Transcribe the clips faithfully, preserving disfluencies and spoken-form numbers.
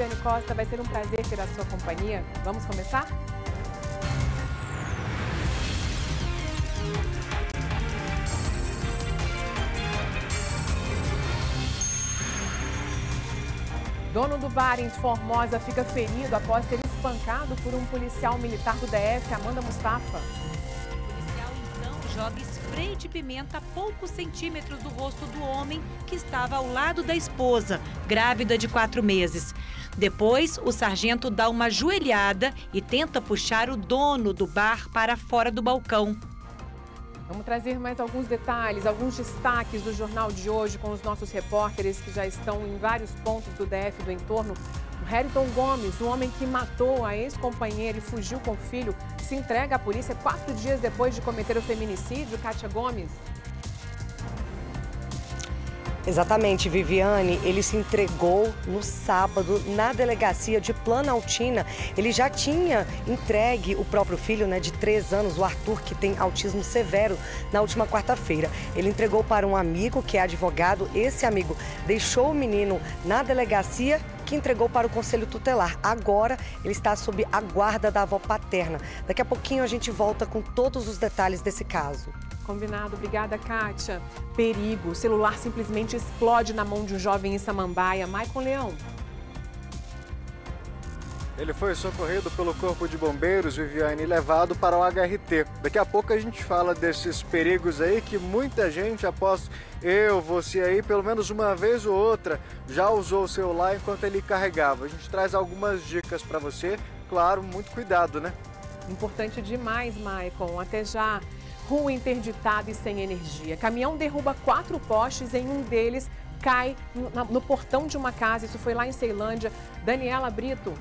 Viviane Costa, vai ser um prazer ter a sua companhia. Vamos começar? Dono do bar em Formosa fica ferido após ser espancado por um policial militar do D F, Amanda Mustafa. O policial então joga spray de pimenta a poucos centímetros do rosto do homem que estava ao lado da esposa, grávida de quatro meses. Depois, o sargento dá uma joelhada e tenta puxar o dono do bar para fora do balcão. Vamos trazer mais alguns detalhes, alguns destaques do jornal de hoje com os nossos repórteres que já estão em vários pontos do D F do entorno. O Heriton Gomes, o homem que matou a ex-companheira e fugiu com o filho, se entrega à polícia quatro dias depois de cometer o feminicídio. Kátia Gomes. Exatamente, Viviane. Ele se entregou no sábado na delegacia de Planaltina. Ele já tinha entregue o próprio filho, né, de três anos, o Arthur, que tem autismo severo, na última quarta-feira. Ele entregou para um amigo que é advogado. Esse amigo deixou o menino na delegacia, que entregou para o Conselho Tutelar. Agora ele está sob a guarda da avó paterna. Daqui a pouquinho a gente volta com todos os detalhes desse caso. Combinado. Obrigada, Kátia. Perigo. O celular simplesmente explode na mão de um jovem em Samambaia. Maicon Leão. Ele foi socorrido pelo Corpo de Bombeiros, Viviane, e levado para o H R T. Daqui a pouco a gente fala desses perigos aí que muita gente, aposto eu, você aí, pelo menos uma vez ou outra, já usou o celular enquanto ele carregava. A gente traz algumas dicas para você. Claro, muito cuidado, né? Importante demais, Maicon. Até já. Rua interditada e sem energia. Caminhão derruba quatro postes, em um deles cai no, no portão de uma casa. Isso foi lá em Ceilândia. Daniela Brito.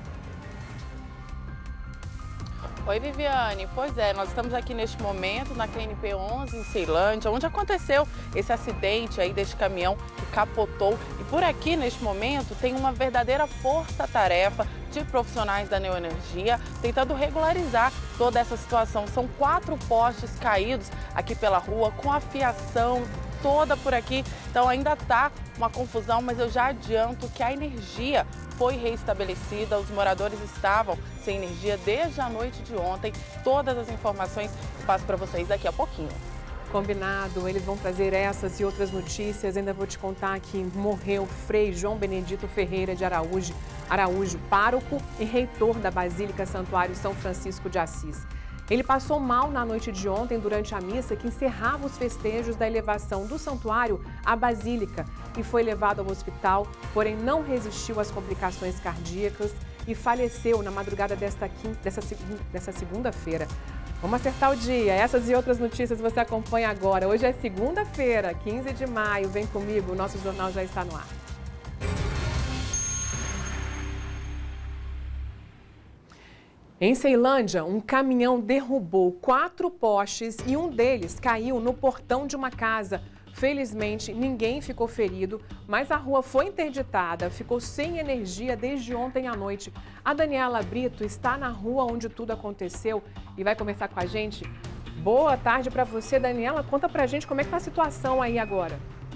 Oi, Viviane. Pois é, nós estamos aqui neste momento na K N P onze em Ceilândia, onde aconteceu esse acidente aí deste caminhão que capotou. E por aqui, neste momento, tem uma verdadeira força-tarefa de profissionais da Neoenergia tentando regularizar toda essa situação. São quatro postes caídos aqui pela rua, com a fiação toda por aqui. Então ainda está uma confusão, mas eu já adianto que a energia foi reestabelecida. Os moradores estavam sem energia desde a noite de ontem. Todas as informações eu passo para vocês daqui a pouquinho. Combinado, eles vão trazer essas e outras notícias. Ainda vou te contar que morreu Frei João Benedito Ferreira de Araújo, Araújo, pároco e reitor da Basílica Santuário São Francisco de Assis. Ele passou mal na noite de ontem durante a missa que encerrava os festejos da elevação do santuário à Basílica e foi levado ao hospital, porém não resistiu às complicações cardíacas e faleceu na madrugada desta, quinta, dessa, dessa segunda-feira. Vamos acertar o dia. Essas e outras notícias você acompanha agora. Hoje é segunda-feira, quinze de maio. Vem comigo, o nosso jornal já está no ar. Em Ceilândia, um caminhão derrubou quatro postes e um deles caiu no portão de uma casa. Felizmente, ninguém ficou ferido, mas a rua foi interditada, ficou sem energia desde ontem à noite. A Daniela Brito está na rua onde tudo aconteceu e vai conversar com a gente. Boa tarde para você, Daniela. Conta pra gente como é que tá a situação aí agora.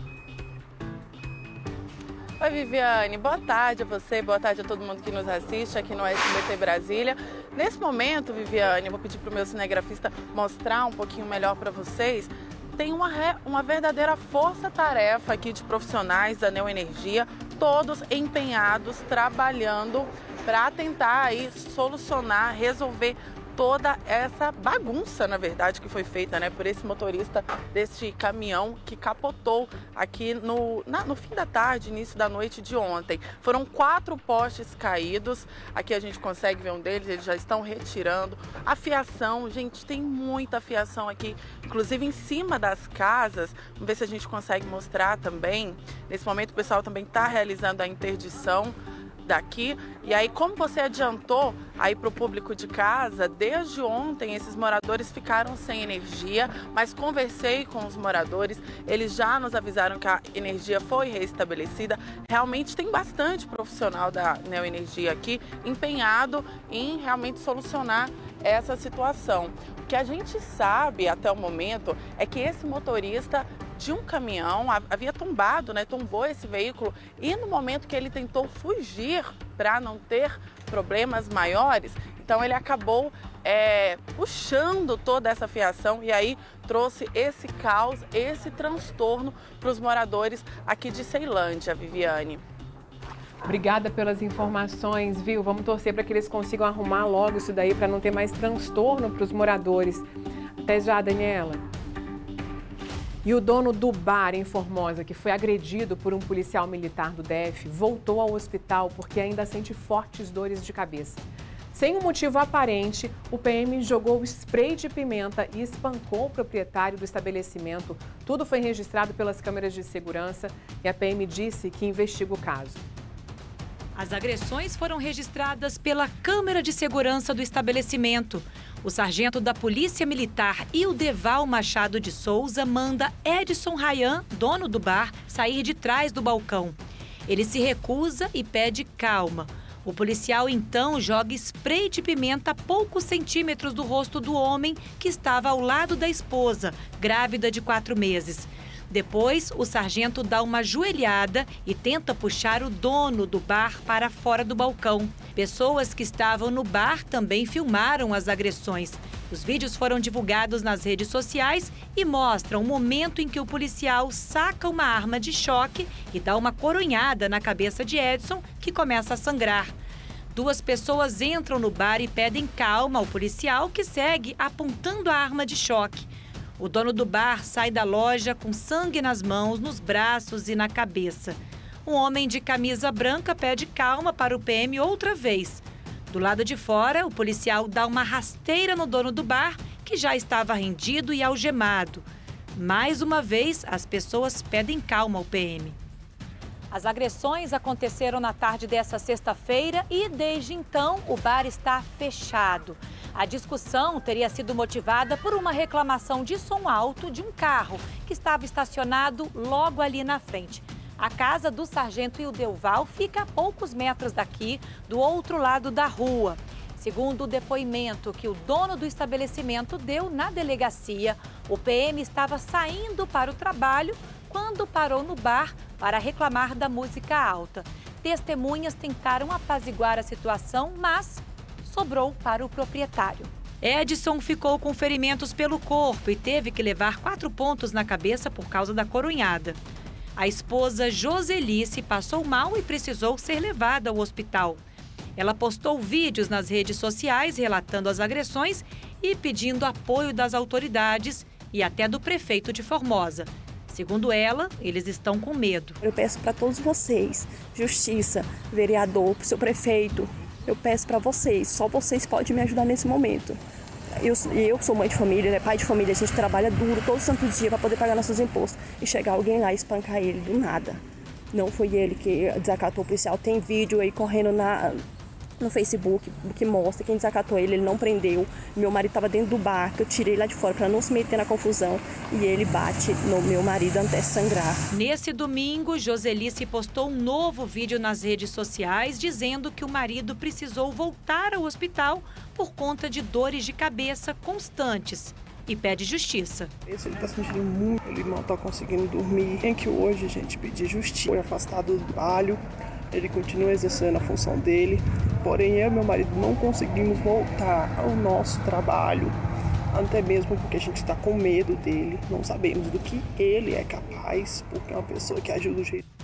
Oi, Viviane. Boa tarde a você, boa tarde a todo mundo que nos assiste aqui no S B T Brasília. Nesse momento, Viviane, eu vou pedir para o meu cinegrafista mostrar um pouquinho melhor para vocês. Tem uma, re... uma verdadeira força-tarefa aqui de profissionais da Neoenergia, todos empenhados, trabalhando para tentar aí solucionar, resolver toda essa bagunça, na verdade, que foi feita, né, por esse motorista deste caminhão que capotou aqui no, na, no fim da tarde, início da noite de ontem. Foram quatro postes caídos, aqui a gente consegue ver um deles, eles já estão retirando. A fiação, gente, tem muita fiação aqui, inclusive em cima das casas. Vamos ver se a gente consegue mostrar também. Nesse momento o pessoal também está realizando a interdição daqui. E aí, como você adiantou aí para o público de casa, desde ontem esses moradores ficaram sem energia, mas conversei com os moradores, eles já nos avisaram que a energia foi restabelecida. Realmente tem bastante profissional da Neoenergia aqui empenhado em realmente solucionar essa situação. O que a gente sabe até o momento é que esse motorista de um caminhão havia tombado, né, tombou esse veículo, e no momento que ele tentou fugir para não ter problemas maiores. Então ele acabou é, puxando toda essa fiação e aí trouxe esse caos, esse transtorno para os moradores aqui de Ceilândia, Viviane. Obrigada pelas informações, viu? Vamos torcer para que eles consigam arrumar logo isso daí para não ter mais transtorno para os moradores. Até já, Daniela. E o dono do bar em Formosa, que foi agredido por um policial militar do D F, voltou ao hospital porque ainda sente fortes dores de cabeça. Sem um motivo aparente, o P M jogou spray de pimenta e espancou o proprietário do estabelecimento. Tudo foi registrado pelas câmeras de segurança e a P M disse que investiga o caso. As agressões foram registradas pela câmera de segurança do estabelecimento. O sargento da Polícia Militar, Ildeval Machado de Souza, manda Edson Rayan, dono do bar, sair de trás do balcão. Ele se recusa e pede calma. O policial então joga spray de pimenta a poucos centímetros do rosto do homem que estava ao lado da esposa, grávida de quatro meses. Depois, o sargento dá uma joelhada e tenta puxar o dono do bar para fora do balcão. Pessoas que estavam no bar também filmaram as agressões. Os vídeos foram divulgados nas redes sociais e mostram o momento em que o policial saca uma arma de choque e dá uma coronhada na cabeça de Edson, que começa a sangrar. Duas pessoas entram no bar e pedem calma ao policial, que segue apontando a arma de choque. O dono do bar sai da loja com sangue nas mãos, nos braços e na cabeça. Um homem de camisa branca pede calma para o P M outra vez. Do lado de fora, o policial dá uma rasteira no dono do bar, que já estava rendido e algemado. Mais uma vez, as pessoas pedem calma ao P M. As agressões aconteceram na tarde dessa sexta-feira e, desde então, o bar está fechado. A discussão teria sido motivada por uma reclamação de som alto de um carro que estava estacionado logo ali na frente. A casa do sargento Ildeval fica a poucos metros daqui, do outro lado da rua. Segundo o depoimento que o dono do estabelecimento deu na delegacia, o P M estava saindo para o trabalho quando parou no bar para reclamar da música alta. Testemunhas tentaram apaziguar a situação, mas sobrou para o proprietário. Edson ficou com ferimentos pelo corpo e teve que levar quatro pontos na cabeça por causa da coronhada. A esposa Joselice passou mal e precisou ser levada ao hospital. Ela postou vídeos nas redes sociais relatando as agressões e pedindo apoio das autoridades e até do prefeito de Formosa. Segundo ela, eles estão com medo. Eu peço para todos vocês, justiça, vereador, seu prefeito, eu peço para vocês, só vocês podem me ajudar nesse momento. Eu, eu sou mãe de família, né, pai de família, a gente trabalha duro todo santo dia para poder pagar nossos impostos. E chegar alguém lá e espancar ele do nada. Não foi ele que desacatou o policial. Tem vídeo aí correndo na, no Facebook que mostra quem desacatou ele, ele não prendeu. Meu marido estava dentro do bar, que eu tirei lá de fora para não se meter na confusão. E ele bate no meu marido até sangrar. Nesse domingo, Joselice postou um novo vídeo nas redes sociais dizendo que o marido precisou voltar ao hospital por conta de dores de cabeça constantes e pede justiça. Esse ele está sentindo muito, ele não está conseguindo dormir. Tem que hoje a gente pedir justiça. Foi afastado do trabalho, ele continua exercendo a função dele, porém eu e meu marido não conseguimos voltar ao nosso trabalho, até mesmo porque a gente está com medo dele, não sabemos do que ele é capaz, porque é uma pessoa que agiu do jeito.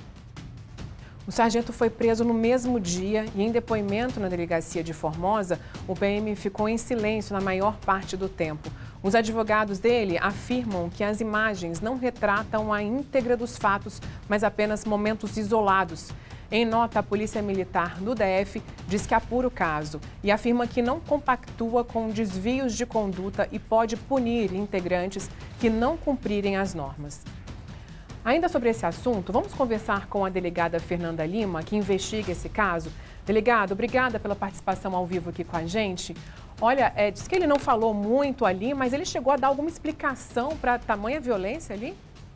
O sargento foi preso no mesmo dia e, em depoimento na delegacia de Formosa, o P M ficou em silêncio na maior parte do tempo. Os advogados dele afirmam que as imagens não retratam a íntegra dos fatos, mas apenas momentos isolados. Em nota, a Polícia Militar do D F diz que apura o caso e afirma que não compactua com desvios de conduta e pode punir integrantes que não cumprirem as normas. Ainda sobre esse assunto, vamos conversar com a delegada Fernanda Lima, que investiga esse caso. Delegado, obrigada pela participação ao vivo aqui com a gente. Olha, é, diz que ele não falou muito ali, mas ele chegou a dar alguma explicação para tamanha violência ali?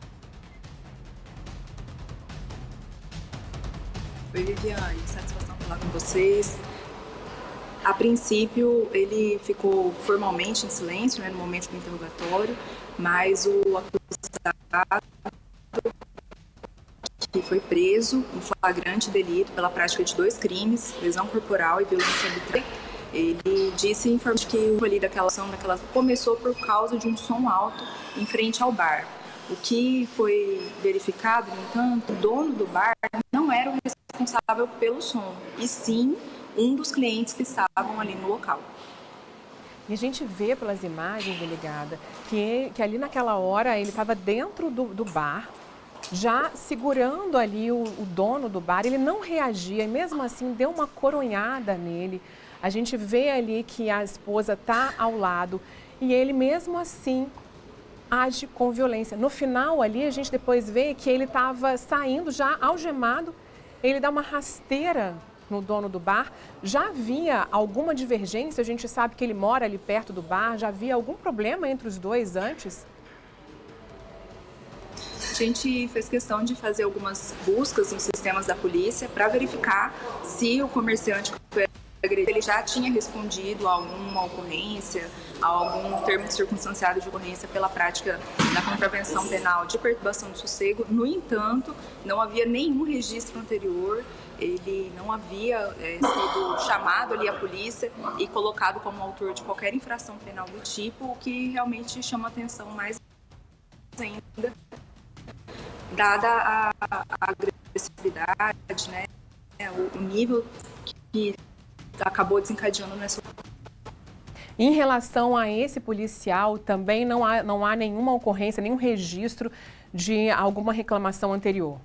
Oi, Viviane, satisfação falar com vocês. A princípio, ele ficou formalmente em silêncio, né, no momento do interrogatório, mas o acusado que foi preso em flagrante delito pela prática de dois crimes, lesão corporal e violência arbitrária. Ele disse em que o ali daquela ação daquela começou por causa de um som alto em frente ao bar. O que foi verificado, no entanto, o dono do bar não era o responsável pelo som, e sim um dos clientes que estavam ali no local. E a gente vê pelas imagens, delegada, que, que ali naquela hora ele estava dentro do, do bar, já segurando ali o, o dono do bar, ele não reagia e mesmo assim deu uma coronhada nele. A gente vê ali que a esposa está ao lado e ele mesmo assim age com violência. No final ali a gente depois vê que ele estava saindo já algemado, ele dá uma rasteira no dono do bar. Já havia alguma divergência? A gente sabe que ele mora ali perto do bar, já havia algum problema entre os dois antes? A gente fez questão de fazer algumas buscas nos sistemas da polícia para verificar se o comerciante que foi agredido ele já tinha respondido a alguma ocorrência, a algum termo circunstanciado de ocorrência pela prática da contravenção penal de perturbação do sossego. No entanto, não havia nenhum registro anterior, ele não havia é, sido chamado ali à polícia e colocado como autor de qualquer infração penal do tipo, o que realmente chama atenção mais ainda, dada a, a agressividade, né, o, o nível que acabou desencadeando nessa. Em relação a esse policial, também não há, não há nenhuma ocorrência, nenhum registro de alguma reclamação anterior?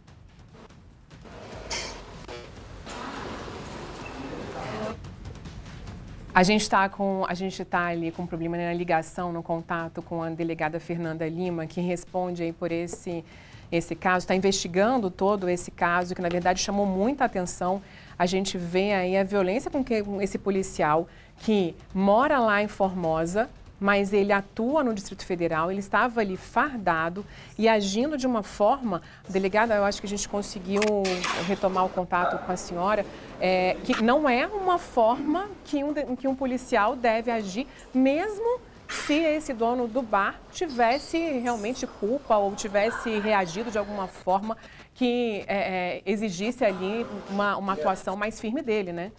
A gente está com, a gente está ali com um problema na ligação, no contato com a delegada Fernanda Lima, que responde aí por esse, esse caso, está investigando todo esse caso, que na verdade chamou muita atenção. A gente vê aí a violência com que esse policial, que mora lá em Formosa, mas ele atua no Distrito Federal, ele estava ali fardado e agindo de uma forma, delegada, eu acho que a gente conseguiu retomar o contato com a senhora, é, que não é uma forma que um, que um policial deve agir, mesmo se esse dono do bar tivesse realmente culpa ou tivesse reagido de alguma forma que é, exigisse ali uma, uma atuação mais firme dele, né?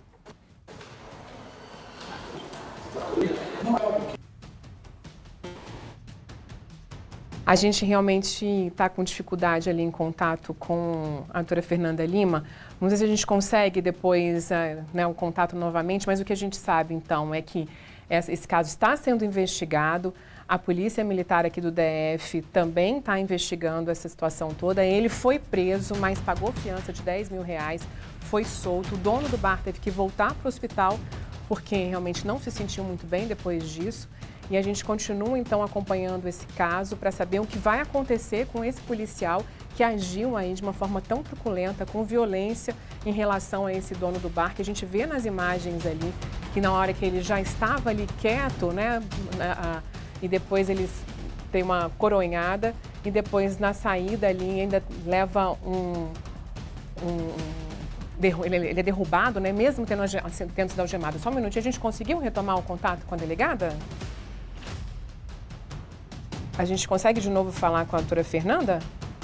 A gente realmente está com dificuldade ali em contato com a doutora Fernanda Lima. Não sei se a gente consegue depois né, o contato novamente, mas o que a gente sabe então é que esse caso está sendo investigado. A Polícia Militar aqui do D F também está investigando essa situação toda. Ele foi preso, mas pagou fiança de dez mil reais, foi solto. O dono do bar teve que voltar para o hospital porque realmente não se sentiu muito bem depois disso. E a gente continua, então, acompanhando esse caso para saber o que vai acontecer com esse policial que agiu aí de uma forma tão truculenta, com violência em relação a esse dono do bar, que a gente vê nas imagens ali, que na hora que ele já estava ali quieto, né, e depois ele tem uma coronhada, e depois na saída ali ainda leva um... um ele é derrubado, né, mesmo tendo, tendo sido algemado. Só um minutinho, a gente conseguiu retomar o contato com a delegada? A gente consegue de novo falar com a doutora Fernanda?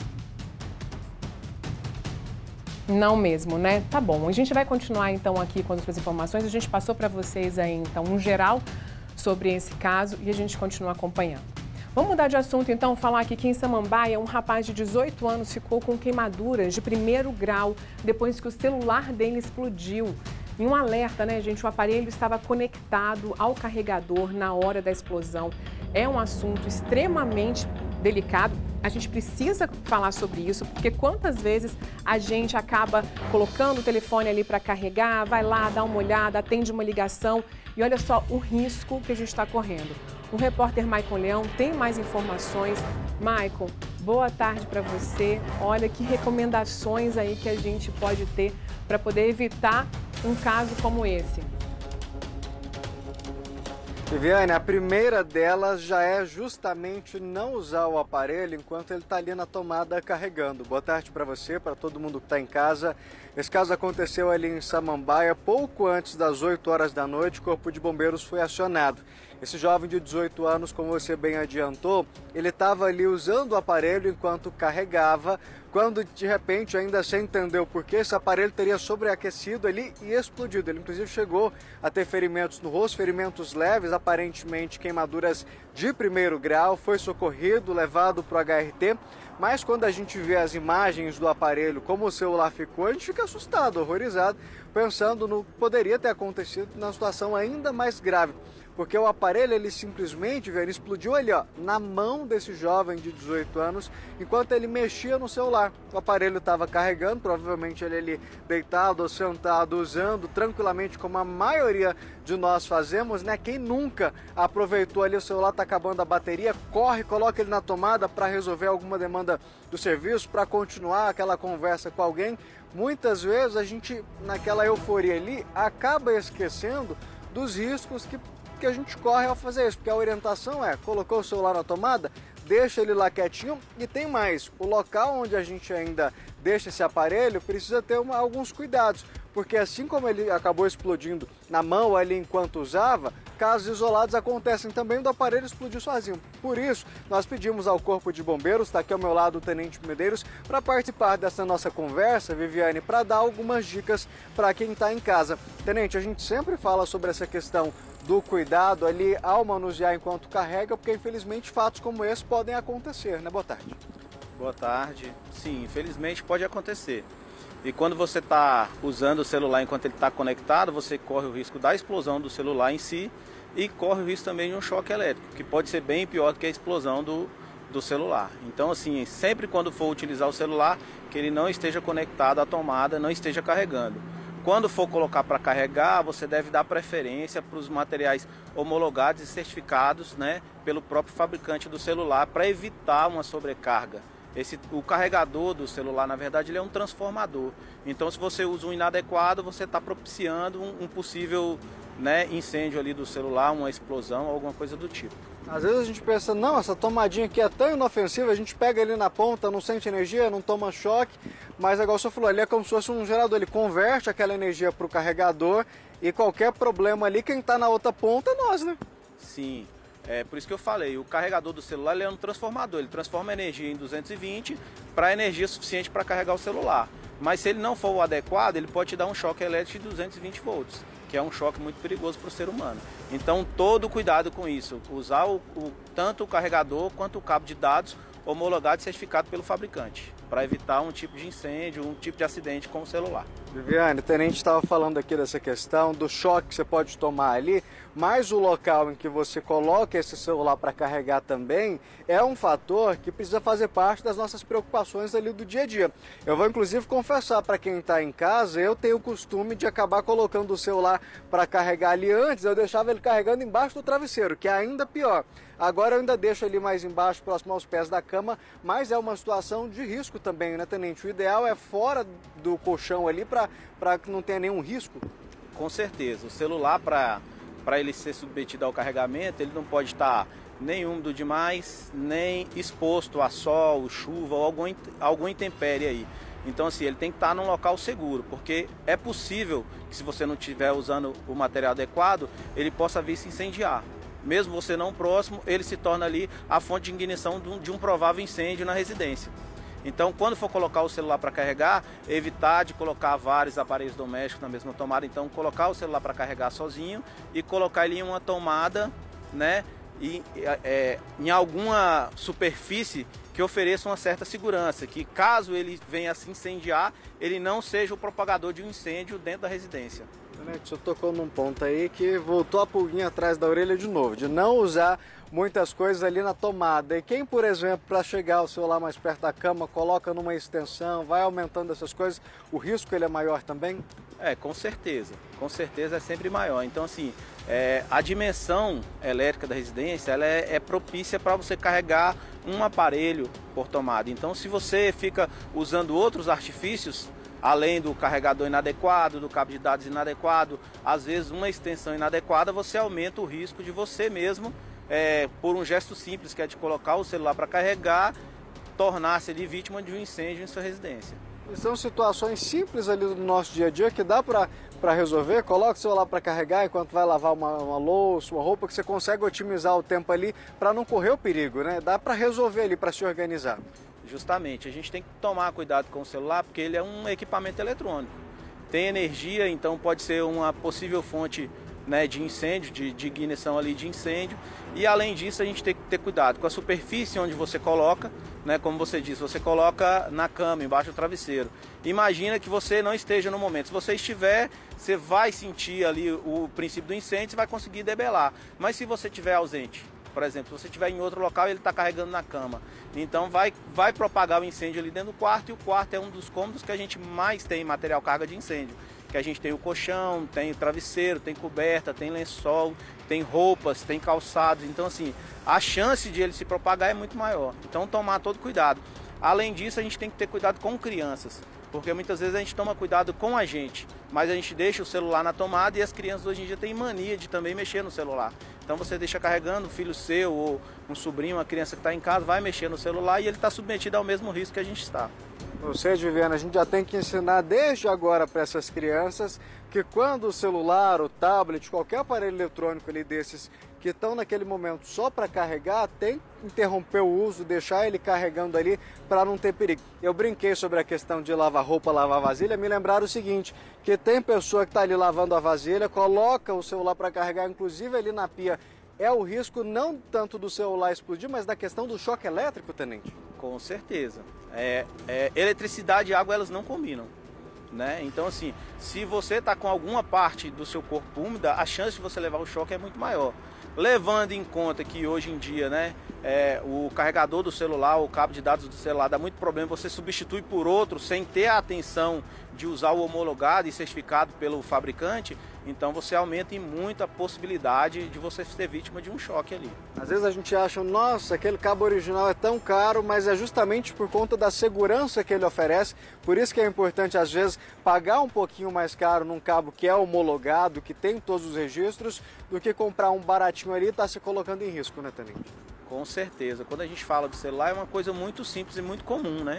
Não mesmo, né? Tá bom. A gente vai continuar então aqui com as outras informações. A gente passou para vocês aí então um geral sobre esse caso e a gente continua acompanhando. Vamos mudar de assunto então, falar aqui que em Samambaia um rapaz de dezoito anos ficou com queimaduras de primeiro grau depois que o celular dele explodiu. Em um alerta, né, gente? O aparelho estava conectado ao carregador na hora da explosão. É um assunto extremamente delicado. A gente precisa falar sobre isso, porque quantas vezes a gente acaba colocando o telefone ali para carregar, vai lá, dá uma olhada, atende uma ligação e olha só o risco que a gente está correndo. O repórter Maicon Leão tem mais informações. Maicon, boa tarde para você. Olha que recomendações aí que a gente pode ter para poder evitar um caso como esse. Viviane, a primeira delas já é justamente não usar o aparelho enquanto ele está ali na tomada carregando. Boa tarde para você, para todo mundo que está em casa. Esse caso aconteceu ali em Samambaia, pouco antes das oito horas da noite, o Corpo de Bombeiros foi acionado. Esse jovem de dezoito anos, como você bem adiantou, ele estava ali usando o aparelho enquanto carregava, quando de repente, ainda sem entender o porquê, esse aparelho teria sobreaquecido ali e explodido. Ele inclusive chegou a ter ferimentos no rosto, ferimentos leves, aparentemente queimaduras de primeiro grau, foi socorrido, levado para o H R T, mas quando a gente vê as imagens do aparelho, como o celular ficou, a gente fica assustado, horrorizado, pensando no que poderia ter acontecido numa situação ainda mais grave. Porque o aparelho, ele simplesmente, velho, explodiu ali, ó, na mão desse jovem de dezoito anos, enquanto ele mexia no celular. O aparelho estava carregando, provavelmente ele ali deitado ou sentado, usando tranquilamente, como a maioria de nós fazemos, né? Quem nunca aproveitou ali, o celular está acabando a bateria, corre, coloca ele na tomada para resolver alguma demanda do serviço, para continuar aquela conversa com alguém. Muitas vezes a gente, naquela euforia ali, acaba esquecendo dos riscos que que a gente corre ao fazer isso, porque a orientação é, colocou o celular na tomada, deixa ele lá quietinho, e tem mais, o local onde a gente ainda deixa esse aparelho precisa ter uma, alguns cuidados, porque assim como ele acabou explodindo na mão ali enquanto usava, casos isolados acontecem também do aparelho explodir sozinho. Por isso, nós pedimos ao Corpo de Bombeiros, está aqui ao meu lado o Tenente Medeiros, para participar dessa nossa conversa, Viviane, para dar algumas dicas para quem está em casa. Tenente, a gente sempre fala sobre essa questão do cuidado ali ao manusear enquanto carrega, porque infelizmente fatos como esse podem acontecer, né? Boa tarde. Boa tarde. Sim, infelizmente pode acontecer. E quando você está usando o celular enquanto ele está conectado, você corre o risco da explosão do celular em si e corre o risco também de um choque elétrico, que pode ser bem pior do que a explosão do, do celular. Então, assim, sempre quando for utilizar o celular, que ele não esteja conectado à tomada, não esteja carregando. Quando for colocar para carregar, você deve dar preferência para os materiais homologados e certificados, né, pelo próprio fabricante do celular, para evitar uma sobrecarga. Esse, o carregador do celular, na verdade, ele é um transformador. Então, se você usa um inadequado, você está propiciando um, um possível, né, incêndio ali do celular, uma explosão, alguma coisa do tipo. Às vezes a gente pensa, não, essa tomadinha aqui é tão inofensiva, a gente pega ali na ponta, não sente energia, não toma choque, mas igual o senhor falou, ali é como se fosse um gerador, ele converte aquela energia para o carregador e qualquer problema ali, quem está na outra ponta é nós, né? Sim, é por isso que eu falei, o carregador do celular ele é um transformador, ele transforma a energia em duzentos e vinte para energia suficiente para carregar o celular. Mas se ele não for o adequado, ele pode te dar um choque elétrico de duzentos e vinte volts, que é um choque muito perigoso para o ser humano. Então, todo cuidado com isso, usar o, o, tanto o carregador quanto o cabo de dados homologado e certificado pelo fabricante, para evitar um tipo de incêndio, um tipo de acidente com o celular. Viviane, o tenente estava falando aqui dessa questão do choque que você pode tomar ali, mas o local em que você coloca esse celular para carregar também é um fator que precisa fazer parte das nossas preocupações ali do dia a dia. Eu vou inclusive confessar para quem está em casa, eu tenho o costume de acabar colocando o celular para carregar ali antes, eu deixava ele carregando embaixo do travesseiro, que é ainda pior. Agora eu ainda deixo ali mais embaixo, próximo aos pés da cama, mas é uma situação de risco também, né, tenente? O ideal é fora do colchão ali para que não tenha nenhum risco. Com certeza. O celular, para para ele ser submetido ao carregamento, ele não pode estar nem úmido demais, nem exposto a sol, chuva ou algum, algum intempérie aí. Então, assim, ele tem que estar num local seguro, porque é possível que, se você não estiver usando o material adequado, ele possa vir se incendiar. Mesmo você não próximo, ele se torna ali a fonte de ignição de um, de um provável incêndio na residência. Então, quando for colocar o celular para carregar, evitar de colocar vários aparelhos domésticos na mesma tomada. Então, colocar o celular para carregar sozinho e colocar ele em uma tomada, né, e, é, em alguma superfície que ofereça uma certa segurança, que caso ele venha a se incendiar, ele não seja o propagador de um incêndio dentro da residência. O senhor tocou num ponto aí que voltou a pulguinha atrás da orelha de novo, de não usar muitas coisas ali na tomada. E quem, por exemplo, para chegar o celular mais perto da cama, coloca numa extensão, vai aumentando essas coisas, o risco ele é maior também? É, com certeza. Com certeza é sempre maior. Então, assim, é, a dimensão elétrica da residência ela é, é propícia para você carregar um aparelho por tomada. Então, se você fica usando outros artifícios, além do carregador inadequado, do cabo de dados inadequado, às vezes uma extensão inadequada, você aumenta o risco de você mesmo, é, por um gesto simples, que é de colocar o celular para carregar, tornar-se ali vítima de um incêndio em sua residência. E são situações simples ali do nosso dia a dia que dá para para resolver, coloca o celular para carregar enquanto vai lavar uma, uma louça, uma roupa, que você consegue otimizar o tempo ali para não correr o perigo, né? Dá para resolver ali, para se organizar. Justamente, a gente tem que tomar cuidado com o celular porque ele é um equipamento eletrônico. Tem energia, então pode ser uma possível fonte, né, de incêndio, de, de ignição ali de incêndio. E além disso, a gente tem que ter cuidado com a superfície onde você coloca, né, como você disse, você coloca na cama, embaixo do travesseiro. Imagina que você não esteja no momento. Se você estiver, você vai sentir ali o princípio do incêndio, você vai conseguir debelar. Mas se você estiver ausente, por exemplo, se você estiver em outro local e ele está carregando na cama, então vai, vai propagar o incêndio ali dentro do quarto, e o quarto é um dos cômodos que a gente mais tem material carga de incêndio. Que a gente tem o colchão, tem o travesseiro, tem coberta, tem lençol, tem roupas, tem calçados. Então, assim, a chance de ele se propagar é muito maior. Então, tomar todo cuidado. Além disso, a gente tem que ter cuidado com crianças, porque muitas vezes a gente toma cuidado com a gente, mas a gente deixa o celular na tomada e as crianças hoje em dia têm mania de também mexer no celular. Então, você deixa carregando, um filho seu ou um sobrinho, uma criança que está em casa, vai mexer no celular e ele está submetido ao mesmo risco que a gente está. Ou seja, Viviane, a gente já tem que ensinar desde agora para essas crianças que quando o celular, o tablet, qualquer aparelho eletrônico ali desses que estão naquele momento só para carregar, tem que interromper o uso, deixar ele carregando ali para não ter perigo. Eu brinquei sobre a questão de lavar roupa, lavar vasilha, me lembraram o seguinte, que tem pessoa que está ali lavando a vasilha, coloca o celular para carregar, inclusive ali na pia. É o risco não tanto do celular explodir, mas da questão do choque elétrico, tenente? Com certeza. É, é, eletricidade e água, elas não combinam, né? Então, assim, se você está com alguma parte do seu corpo úmida, a chance de você levar o choque é muito maior. Levando em conta que hoje em dia, né, é, o carregador do celular, o cabo de dados do celular dá muito problema, você substitui por outro sem ter a atenção de usar o homologado e certificado pelo fabricante, então você aumenta em muito a possibilidade de você ser vítima de um choque ali. Às vezes a gente acha, nossa, aquele cabo original é tão caro, mas é justamente por conta da segurança que ele oferece, por isso que é importante às vezes pagar um pouquinho mais caro num cabo que é homologado, que tem todos os registros, do que comprar um baratinho ali e estar se colocando em risco, né, tenente? Com certeza. Quando a gente fala do celular é uma coisa muito simples e muito comum, né?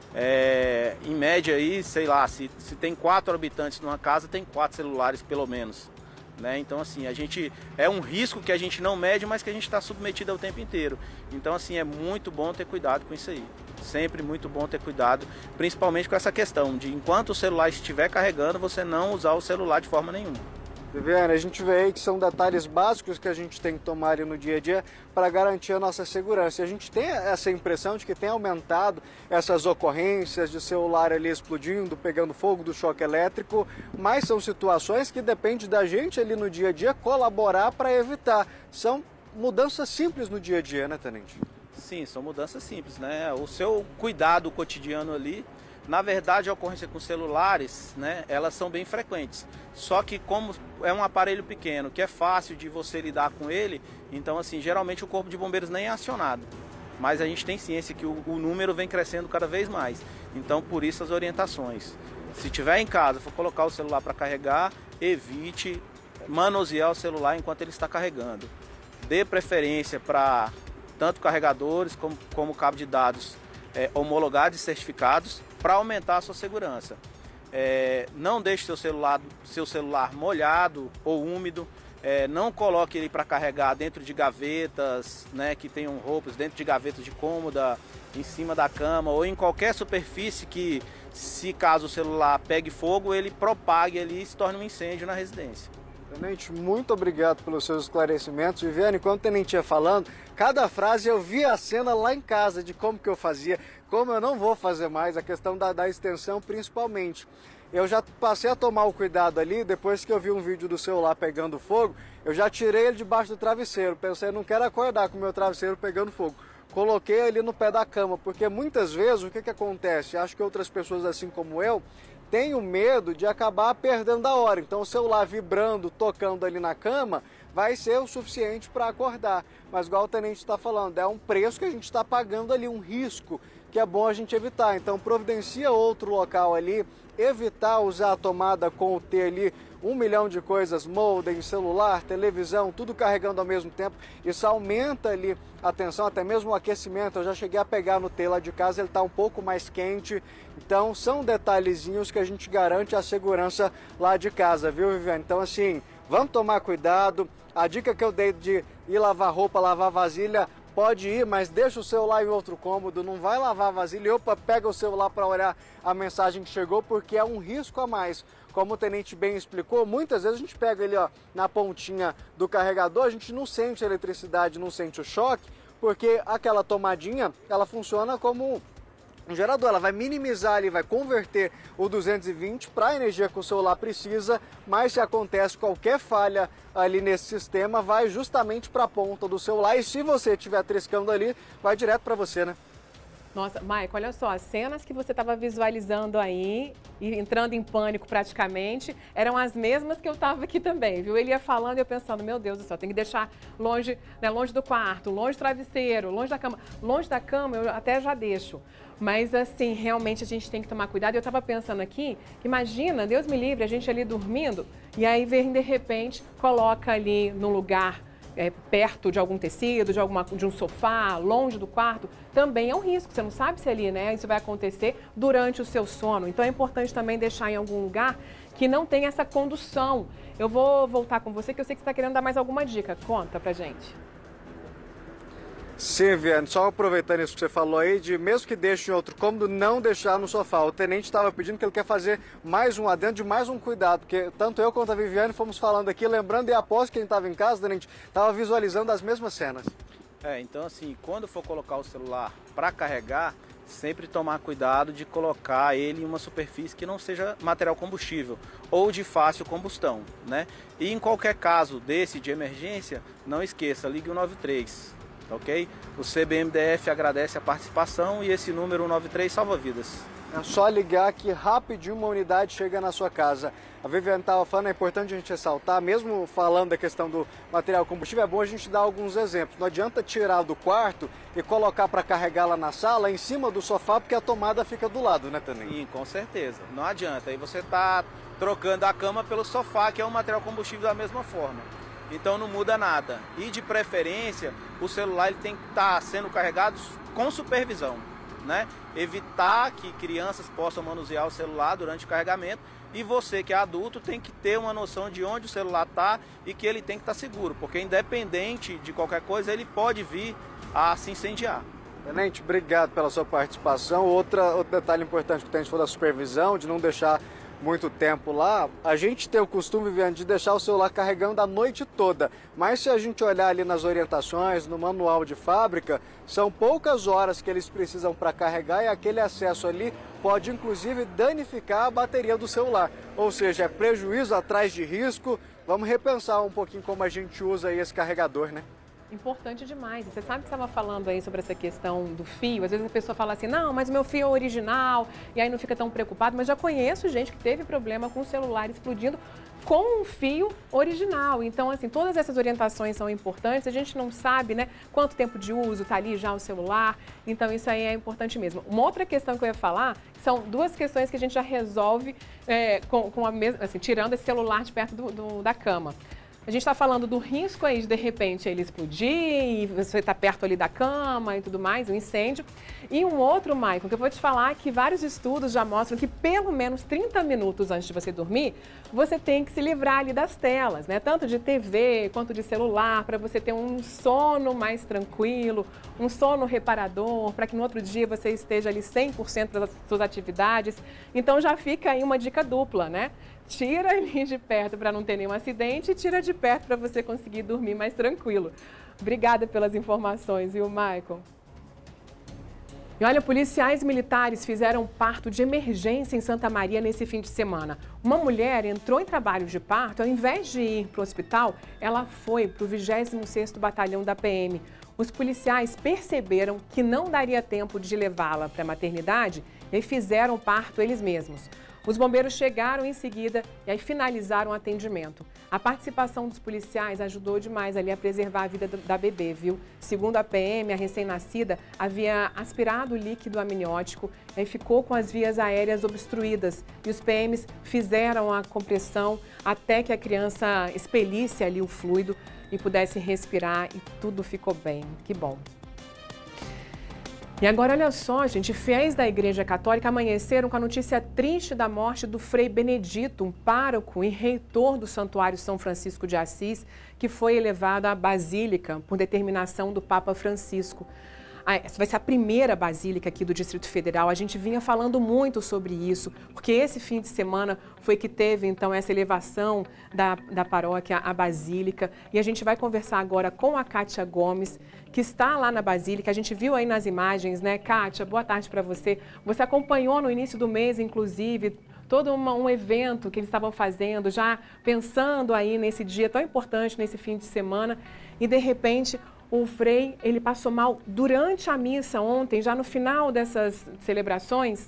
É, em média aí, sei lá, se, se tem quatro habitantes numa casa, tem quatro celulares pelo menos, né? Então, assim, a gente é um risco que a gente não mede, mas que a gente está submetido ao tempo inteiro. Então, assim, é muito bom ter cuidado com isso aí. Sempre muito bom ter cuidado, principalmente com essa questão de enquanto o celular estiver carregando, você não usar o celular de forma nenhuma. Viviane, a gente vê aí que são detalhes básicos que a gente tem que tomar ali no dia a dia para garantir a nossa segurança. E a gente tem essa impressão de que tem aumentado essas ocorrências de celular ali explodindo, pegando fogo, do choque elétrico, mas são situações que depende da gente ali no dia a dia colaborar para evitar. São mudanças simples no dia a dia, né, tenente? Sim, são mudanças simples, né? O seu cuidado cotidiano ali. Na verdade, a ocorrência com celulares, né, elas são bem frequentes. Só que como é um aparelho pequeno, que é fácil de você lidar com ele, então, assim, geralmente o Corpo de Bombeiros nem é acionado. Mas a gente tem ciência que o, o número vem crescendo cada vez mais. Então, por isso as orientações. Se tiver em casa, for colocar o celular para carregar, evite manusear o celular enquanto ele está carregando. Dê preferência para tanto carregadores como, como cabo de dados é, homologados e certificados, para aumentar a sua segurança. É, não deixe seu celular, seu celular molhado ou úmido, é, não coloque ele para carregar dentro de gavetas, né, que tenham roupas, dentro de gavetas de cômoda, em cima da cama ou em qualquer superfície que, se caso o celular pegue fogo, ele propague ali e se torne um incêndio na residência. Tenente, muito obrigado pelos seus esclarecimentos. Viviane, enquanto o tenente ia falando, cada frase eu vi a cena lá em casa de como que eu fazia, como eu não vou fazer mais, a questão da, da extensão principalmente. Eu já passei a tomar o cuidado ali, depois que eu vi um vídeo do celular pegando fogo, eu já tirei ele debaixo do travesseiro, pensei, não quero acordar com o meu travesseiro pegando fogo. Coloquei ali no pé da cama, porque muitas vezes o que, que acontece? Acho que outras pessoas assim como eu, tenho medo de acabar perdendo a hora. Então o celular vibrando, tocando ali na cama, vai ser o suficiente para acordar. Mas igual o tenente está falando, é um preço que a gente está pagando ali, um risco que é bom a gente evitar. Então providencia outro local ali, evitar usar a tomada com o T ali, um milhão de coisas, modem, celular, televisão, tudo carregando ao mesmo tempo. Isso aumenta ali a tensão, até mesmo o aquecimento. Eu já cheguei a pegar no T lá de casa, ele está um pouco mais quente. Então são detalhezinhos que a gente garante a segurança lá de casa, viu, Viviane? Então assim, vamos tomar cuidado. A dica que eu dei de ir lavar roupa, lavar vasilha, pode ir, mas deixa o celular em outro cômodo, não vai lavar a vasilha e opa, pega o celular para olhar a mensagem que chegou, porque é um risco a mais. Como o tenente bem explicou, muitas vezes a gente pega ele ó, na pontinha do carregador, a gente não sente a eletricidade, não sente o choque, porque aquela tomadinha, ela funciona como um gerador, ela vai minimizar ali, vai converter o duzentos e vinte para a energia que o celular precisa, mas se acontece qualquer falha ali nesse sistema, vai justamente para a ponta do celular e se você estiver triscando ali, vai direto para você, né? Nossa, Maico, olha só, as cenas que você estava visualizando aí, e entrando em pânico praticamente, eram as mesmas que eu estava aqui também, viu? Ele ia falando e eu pensando, meu Deus do céu, tem que deixar longe, né, longe do quarto, longe do travesseiro, longe da cama. Longe da cama eu até já deixo, mas assim, realmente a gente tem que tomar cuidado. Eu estava pensando aqui, imagina, Deus me livre, a gente ali dormindo, e aí vem de repente, coloca ali no lugar É, perto de algum tecido, de, alguma, de um sofá, longe do quarto, também é um risco. Você não sabe se ali, né, isso vai acontecer durante o seu sono. Então é importante também deixar em algum lugar que não tenha essa condução. Eu vou voltar com você, que eu sei que você está querendo dar mais alguma dica. Conta pra gente. Sim, Viviane, só aproveitando isso que você falou aí, de mesmo que deixe em outro cômodo, não deixar no sofá. O tenente estava pedindo que ele quer fazer mais um adendo, de mais um cuidado, porque tanto eu quanto a Viviane fomos falando aqui, lembrando e após quem estava em casa, tenente, estava visualizando as mesmas cenas. É, então assim, quando for colocar o celular para carregar, sempre tomar cuidado de colocar ele em uma superfície que não seja material combustível ou de fácil combustão, né? E em qualquer caso desse de emergência, não esqueça, ligue o nove três. Ok? O C B M D F agradece a participação e esse número cento e noventa e três salva vidas. É só ligar que rapidinho uma unidade chega na sua casa. A Viviane estava falando, é importante a gente ressaltar, mesmo falando da questão do material combustível, é bom a gente dar alguns exemplos. Não adianta tirar do quarto e colocar para carregar lá na sala, em cima do sofá, porque a tomada fica do lado, né, Taninho? Sim, com certeza. Não adianta. Aí você está trocando a cama pelo sofá, que é um material combustível da mesma forma. Então não muda nada. E de preferência, o celular ele tem que estar sendo carregado com supervisão, né? Evitar que crianças possam manusear o celular durante o carregamento. E você que é adulto tem que ter uma noção de onde o celular está e que ele tem que estar seguro, porque independente de qualquer coisa, ele pode vir a se incendiar. Tenente, obrigado pela sua participação. Outra, outro detalhe importante que o tenente falou da supervisão, de não deixar muito tempo lá, a gente tem o costume, Viviane, de deixar o celular carregando a noite toda, mas se a gente olhar ali nas orientações, no manual de fábrica, são poucas horas que eles precisam para carregar e aquele acesso ali pode inclusive danificar a bateria do celular, ou seja, é prejuízo atrás de risco. Vamos repensar um pouquinho como a gente usa aí esse carregador, né? Importante demais. Você sabe que estava falando aí sobre essa questão do fio. Às vezes a pessoa fala assim, não, mas o meu fio é original, e aí não fica tão preocupado. Mas já conheço gente que teve problema com o celular explodindo com um fio original. Então, assim, todas essas orientações são importantes. A gente não sabe, né, quanto tempo de uso está ali já o celular. Então, isso aí é importante mesmo. Uma outra questão que eu ia falar são duas questões que a gente já resolve é, com, com a mesma, assim, tirando esse celular de perto do, do, da cama. A gente está falando do risco aí de, de repente, ele explodir e você está perto ali da cama e tudo mais, um incêndio. E um outro, Maicon, que eu vou te falar que vários estudos já mostram que pelo menos trinta minutos antes de você dormir, você tem que se livrar ali das telas, né? Tanto de T V quanto de celular, para você ter um sono mais tranquilo, um sono reparador, para que no outro dia você esteja ali cem por cento das suas atividades. Então já fica aí uma dica dupla, né? Tira ali de perto para não ter nenhum acidente e tira de perto para você conseguir dormir mais tranquilo. Obrigada pelas informações, viu, Maicon? E olha, policiais militares fizeram parto de emergência em Santa Maria nesse fim de semana. Uma mulher entrou em trabalho de parto, ao invés de ir para o hospital, ela foi para o vigésimo sexto Batalhão da P M. Os policiais perceberam que não daria tempo de levá-la para a maternidade e fizeram o parto eles mesmos. Os bombeiros chegaram em seguida e aí finalizaram o atendimento. A participação dos policiais ajudou demais ali a preservar a vida da bebê, viu? Segundo a P M, a recém-nascida havia aspirado o líquido amniótico e ficou com as vias aéreas obstruídas. E os P Ms fizeram a compressão até que a criança expelisse ali o fluido e pudesse respirar e tudo ficou bem. Que bom. E agora, olha só, gente, fiéis da Igreja Católica amanheceram com a notícia triste da morte do Frei Benedito, um pároco e reitor do Santuário São Francisco de Assis, que foi elevado à Basílica por determinação do Papa Francisco. Essa vai ser a primeira basílica aqui do Distrito Federal. A gente vinha falando muito sobre isso, porque esse fim de semana foi que teve, então, essa elevação da, da paróquia à basílica. E a gente vai conversar agora com a Kátia Gomes, que está lá na basílica. A gente viu aí nas imagens, né, Kátia? Boa tarde para você. Você acompanhou no início do mês, inclusive, todo uma, um evento que eles estavam fazendo, já pensando aí nesse dia tão importante, nesse fim de semana. E, de repente, o Frei, ele passou mal durante a missa ontem, já no final dessas celebrações.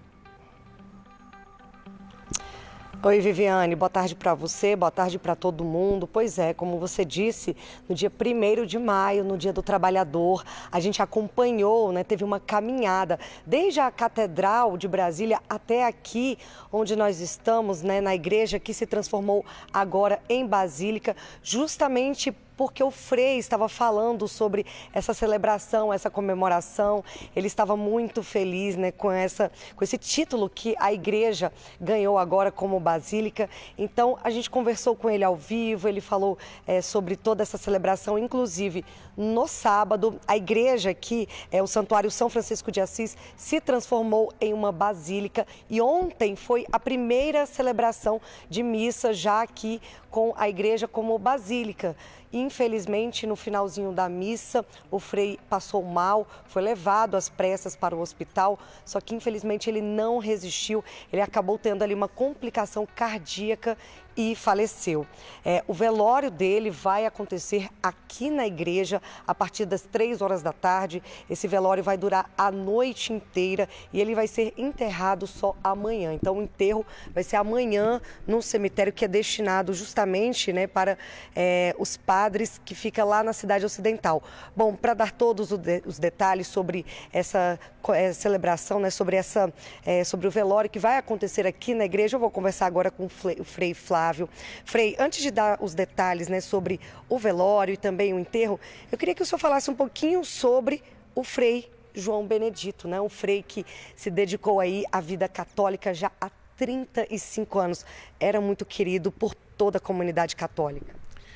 Oi, Viviane, boa tarde para você, boa tarde para todo mundo. Pois é, como você disse, no dia primeiro de maio, no Dia do Trabalhador, a gente acompanhou, né, teve uma caminhada desde a Catedral de Brasília até aqui, onde nós estamos, né, na igreja que se transformou agora em Basílica, justamente porque o Frei estava falando sobre essa celebração, essa comemoração. Ele estava muito feliz, né, com, essa, com esse título que a igreja ganhou agora como Basílica. Então, a gente conversou com ele ao vivo, ele falou é, sobre toda essa celebração. Inclusive, no sábado, a igreja aqui, é, o Santuário São Francisco de Assis, se transformou em uma basílica. E ontem foi a primeira celebração de missa já aqui com a igreja como basílica. Infelizmente, no finalzinho da missa, o Frei passou mal, foi levado às pressas para o hospital, só que infelizmente ele não resistiu, ele acabou tendo ali uma complicação cardíaca e faleceu. É, o velório dele vai acontecer aqui na igreja a partir das três horas da tarde. Esse velório vai durar a noite inteira e ele vai ser enterrado só amanhã. Então o enterro vai ser amanhã num cemitério que é destinado justamente, né, para é, os padres que fica lá na cidade ocidental. Bom, para dar todos os detalhes sobre essa é, celebração, né, sobre, essa, é, sobre o velório que vai acontecer aqui na igreja, eu vou conversar agora com o Frei Flávio. Frei, antes de dar os detalhes, né, sobre o velório e também o enterro, eu queria que o senhor falasse um pouquinho sobre o Frei João Benedito, né, um frei que se dedicou aí à vida católica já há trinta e cinco anos. Era muito querido por toda a comunidade católica.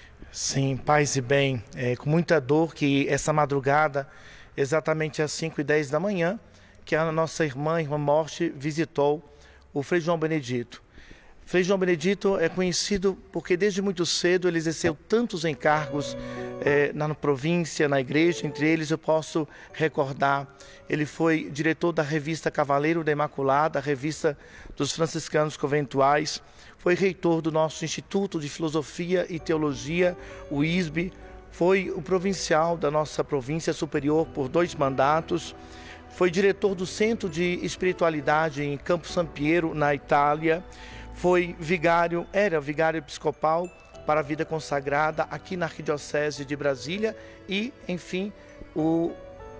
Sim, paz e bem. É com muita dor que essa madrugada, exatamente às cinco e dez da manhã, que a nossa irmã, irmã Morte, visitou o Frei João Benedito. Frei João Benedito é conhecido porque desde muito cedo ele exerceu tantos encargos eh, na província, na igreja. Entre eles eu posso recordar, ele foi diretor da revista Cavaleiro da Imaculada, a revista dos franciscanos conventuais, foi reitor do nosso Instituto de Filosofia e Teologia, o I S B, foi o provincial da nossa província superior por dois mandatos, foi diretor do Centro de Espiritualidade em Campo San Piero, na Itália, foi vigário, era vigário episcopal para a vida consagrada aqui na Arquidiocese de Brasília e, enfim, o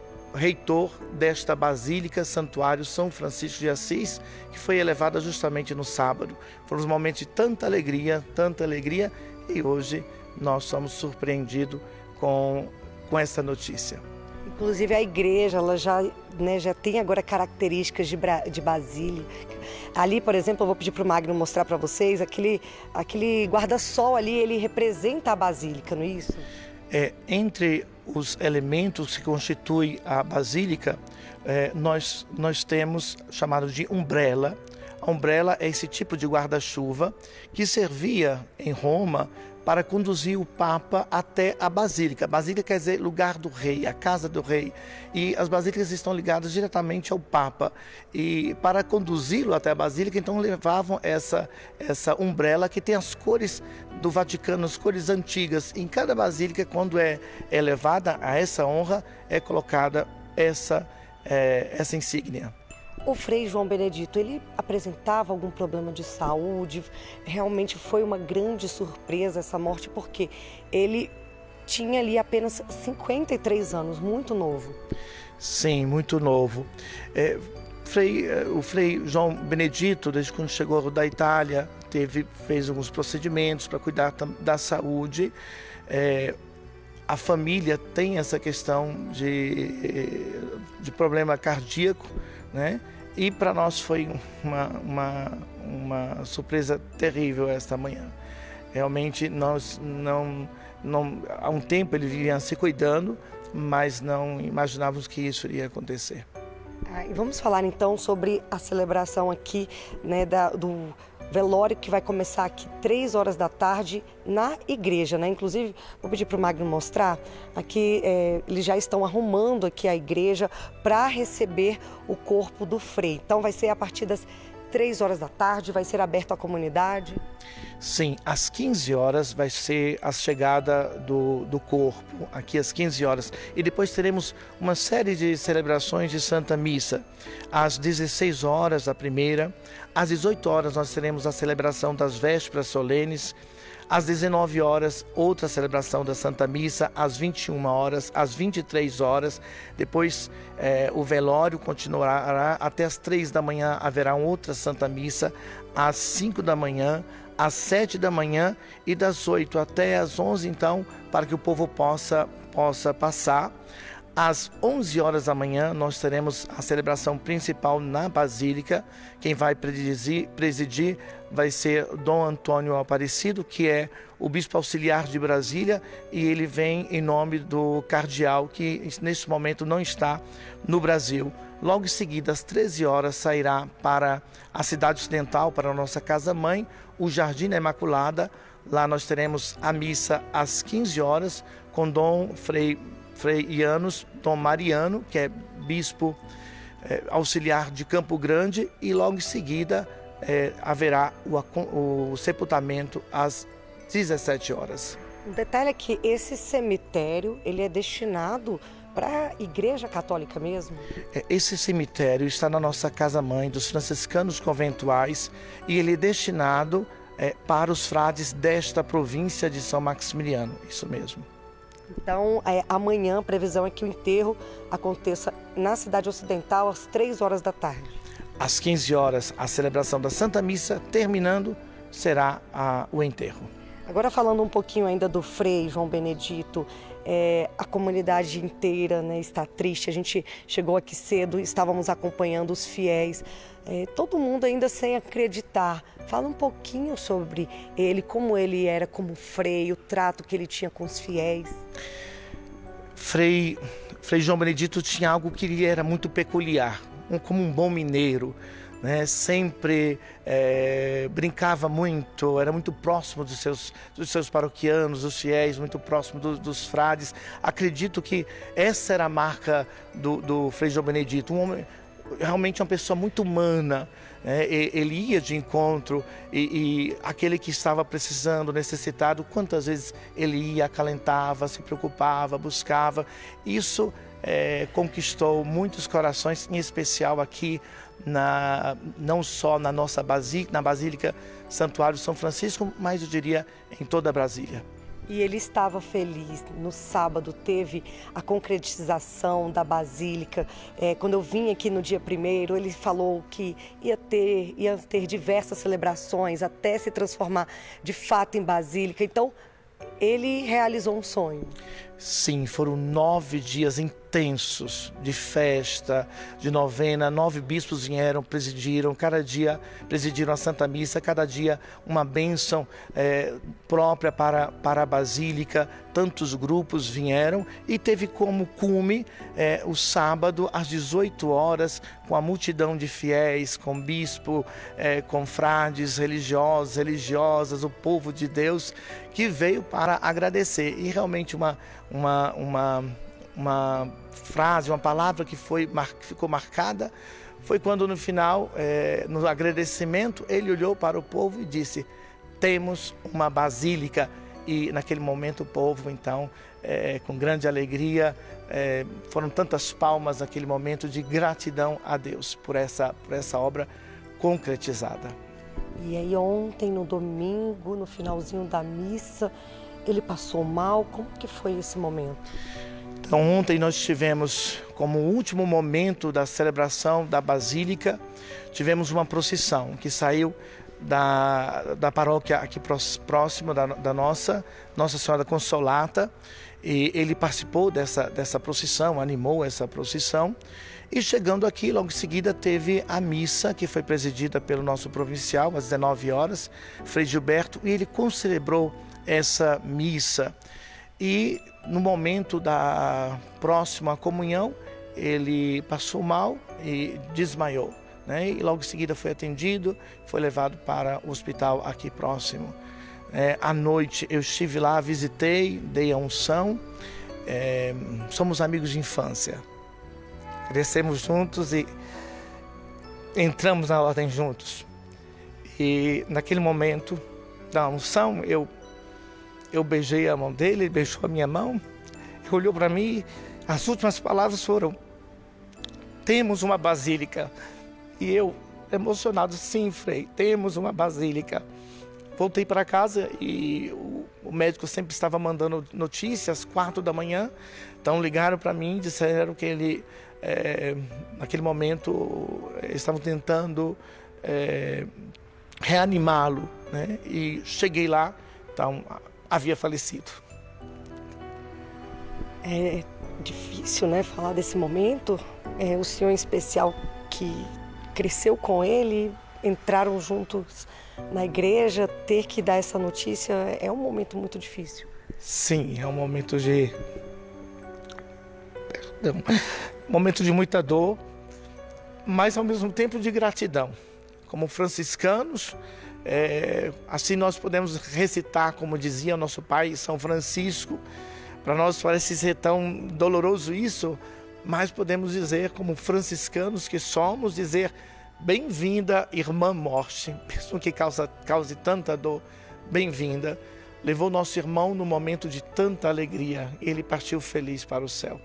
reitor desta Basílica, Santuário São Francisco de Assis, que foi elevada justamente no sábado. Foram uns momentos de tanta alegria, tanta alegria, e hoje nós somos surpreendidos com, com essa notícia. Inclusive a igreja, ela já, né, já tem agora características de, de basílica. Ali, por exemplo, eu vou pedir para o Magno mostrar para vocês, aquele, aquele guarda-sol ali, ele representa a basílica, não é isso? É, entre os elementos que constituem a basílica, é, nós, nós temos chamado de umbrella. A umbrella é esse tipo de guarda-chuva que servia em Roma para conduzir o Papa até a Basílica. A Basílica quer dizer lugar do rei, a casa do rei. E as basílicas estão ligadas diretamente ao Papa. E para conduzi-lo até a Basílica, então levavam essa, essa umbrella que tem as cores do Vaticano, as cores antigas. Em cada basílica, quando é elevada a essa honra, é colocada essa, é, essa insígnia. O Frei João Benedito, ele apresentava algum problema de saúde? Realmente foi uma grande surpresa essa morte, porque ele tinha ali apenas cinquenta e três anos, muito novo. Sim, muito novo. É, Frei, o Frei João Benedito, desde quando chegou da Itália, teve, fez alguns procedimentos para cuidar da saúde. É, a família tem essa questão de, de problema cardíaco, né? E para nós foi uma, uma, uma surpresa terrível esta manhã. Realmente nós não... Não, há um tempo ele vinha se cuidando, mas não imaginávamos que isso iria acontecer. Ah, e vamos falar então sobre a celebração aqui, né, da, do velório que vai começar aqui três horas da tarde na igreja, né? Inclusive, vou pedir para o Magno mostrar, aqui é, eles já estão arrumando aqui a igreja para receber o corpo do Frei. Então vai ser a partir das três horas da tarde, vai ser aberto à comunidade? Sim, às quinze horas vai ser a chegada do, do corpo, aqui às quinze horas. E depois teremos uma série de celebrações de Santa Missa. Às dezesseis horas, a primeira. Às dezoito horas, nós teremos a celebração das vésperas solenes. Às dezenove horas, outra celebração da Santa Missa, às vinte e uma horas, às vinte e três horas. Depois, eh, o velório continuará até às três da manhã, haverá outra Santa Missa, às cinco da manhã, às sete da manhã e das oito até às onze, então, para que o povo possa, possa passar. Às onze horas da manhã, nós teremos a celebração principal na Basílica. Quem vai presidir, presidir vai ser Dom Antônio Aparecido, que é o Bispo Auxiliar de Brasília, e ele vem em nome do cardeal, que neste momento não está no Brasil. Logo em seguida, às treze horas, sairá para a cidade ocidental, para a nossa casa-mãe, o Jardim da Imaculada. Lá nós teremos a missa às quinze horas, com Dom Frei Frei Ianos, Dom Mariano, que é bispo é, auxiliar de Campo Grande, e logo em seguida é, haverá o, o sepultamento às dezessete horas. O detalhe é que esse cemitério ele é destinado para a Igreja Católica mesmo? Esse cemitério está na nossa casa-mãe dos franciscanos conventuais e ele é destinado é, para os frades desta província de São Maximiliano, isso mesmo. Então, é, amanhã a previsão é que o enterro aconteça na cidade ocidental às três horas da tarde. Às quinze horas, a celebração da Santa Missa, terminando, será a, o enterro. Agora falando um pouquinho ainda do Frei João Benedito, é, a comunidade inteira, né, está triste. A gente chegou aqui cedo, estávamos acompanhando os fiéis, é, todo mundo ainda sem acreditar. Fala um pouquinho sobre ele, como ele era como frei, o trato que ele tinha com os fiéis. Frei, Frei João Benedito tinha algo que lhe era muito peculiar, um, como um bom mineiro, né? Sempre é, brincava muito, era muito próximo dos seus, dos seus paroquianos, dos fiéis, muito próximo do, dos frades. Acredito que essa era a marca do, do Frei João Benedito, um homem, realmente uma pessoa muito humana. É, ele ia de encontro e, e aquele que estava precisando, necessitado, quantas vezes ele ia, acalentava, se preocupava, buscava. Isso é, conquistou muitos corações, em especial aqui, na, não só na nossa basílica, na Basílica Santuário São Francisco, mas eu diria em toda Brasília. E ele estava feliz. No sábado teve a concretização da Basílica. É, quando eu vim aqui no dia primeiro, ele falou que ia ter, ia ter diversas celebrações até se transformar de fato em Basílica. Então, ele realizou um sonho. Sim, foram nove dias intensos de festa, de novena. Nove bispos vieram, presidiram, cada dia presidiram a Santa Missa, cada dia uma bênção é, própria para, para a Basílica. Tantos grupos vieram e teve como cume é, o sábado às dezoito horas, com a multidão de fiéis, com bispo, é, com frades religiosos, religiosas, o povo de Deus que veio para agradecer. E realmente uma Uma, uma, uma frase, uma palavra que, foi, que ficou marcada, foi quando no final, é, no agradecimento, ele olhou para o povo e disse: temos uma basílica. e naquele momento o povo, então, é, com grande alegria, é, foram tantas palmas naquele momento de gratidão a Deus por essa, por essa obra concretizada. E aí ontem, no domingo, no finalzinho da missa, ele passou mal. Como que foi esse momento? Então ontem nós tivemos, como último momento da celebração da Basílica, tivemos uma procissão que saiu da, da paróquia aqui próximo da, da nossa, Nossa Senhora Consolata, e ele participou dessa, dessa procissão, animou essa procissão, e chegando aqui, logo em seguida, teve a missa, que foi presidida pelo nosso provincial, às dezenove horas, Frei Gilberto, e ele concelebrou essa missa. E no momento da próxima comunhão, ele passou mal e desmaiou, né? E logo em seguida foi atendido, foi levado para o hospital aqui próximo. É, à noite eu estive lá, visitei, dei a unção, é, somos amigos de infância. Crescemos juntos e entramos na ordem juntos. E naquele momento da unção, eu, eu beijei a mão dele, ele beijou a minha mão, ele olhou para mim, as últimas palavras foram: temos uma basílica. E eu, emocionado, sim, Frei, temos uma basílica. Voltei para casa e o, o médico sempre estava mandando notícias, quatro da manhã. Então ligaram para mim e disseram que ele, é, naquele momento, estavam tentando é, reanimá-lo, né? E cheguei lá, então havia falecido. É difícil, né, falar desse momento. É, o senhor em especial que cresceu com ele, entraram juntos na igreja, ter que dar essa notícia é um momento muito difícil. Sim, é um momento de... Perdão. Um momento de muita dor, mas ao mesmo tempo de gratidão. Como franciscanos, é, assim nós podemos recitar, como dizia nosso pai São Francisco. Para nós parece ser tão doloroso isso, mas podemos dizer, como franciscanos que somos, dizer: bem-vinda, irmã morte, mesmo que causa, cause tanta dor, bem-vinda. Levou nosso irmão no momento de tanta alegria, ele partiu feliz para o céu.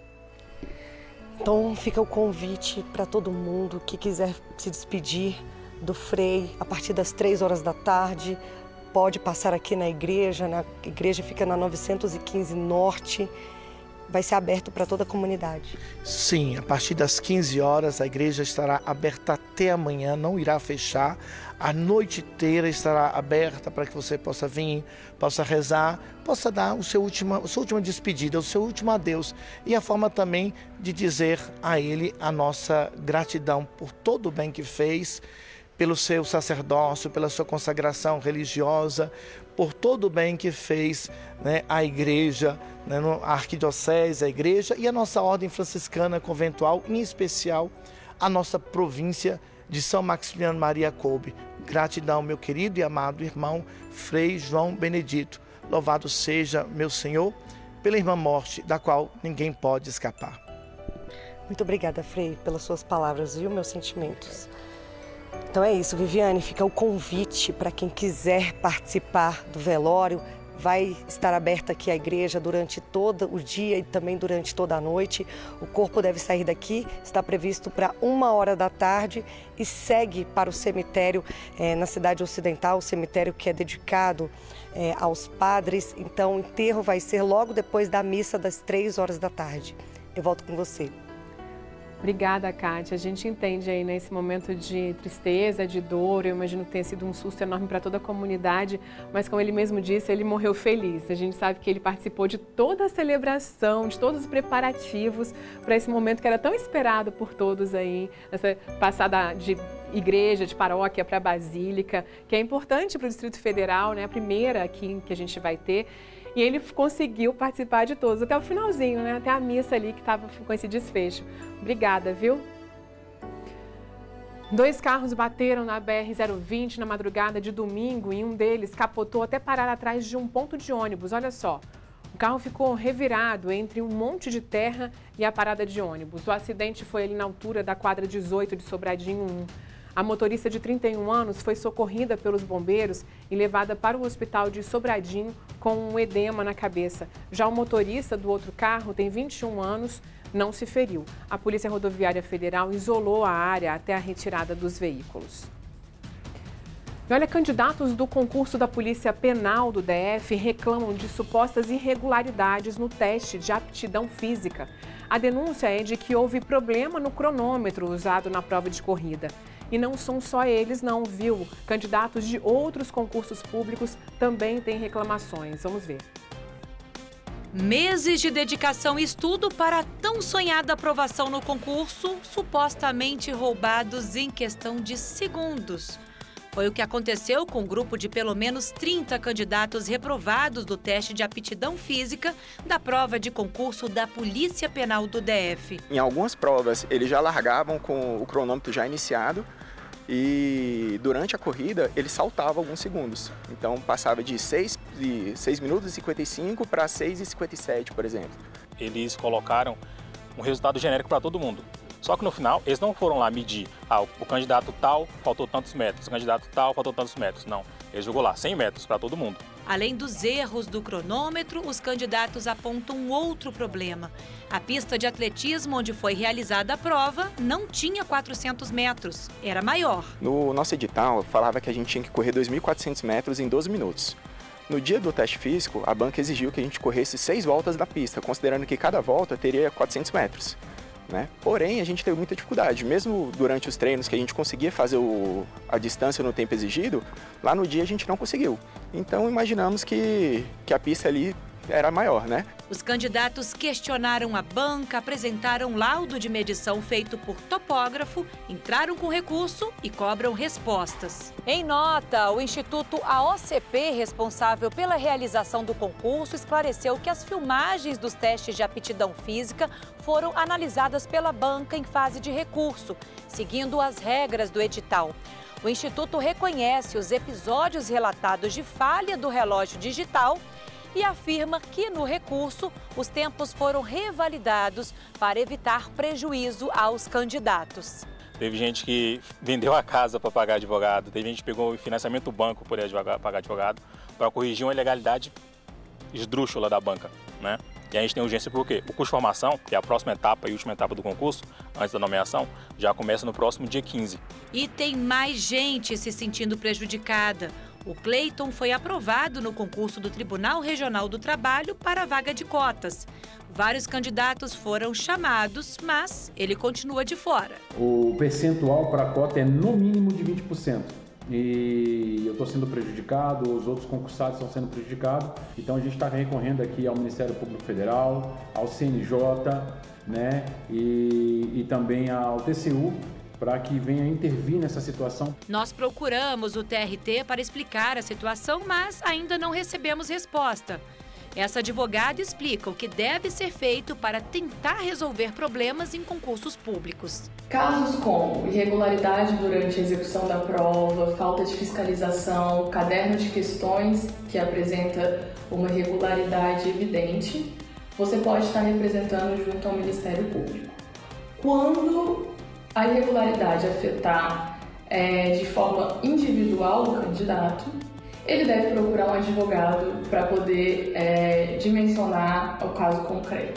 Então fica o convite para todo mundo que quiser se despedir do Frei a partir das três horas da tarde, pode passar aqui na igreja, na igreja fica na novecentos e quinze Norte, vai ser aberto para toda a comunidade. Sim, a partir das quinze horas a igreja estará aberta até amanhã, não irá fechar. A noite inteira estará aberta para que você possa vir, possa rezar, possa dar o seu última, a sua última despedida, o seu último adeus. E a forma também de dizer a ele a nossa gratidão por todo o bem que fez, pelo seu sacerdócio, pela sua consagração religiosa, por todo o bem que fez, né, a igreja, né, a arquidiocese, a igreja e a nossa ordem franciscana conventual, em especial a nossa província de São Maximiliano Maria Kolbe. Gratidão, meu querido e amado irmão Frei João Benedito. Louvado seja meu Senhor pela irmã morte, da qual ninguém pode escapar. Muito obrigada, Frei, pelas suas palavras, viu, meus sentimentos. Então é isso, Viviane, fica o convite para quem quiser participar do velório. Vai estar aberta aqui a igreja durante todo o dia e também durante toda a noite. O corpo deve sair daqui, está previsto para uma hora da tarde e segue para o cemitério é, na cidade ocidental, o cemitério que é dedicado é, aos padres. Então o enterro vai ser logo depois da missa das três horas da tarde. Eu volto com você. Obrigada, Kátia. A gente entende aí nesse momento de tristeza, de dor. Eu imagino que tenha sido um susto enorme para toda a comunidade, mas como ele mesmo disse, ele morreu feliz. A gente sabe que ele participou de toda a celebração, de todos os preparativos para esse momento que era tão esperado por todos aí, essa passada de igreja, de paróquia para basílica, que é importante para o Distrito Federal, né? A primeira aqui que a gente vai ter. E ele conseguiu participar de todos, até o finalzinho, né? Até a missa ali que estava com esse desfecho. Obrigada, viu? Dois carros bateram na B R zero vinte na madrugada de domingo e um deles capotou até parar atrás de um ponto de ônibus. Olha só, o carro ficou revirado entre um monte de terra e a parada de ônibus. O acidente foi ali na altura da quadra dezoito de Sobradinho um. A motorista de trinta e um anos foi socorrida pelos bombeiros e levada para o hospital de Sobradinho com um edema na cabeça. Já o motorista do outro carro tem vinte e um anos, não se feriu. A Polícia Rodoviária Federal isolou a área até a retirada dos veículos. E olha, candidatos do concurso da Polícia Penal do D F reclamam de supostas irregularidades no teste de aptidão física. A denúncia é de que houve problema no cronômetro usado na prova de corrida. E não são só eles não, viu? Candidatos de outros concursos públicos também têm reclamações. Vamos ver. Meses de dedicação e estudo para a tão sonhada aprovação no concurso, supostamente roubados em questão de segundos. Foi o que aconteceu com um grupo de pelo menos trinta candidatos reprovados do teste de aptidão física da prova de concurso da Polícia Penal do D F. Em algumas provas, eles já largavam com o cronômetro já iniciado e durante a corrida eles saltavam alguns segundos. Então passava de seis, de seis minutos e cinquenta e cinco para seis e cinquenta e sete, por exemplo. Eles colocaram um resultado genérico para todo mundo. Só que no final, eles não foram lá medir, ah, o candidato tal faltou tantos metros, o candidato tal faltou tantos metros. Não, eles jogou lá cem metros para todo mundo. Além dos erros do cronômetro, os candidatos apontam outro problema. A pista de atletismo onde foi realizada a prova não tinha quatrocentos metros, era maior. No nosso edital, falava que a gente tinha que correr dois mil e quatrocentos metros em doze minutos. No dia do teste físico, a banca exigiu que a gente corresse seis voltas da pista, considerando que cada volta teria quatrocentos metros. Né? Porém, a gente teve muita dificuldade, mesmo durante os treinos que a gente conseguia fazer o, a distância no tempo exigido, lá no dia a gente não conseguiu. Então imaginamos que, que a pista ali era maior, né? Os candidatos questionaram a banca, apresentaram laudo de medição feito por topógrafo, entraram com recurso e cobram respostas. Em nota, o Instituto A O C P, responsável pela realização do concurso, esclareceu que as filmagens dos testes de aptidão física foram analisadas pela banca em fase de recurso, seguindo as regras do edital. O Instituto reconhece os episódios relatados de falha do relógio digital e afirma que, no recurso, os tempos foram revalidados para evitar prejuízo aos candidatos. Teve gente que vendeu a casa para pagar advogado, teve gente que pegou financiamento do banco por pagar advogado para corrigir uma ilegalidade esdrúxula da banca, né? E a gente tem urgência porque o curso de formação, que é a próxima etapa e última etapa do concurso, antes da nomeação, já começa no próximo dia quinze. E tem mais gente se sentindo prejudicada. O Cleiton foi aprovado no concurso do Tribunal Regional do Trabalho para a vaga de cotas. Vários candidatos foram chamados, mas ele continua de fora. O percentual para a cota é no mínimo de vinte por cento. E eu estou sendo prejudicado, os outros concursados estão sendo prejudicados. Então a gente está recorrendo aqui ao Ministério Público Federal, ao C N J, né, e, e também ao T C U, para que venha intervir nessa situação. Nós procuramos o T R T para explicar a situação, mas ainda não recebemos resposta. Essa advogada explica o que deve ser feito para tentar resolver problemas em concursos públicos. Casos como irregularidade durante a execução da prova, falta de fiscalização, caderno de questões que apresenta uma irregularidade evidente, você pode estar representando junto ao Ministério Público. Quando a irregularidade afetar é, de forma individual o candidato, ele deve procurar um advogado para poder é, dimensionar o caso concreto.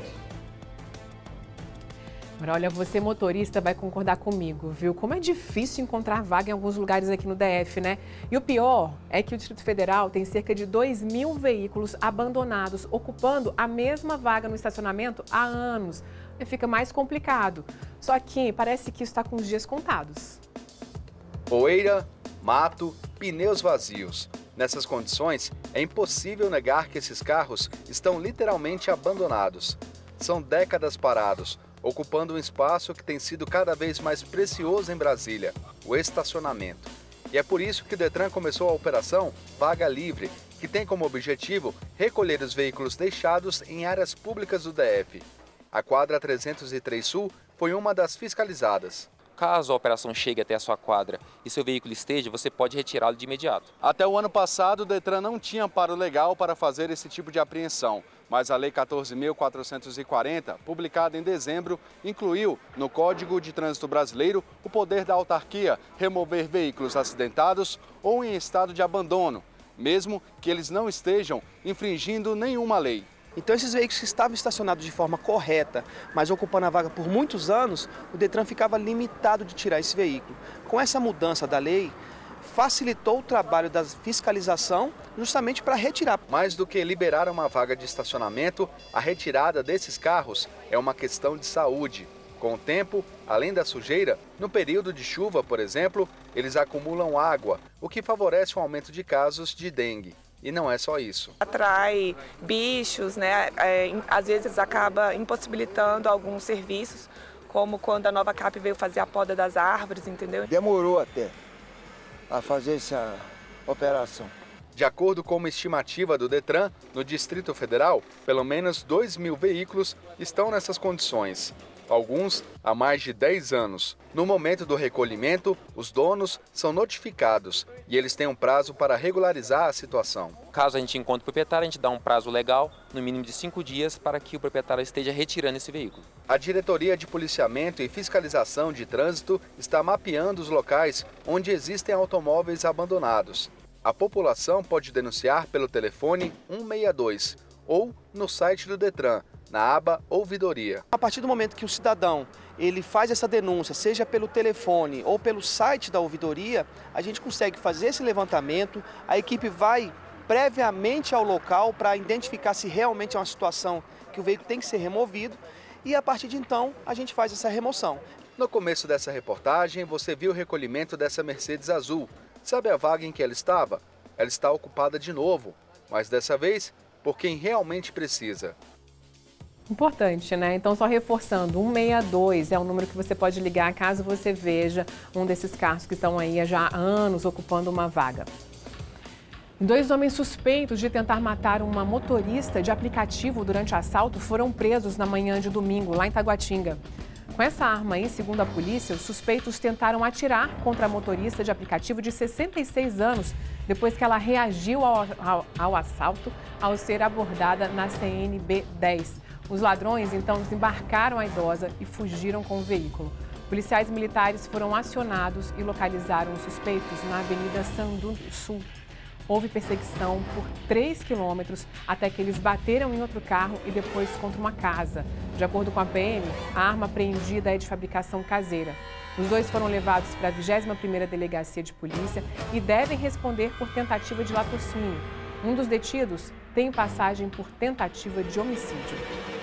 Olha, você motorista vai concordar comigo, viu? Como é difícil encontrar vaga em alguns lugares aqui no D F, né? E o pior é que o Distrito Federal tem cerca de dois mil veículos abandonados, ocupando a mesma vaga no estacionamento há anos. E fica mais complicado. Só que parece que isso está com os dias contados. Poeira, mato, pneus vazios. Nessas condições, é impossível negar que esses carros estão literalmente abandonados. São décadas parados, ocupando um espaço que tem sido cada vez mais precioso em Brasília, o estacionamento. E é por isso que o Detran começou a operação Vaga Livre, que tem como objetivo recolher os veículos deixados em áreas públicas do D F. A quadra trezentos e três Sul foi uma das fiscalizadas. Caso a operação chegue até a sua quadra e seu veículo esteja, você pode retirá-lo de imediato. Até o ano passado, o Detran não tinha amparo legal para fazer esse tipo de apreensão, mas a Lei quatorze mil quatrocentos e quarenta, publicada em dezembro, incluiu no Código de Trânsito Brasileiro o poder da autarquia remover veículos acidentados ou em estado de abandono, mesmo que eles não estejam infringindo nenhuma lei. Então, esses veículos que estavam estacionados de forma correta, mas ocupando a vaga por muitos anos, o Detran ficava limitado de tirar esse veículo. Com essa mudança da lei, facilitou o trabalho da fiscalização justamente para retirar. Mais do que liberar uma vaga de estacionamento, a retirada desses carros é uma questão de saúde. Com o tempo, além da sujeira, no período de chuva, por exemplo, eles acumulam água, o que favorece o aumento de casos de dengue. E não é só isso. Atrai bichos, né? É, às vezes acaba impossibilitando alguns serviços, como quando a Nova Cap veio fazer a poda das árvores, entendeu? Demorou até a fazer essa operação. De acordo com uma estimativa do Detran, no Distrito Federal, pelo menos dois mil veículos estão nessas condições. Alguns há mais de dez anos. No momento do recolhimento, os donos são notificados e eles têm um prazo para regularizar a situação. Caso a gente encontre o proprietário, a gente dá um prazo legal, no mínimo de cinco dias, para que o proprietário esteja retirando esse veículo. A Diretoria de Policiamento e Fiscalização de Trânsito está mapeando os locais onde existem automóveis abandonados. A população pode denunciar pelo telefone um seis dois ou no site do Detran, na aba Ouvidoria. A partir do momento que o cidadão ele faz essa denúncia, seja pelo telefone ou pelo site da ouvidoria, a gente consegue fazer esse levantamento, a equipe vai previamente ao local para identificar se realmente é uma situação que o veículo tem que ser removido e a partir de então a gente faz essa remoção. No começo dessa reportagem você viu o recolhimento dessa Mercedes azul. Sabe a vaga em que ela estava? Ela está ocupada de novo, mas dessa vez por quem realmente precisa. Importante, né? Então, só reforçando, um seis dois é o número que você pode ligar caso você veja um desses carros que estão aí já há anos ocupando uma vaga. Dois homens suspeitos de tentar matar uma motorista de aplicativo durante assalto foram presos na manhã de domingo, lá em Taguatinga. Com essa arma aí, segundo a polícia, os suspeitos tentaram atirar contra a motorista de aplicativo de sessenta e seis anos, depois que ela reagiu ao, ao, ao assalto ao ser abordada na C N B dez. Os ladrões, então, desembarcaram a idosa e fugiram com o veículo. Policiais militares foram acionados e localizaram os suspeitos na Avenida Sandu Sul. Houve perseguição por três quilômetros até que eles bateram em outro carro e depois contra uma casa. De acordo com a P M, a arma apreendida é de fabricação caseira. Os dois foram levados para a vigésima primeira Delegacia de Polícia e devem responder por tentativa de latrocínio. Um dos detidos tem passagem por tentativa de homicídio.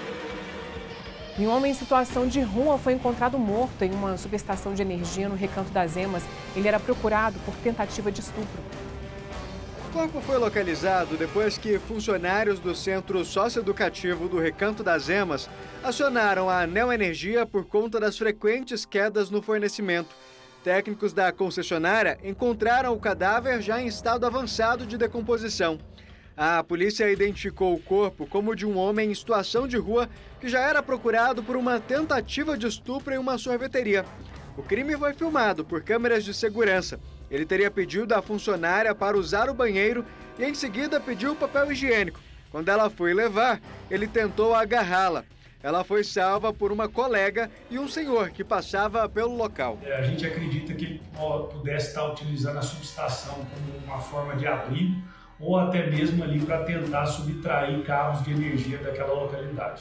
E um homem em situação de rua foi encontrado morto em uma subestação de energia no Recanto das Emas. Ele era procurado por tentativa de estupro. O corpo foi localizado depois que funcionários do Centro Socioeducativo do Recanto das Emas acionaram a Neo Energia por conta das frequentes quedas no fornecimento. Técnicos da concessionária encontraram o cadáver já em estado avançado de decomposição. A polícia identificou o corpo como de um homem em situação de rua que já era procurado por uma tentativa de estupro em uma sorveteria. O crime foi filmado por câmeras de segurança. Ele teria pedido à funcionária para usar o banheiro e em seguida pediu papel higiênico. Quando ela foi levar, ele tentou agarrá-la. Ela foi salva por uma colega e um senhor que passava pelo local. A gente acredita que ele pudesse estar utilizando a subestação como uma forma de abrigo ou até mesmo ali para tentar subtrair cabos de energia daquela localidade.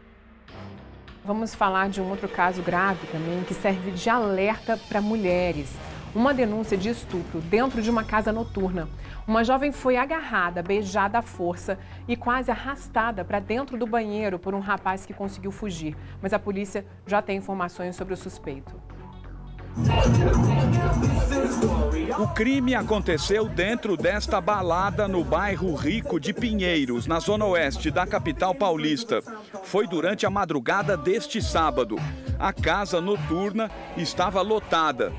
Vamos falar de um outro caso grave também que serve de alerta para mulheres. Uma denúncia de estupro dentro de uma casa noturna. Uma jovem foi agarrada, beijada à força e quase arrastada para dentro do banheiro por um rapaz que conseguiu fugir. Mas a polícia já tem informações sobre o suspeito. O crime aconteceu dentro desta balada no bairro Rico de Pinheiros, na zona oeste da capital paulista. Foi durante a madrugada deste sábado. A casa noturna estava lotada.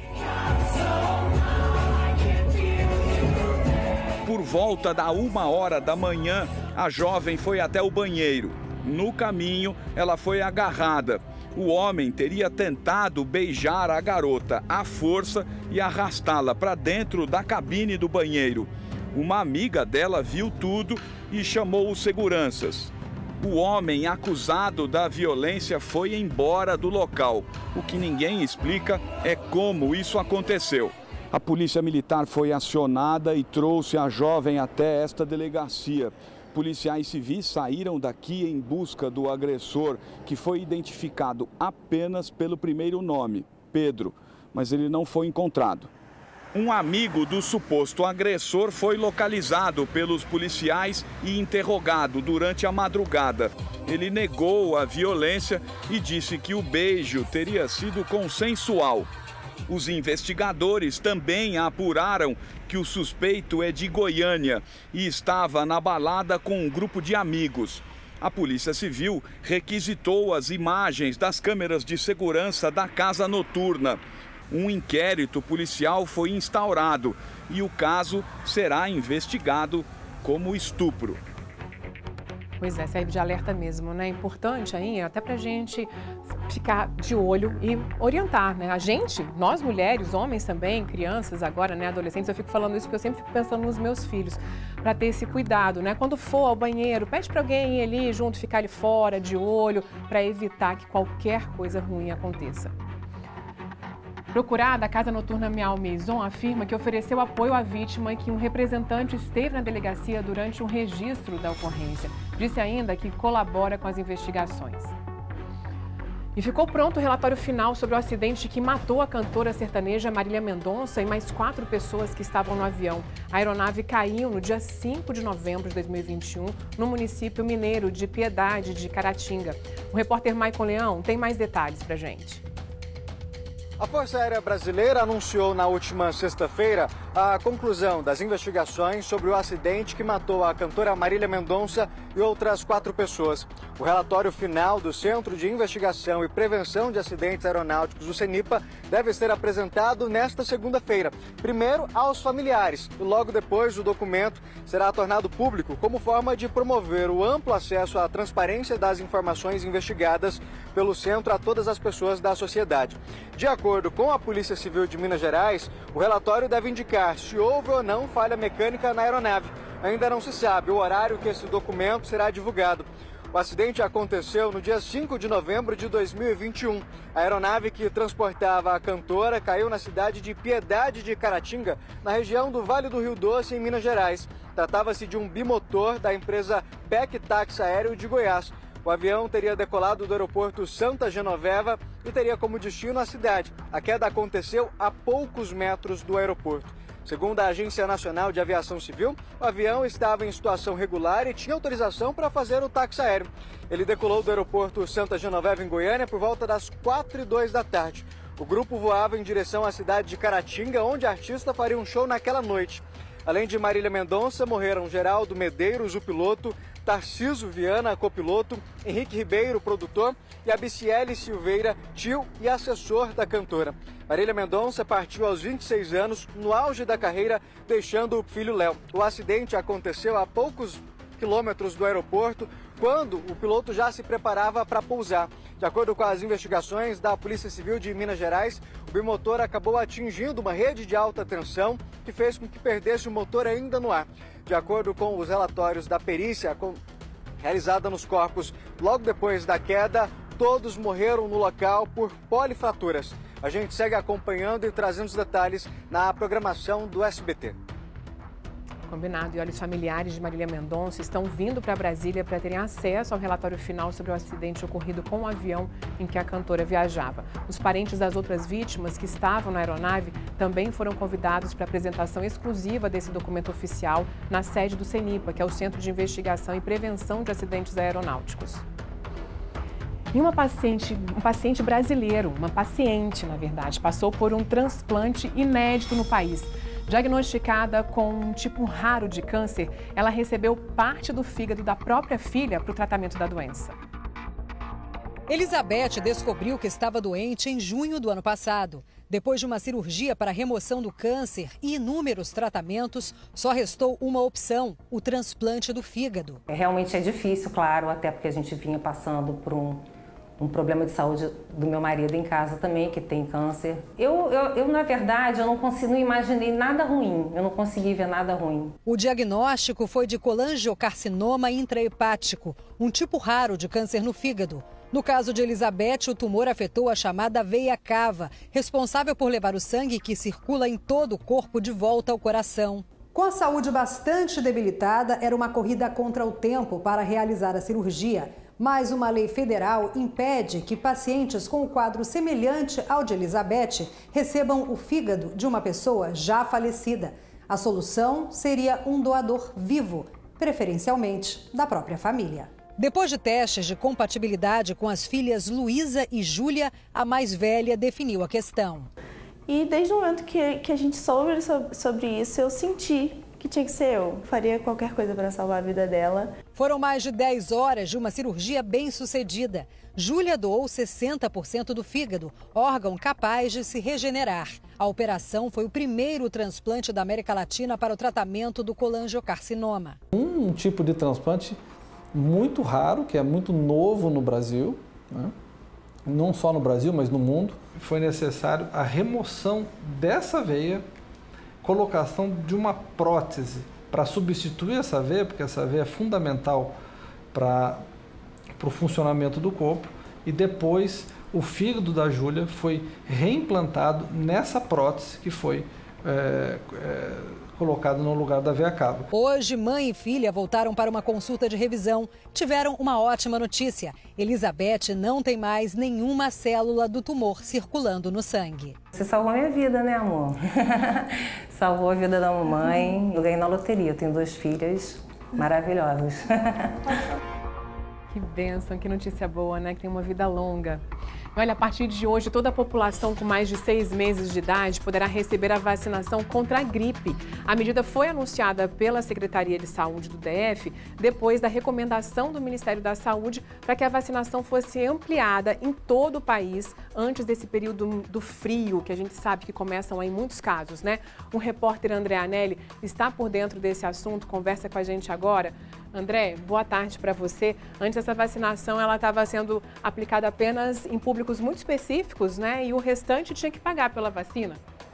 Por volta da uma hora da manhã, a jovem foi até o banheiro. No caminho, ela foi agarrada. O homem teria tentado beijar a garota à força e arrastá-la para dentro da cabine do banheiro. Uma amiga dela viu tudo e chamou os seguranças. O homem acusado da violência foi embora do local. O que ninguém explica é como isso aconteceu. A polícia militar foi acionada e trouxe a jovem até esta delegacia. Policiais civis saíram daqui em busca do agressor, que foi identificado apenas pelo primeiro nome, Pedro, mas ele não foi encontrado. Um amigo do suposto agressor foi localizado pelos policiais e interrogado durante a madrugada. Ele negou a violência e disse que o beijo teria sido consensual. Os investigadores também apuraram que o suspeito é de Goiânia e estava na balada com um grupo de amigos. A Polícia Civil requisitou as imagens das câmeras de segurança da casa noturna. Um inquérito policial foi instaurado e o caso será investigado como estupro. Pois é, serve de alerta mesmo, né? Importante aí, até pra gente ficar de olho e orientar, né? A gente, nós mulheres, homens também, crianças agora, né, adolescentes, eu fico falando isso porque eu sempre fico pensando nos meus filhos, para ter esse cuidado, né? Quando for ao banheiro, pede para alguém ir ali junto, ficar ali fora, de olho, para evitar que qualquer coisa ruim aconteça. Procurada, a Casa Noturna Miau Maison afirma que ofereceu apoio à vítima e que um representante esteve na delegacia durante um registro da ocorrência. Disse ainda que colabora com as investigações. E ficou pronto o relatório final sobre o acidente que matou a cantora sertaneja Marília Mendonça e mais quatro pessoas que estavam no avião. A aeronave caiu no dia cinco de novembro de dois mil e vinte e um, no município mineiro de Piedade de Caratinga. O repórter Maicon Leão tem mais detalhes pra gente. A Força Aérea Brasileira anunciou na última sexta-feira a conclusão das investigações sobre o acidente que matou a cantora Marília Mendonça e outras quatro pessoas. O relatório final do Centro de Investigação e Prevenção de Acidentes Aeronáuticos, o CENIPA, deve ser apresentado nesta segunda-feira. Primeiro aos familiares e logo depois o documento será tornado público como forma de promover o amplo acesso à transparência das informações investigadas pelo centro a todas as pessoas da sociedade. De acordo com a Polícia Civil de Minas Gerais, o relatório deve indicar se houve ou não falha mecânica na aeronave. Ainda não se sabe o horário que esse documento será divulgado. O acidente aconteceu no dia cinco de novembro de dois mil e vinte e um. A aeronave que transportava a cantora caiu na cidade de Piedade de Caratinga, na região do Vale do Rio Doce, em Minas Gerais. Tratava-se de um bimotor da empresa P E C Táxi Aéreo de Goiás. O avião teria decolado do aeroporto Santa Genoveva e teria como destino a cidade. A queda aconteceu a poucos metros do aeroporto. Segundo a Agência Nacional de Aviação Civil, o avião estava em situação regular e tinha autorização para fazer o táxi aéreo. Ele decolou do aeroporto Santa Genoveva, em Goiânia, por volta das quatro e dois da tarde. O grupo voava em direção à cidade de Caratinga, onde a artista faria um show naquela noite. Além de Marília Mendonça, morreram Geraldo Medeiros, o piloto, Tarciso Viana, copiloto, Henrique Ribeiro, produtor, e Abiciele Silveira, tio e assessor da cantora. Marília Mendonça partiu aos vinte e seis anos, no auge da carreira, deixando o filho Léo. O acidente aconteceu a poucos quilômetros do aeroporto, quando o piloto já se preparava para pousar. De acordo com as investigações da Polícia Civil de Minas Gerais, o bimotor acabou atingindo uma rede de alta tensão que fez com que perdesse o motor ainda no ar. De acordo com os relatórios da perícia realizada nos corpos logo depois da queda, todos morreram no local por polifraturas. A gente segue acompanhando e trazendo os detalhes na programação do S B T. Combinado. E olha, os familiares de Marília Mendonça estão vindo para Brasília para terem acesso ao relatório final sobre o acidente ocorrido com o avião em que a cantora viajava. Os parentes das outras vítimas que estavam na aeronave também foram convidados para a apresentação exclusiva desse documento oficial na sede do CENIPA, que é o Centro de Investigação e Prevenção de Acidentes Aeronáuticos. E uma paciente, um paciente brasileiro, uma paciente, na verdade, passou por um transplante inédito no país. Diagnosticada com um tipo raro de câncer, ela recebeu parte do fígado da própria filha para o tratamento da doença. Elizabeth descobriu que estava doente em junho do ano passado. Depois de uma cirurgia para remoção do câncer e inúmeros tratamentos, só restou uma opção, o transplante do fígado. Realmente é difícil, claro, até porque a gente vinha passando por um, um problema de saúde do meu marido em casa também, que tem câncer. Eu, eu, eu na verdade, eu não consigo, não imaginei nada ruim, eu não consegui ver nada ruim. O diagnóstico foi de colangiocarcinoma intrahepático, um tipo raro de câncer no fígado. No caso de Elizabeth, o tumor afetou a chamada veia cava, responsável por levar o sangue que circula em todo o corpo de volta ao coração. Com a saúde bastante debilitada, era uma corrida contra o tempo para realizar a cirurgia. Mas uma lei federal impede que pacientes com um quadro semelhante ao de Elizabeth recebam o fígado de uma pessoa já falecida. A solução seria um doador vivo, preferencialmente da própria família. Depois de testes de compatibilidade com as filhas Luísa e Júlia, a mais velha definiu a questão. E desde o momento que, que a gente soube sobre isso, eu senti que tinha que ser eu. Faria qualquer coisa para salvar a vida dela. Foram mais de dez horas de uma cirurgia bem sucedida. Júlia doou sessenta por cento do fígado, órgão capaz de se regenerar. A operação foi o primeiro transplante da América Latina para o tratamento do colangiocarcinoma. Um tipo de transplante muito raro, que é muito novo no Brasil, né? Não só no Brasil, mas no mundo. Foi necessário a remoção dessa veia, colocação de uma prótese para substituir essa veia, porque essa veia é fundamental para o funcionamento do corpo, e depois o fígado da Júlia foi reimplantado nessa prótese que foi é, é, colocado no lugar da veia cava. Hoje, mãe e filha voltaram para uma consulta de revisão. Tiveram uma ótima notícia. Elizabeth não tem mais nenhuma célula do tumor circulando no sangue. Você salvou a minha vida, né, amor? Salvou a vida da mamãe. Eu ganhei na loteria. Eu tenho duas filhas maravilhosas. Que bênção, que notícia boa, né? Que tem uma vida longa. Olha, a partir de hoje, toda a população com mais de seis meses de idade poderá receber a vacinação contra a gripe. A medida foi anunciada pela Secretaria de Saúde do D F depois da recomendação do Ministério da Saúde para que a vacinação fosse ampliada em todo o país antes desse período do frio, que a gente sabe que começam aí muitos casos, né? O repórter André Anelli está por dentro desse assunto, conversa com a gente agora. André, boa tarde para você. Antes essa vacinação, ela estava sendo aplicada apenas em públicos muito específicos, né? E o restante tinha que pagar pela vacina.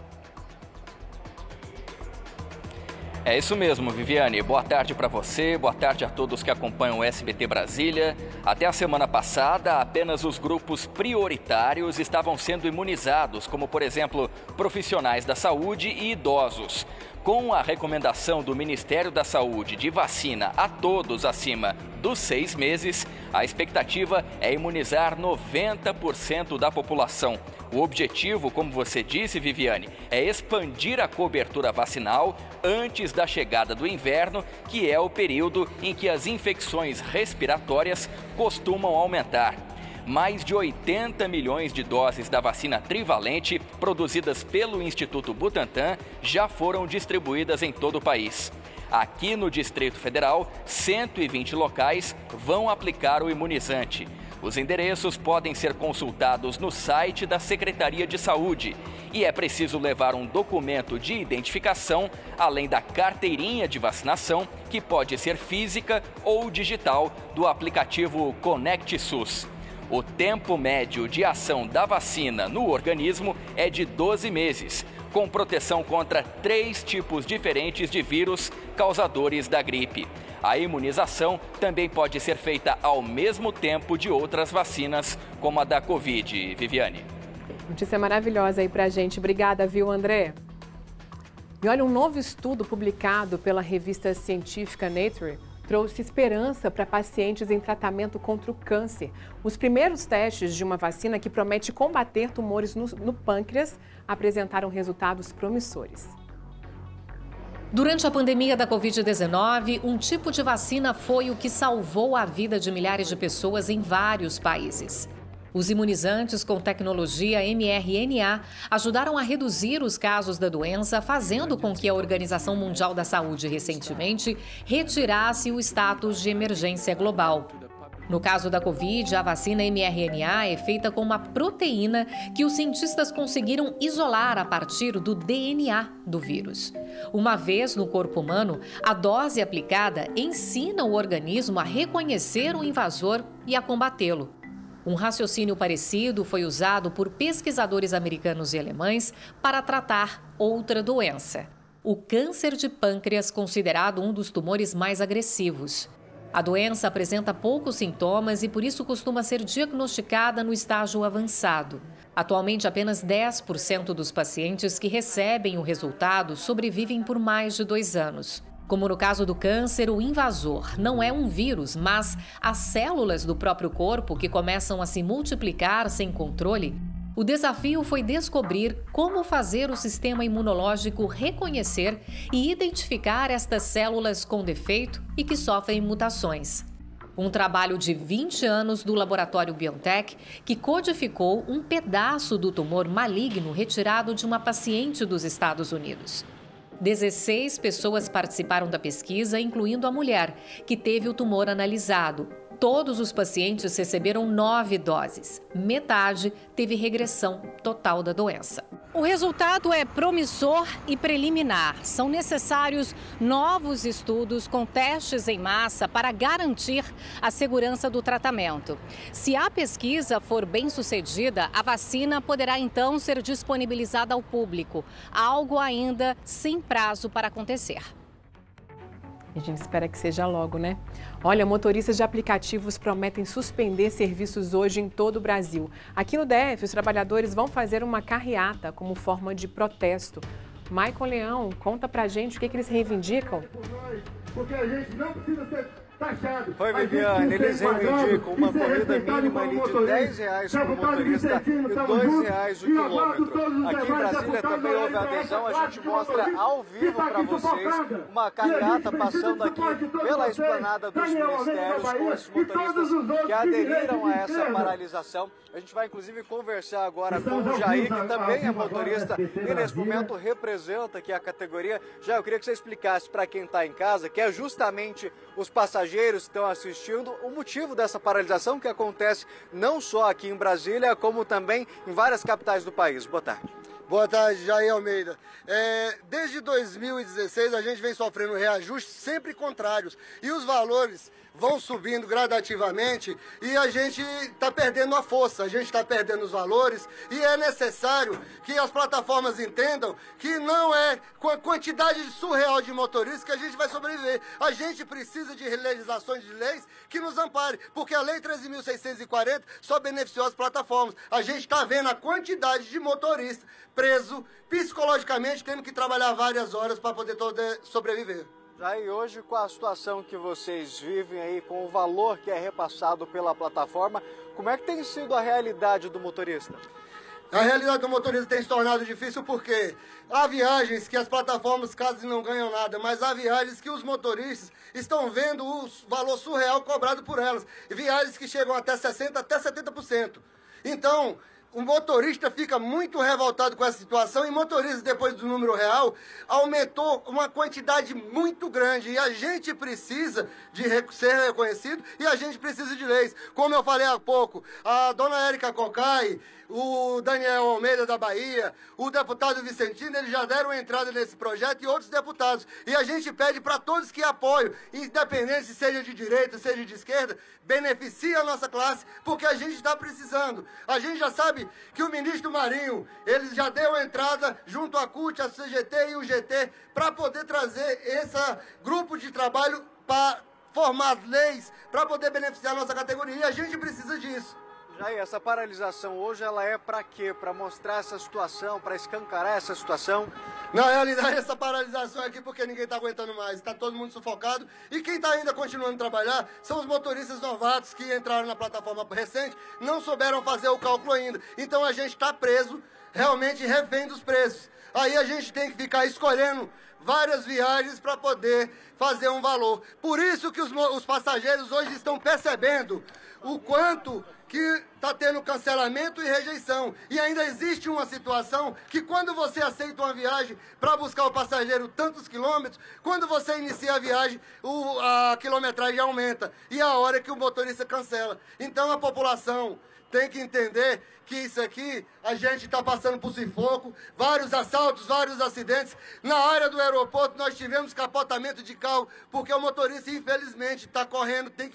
É isso mesmo, Viviane. Boa tarde para você, boa tarde a todos que acompanham o S B T Brasília. Até a semana passada, apenas os grupos prioritários estavam sendo imunizados, como, por exemplo, profissionais da saúde e idosos. Com a recomendação do Ministério da Saúde de vacina a todos acima dos seis meses, a expectativa é imunizar noventa por cento da população. O objetivo, como você disse, Viviane, é expandir a cobertura vacinal antes da chegada do inverno, que é o período em que as infecções respiratórias costumam aumentar. Mais de oitenta milhões de doses da vacina trivalente, produzidas pelo Instituto Butantan, já foram distribuídas em todo o país. Aqui no Distrito Federal, cento e vinte locais vão aplicar o imunizante. Os endereços podem ser consultados no site da Secretaria de Saúde e é preciso levar um documento de identificação, além da carteirinha de vacinação, que pode ser física ou digital, do aplicativo Conect SUS. O tempo médio de ação da vacina no organismo é de doze meses, com proteção contra três tipos diferentes de vírus causadores da gripe. A imunização também pode ser feita ao mesmo tempo de outras vacinas, como a da Covid, Viviane. Notícia maravilhosa aí pra gente. Obrigada, viu, André? E olha, um novo estudo publicado pela revista científica Nature trouxe esperança para pacientes em tratamento contra o câncer. Os primeiros testes de uma vacina que promete combater tumores no, no pâncreas apresentaram resultados promissores. Durante a pandemia da Covid dezenove, um tipo de vacina foi o que salvou a vida de milhares de pessoas em vários países. Os imunizantes com tecnologia M R N A ajudaram a reduzir os casos da doença, fazendo com que a Organização Mundial da Saúde recentemente retirasse o status de emergência global. No caso da Covid, a vacina M R N A é feita com uma proteína que os cientistas conseguiram isolar a partir do D N A do vírus. Uma vez no corpo humano, a dose aplicada ensina o organismo a reconhecer o invasor e a combatê-lo. Um raciocínio parecido foi usado por pesquisadores americanos e alemães para tratar outra doença, o câncer de pâncreas, considerado um dos tumores mais agressivos. A doença apresenta poucos sintomas e, por isso, costuma ser diagnosticada no estágio avançado. Atualmente, apenas dez por cento dos pacientes que recebem o resultado sobrevivem por mais de dois anos. Como no caso do câncer, o invasor não é um vírus, mas as células do próprio corpo que começam a se multiplicar sem controle. O desafio foi descobrir como fazer o sistema imunológico reconhecer e identificar estas células com defeito e que sofrem mutações. Um trabalho de vinte anos do laboratório BioNTech que codificou um pedaço do tumor maligno retirado de uma paciente dos Estados Unidos. dezesseis pessoas participaram da pesquisa, incluindo a mulher, que teve o tumor analisado. Todos os pacientes receberam nove doses. Metade teve regressão total da doença. O resultado é promissor e preliminar. São necessários novos estudos com testes em massa para garantir a segurança do tratamento. Se a pesquisa for bem sucedida, a vacina poderá então ser disponibilizada ao público, algo ainda sem prazo para acontecer. A gente espera que seja logo, né? Olha, motoristas de aplicativos prometem suspender serviços hoje em todo o Brasil. Aqui no D F, os trabalhadores vão fazer uma carreata como forma de protesto. Maicon Leão, conta pra gente o que, que eles reivindicam. Porque a gente não precisa ser taxado. Oi, Viviane, eles reivindicam uma corrida mínima ali de dez reais por motorista e dois reais o quilômetro. Aqui em Brasília também houve adesão, a gente mostra ao vivo para vocês uma carreata passando aqui pela esplanada dos ministérios com esses motoristas que aderiram a essa paralisação. A gente vai inclusive conversar agora com o Jair, que também é motorista e nesse momento representa aqui a categoria. Já eu queria que você explicasse para quem está em casa, que é justamente os passageiros que estão assistindo, o motivo dessa paralisação que acontece não só aqui em Brasília, como também em várias capitais do país. Boa tarde. Boa tarde, Jair Almeida. É, desde dois mil e dezesseis a gente vem sofrendo reajustes sempre contrários e os valores vão subindo gradativamente e a gente está perdendo a força, a gente está perdendo os valores e é necessário que as plataformas entendam que não é com a quantidade surreal de motoristas que a gente vai sobreviver. A gente precisa de legislações de leis que nos amparem, porque a Lei treze mil seiscentos e quarenta só beneficiou as plataformas. A gente está vendo a quantidade de motoristas preso psicologicamente, tendo que trabalhar várias horas para poder sobreviver. Já e hoje, com a situação que vocês vivem aí, com o valor que é repassado pela plataforma, como é que tem sido a realidade do motorista? A realidade do motorista tem se tornado difícil porque há viagens que as plataformas quase não ganham nada, mas há viagens que os motoristas estão vendo o valor surreal cobrado por elas. Viagens que chegam até sessenta por cento, até setenta por cento. Então, o motorista fica muito revoltado com essa situação e motoristas, depois do número real, aumentou uma quantidade muito grande e a gente precisa de ser reconhecido e a gente precisa de leis. Como eu falei há pouco, a dona Érica Cocai, o Daniel Almeida da Bahia, o deputado Vicentino, eles já deram entrada nesse projeto e outros deputados. E a gente pede para todos que apoiam, independente se seja de direita, seja de esquerda, beneficie a nossa classe, porque a gente está precisando. A gente já sabe que o ministro Marinho, ele já deu entrada junto à C U T, a C G T e o G T, para poder trazer esse grupo de trabalho para formar leis, para poder beneficiar a nossa categoria. E a gente precisa disso. Jair, essa paralisação hoje ela é para quê? Para mostrar essa situação, para escancarar essa situação? Na realidade, essa paralisação é aqui porque ninguém está aguentando mais, está todo mundo sufocado. E quem está ainda continuando a trabalhar são os motoristas novatos que entraram na plataforma recente, não souberam fazer o cálculo ainda. Então a gente está preso, realmente refém dos preços. Aí a gente tem que ficar escolhendo várias viagens para poder fazer um valor. Por isso que os, os passageiros hoje estão percebendo o quanto que está tendo cancelamento e rejeição. E ainda existe uma situação que quando você aceita uma viagem para buscar o passageiro tantos quilômetros, quando você inicia a viagem, o, a quilometragem aumenta. E é a hora que o motorista cancela. Então a população tem que entender que isso aqui, a gente está passando por sufoco, vários assaltos, vários acidentes. Na área do aeroporto nós tivemos capotamento de carro, porque o motorista, infelizmente, está correndo, tem que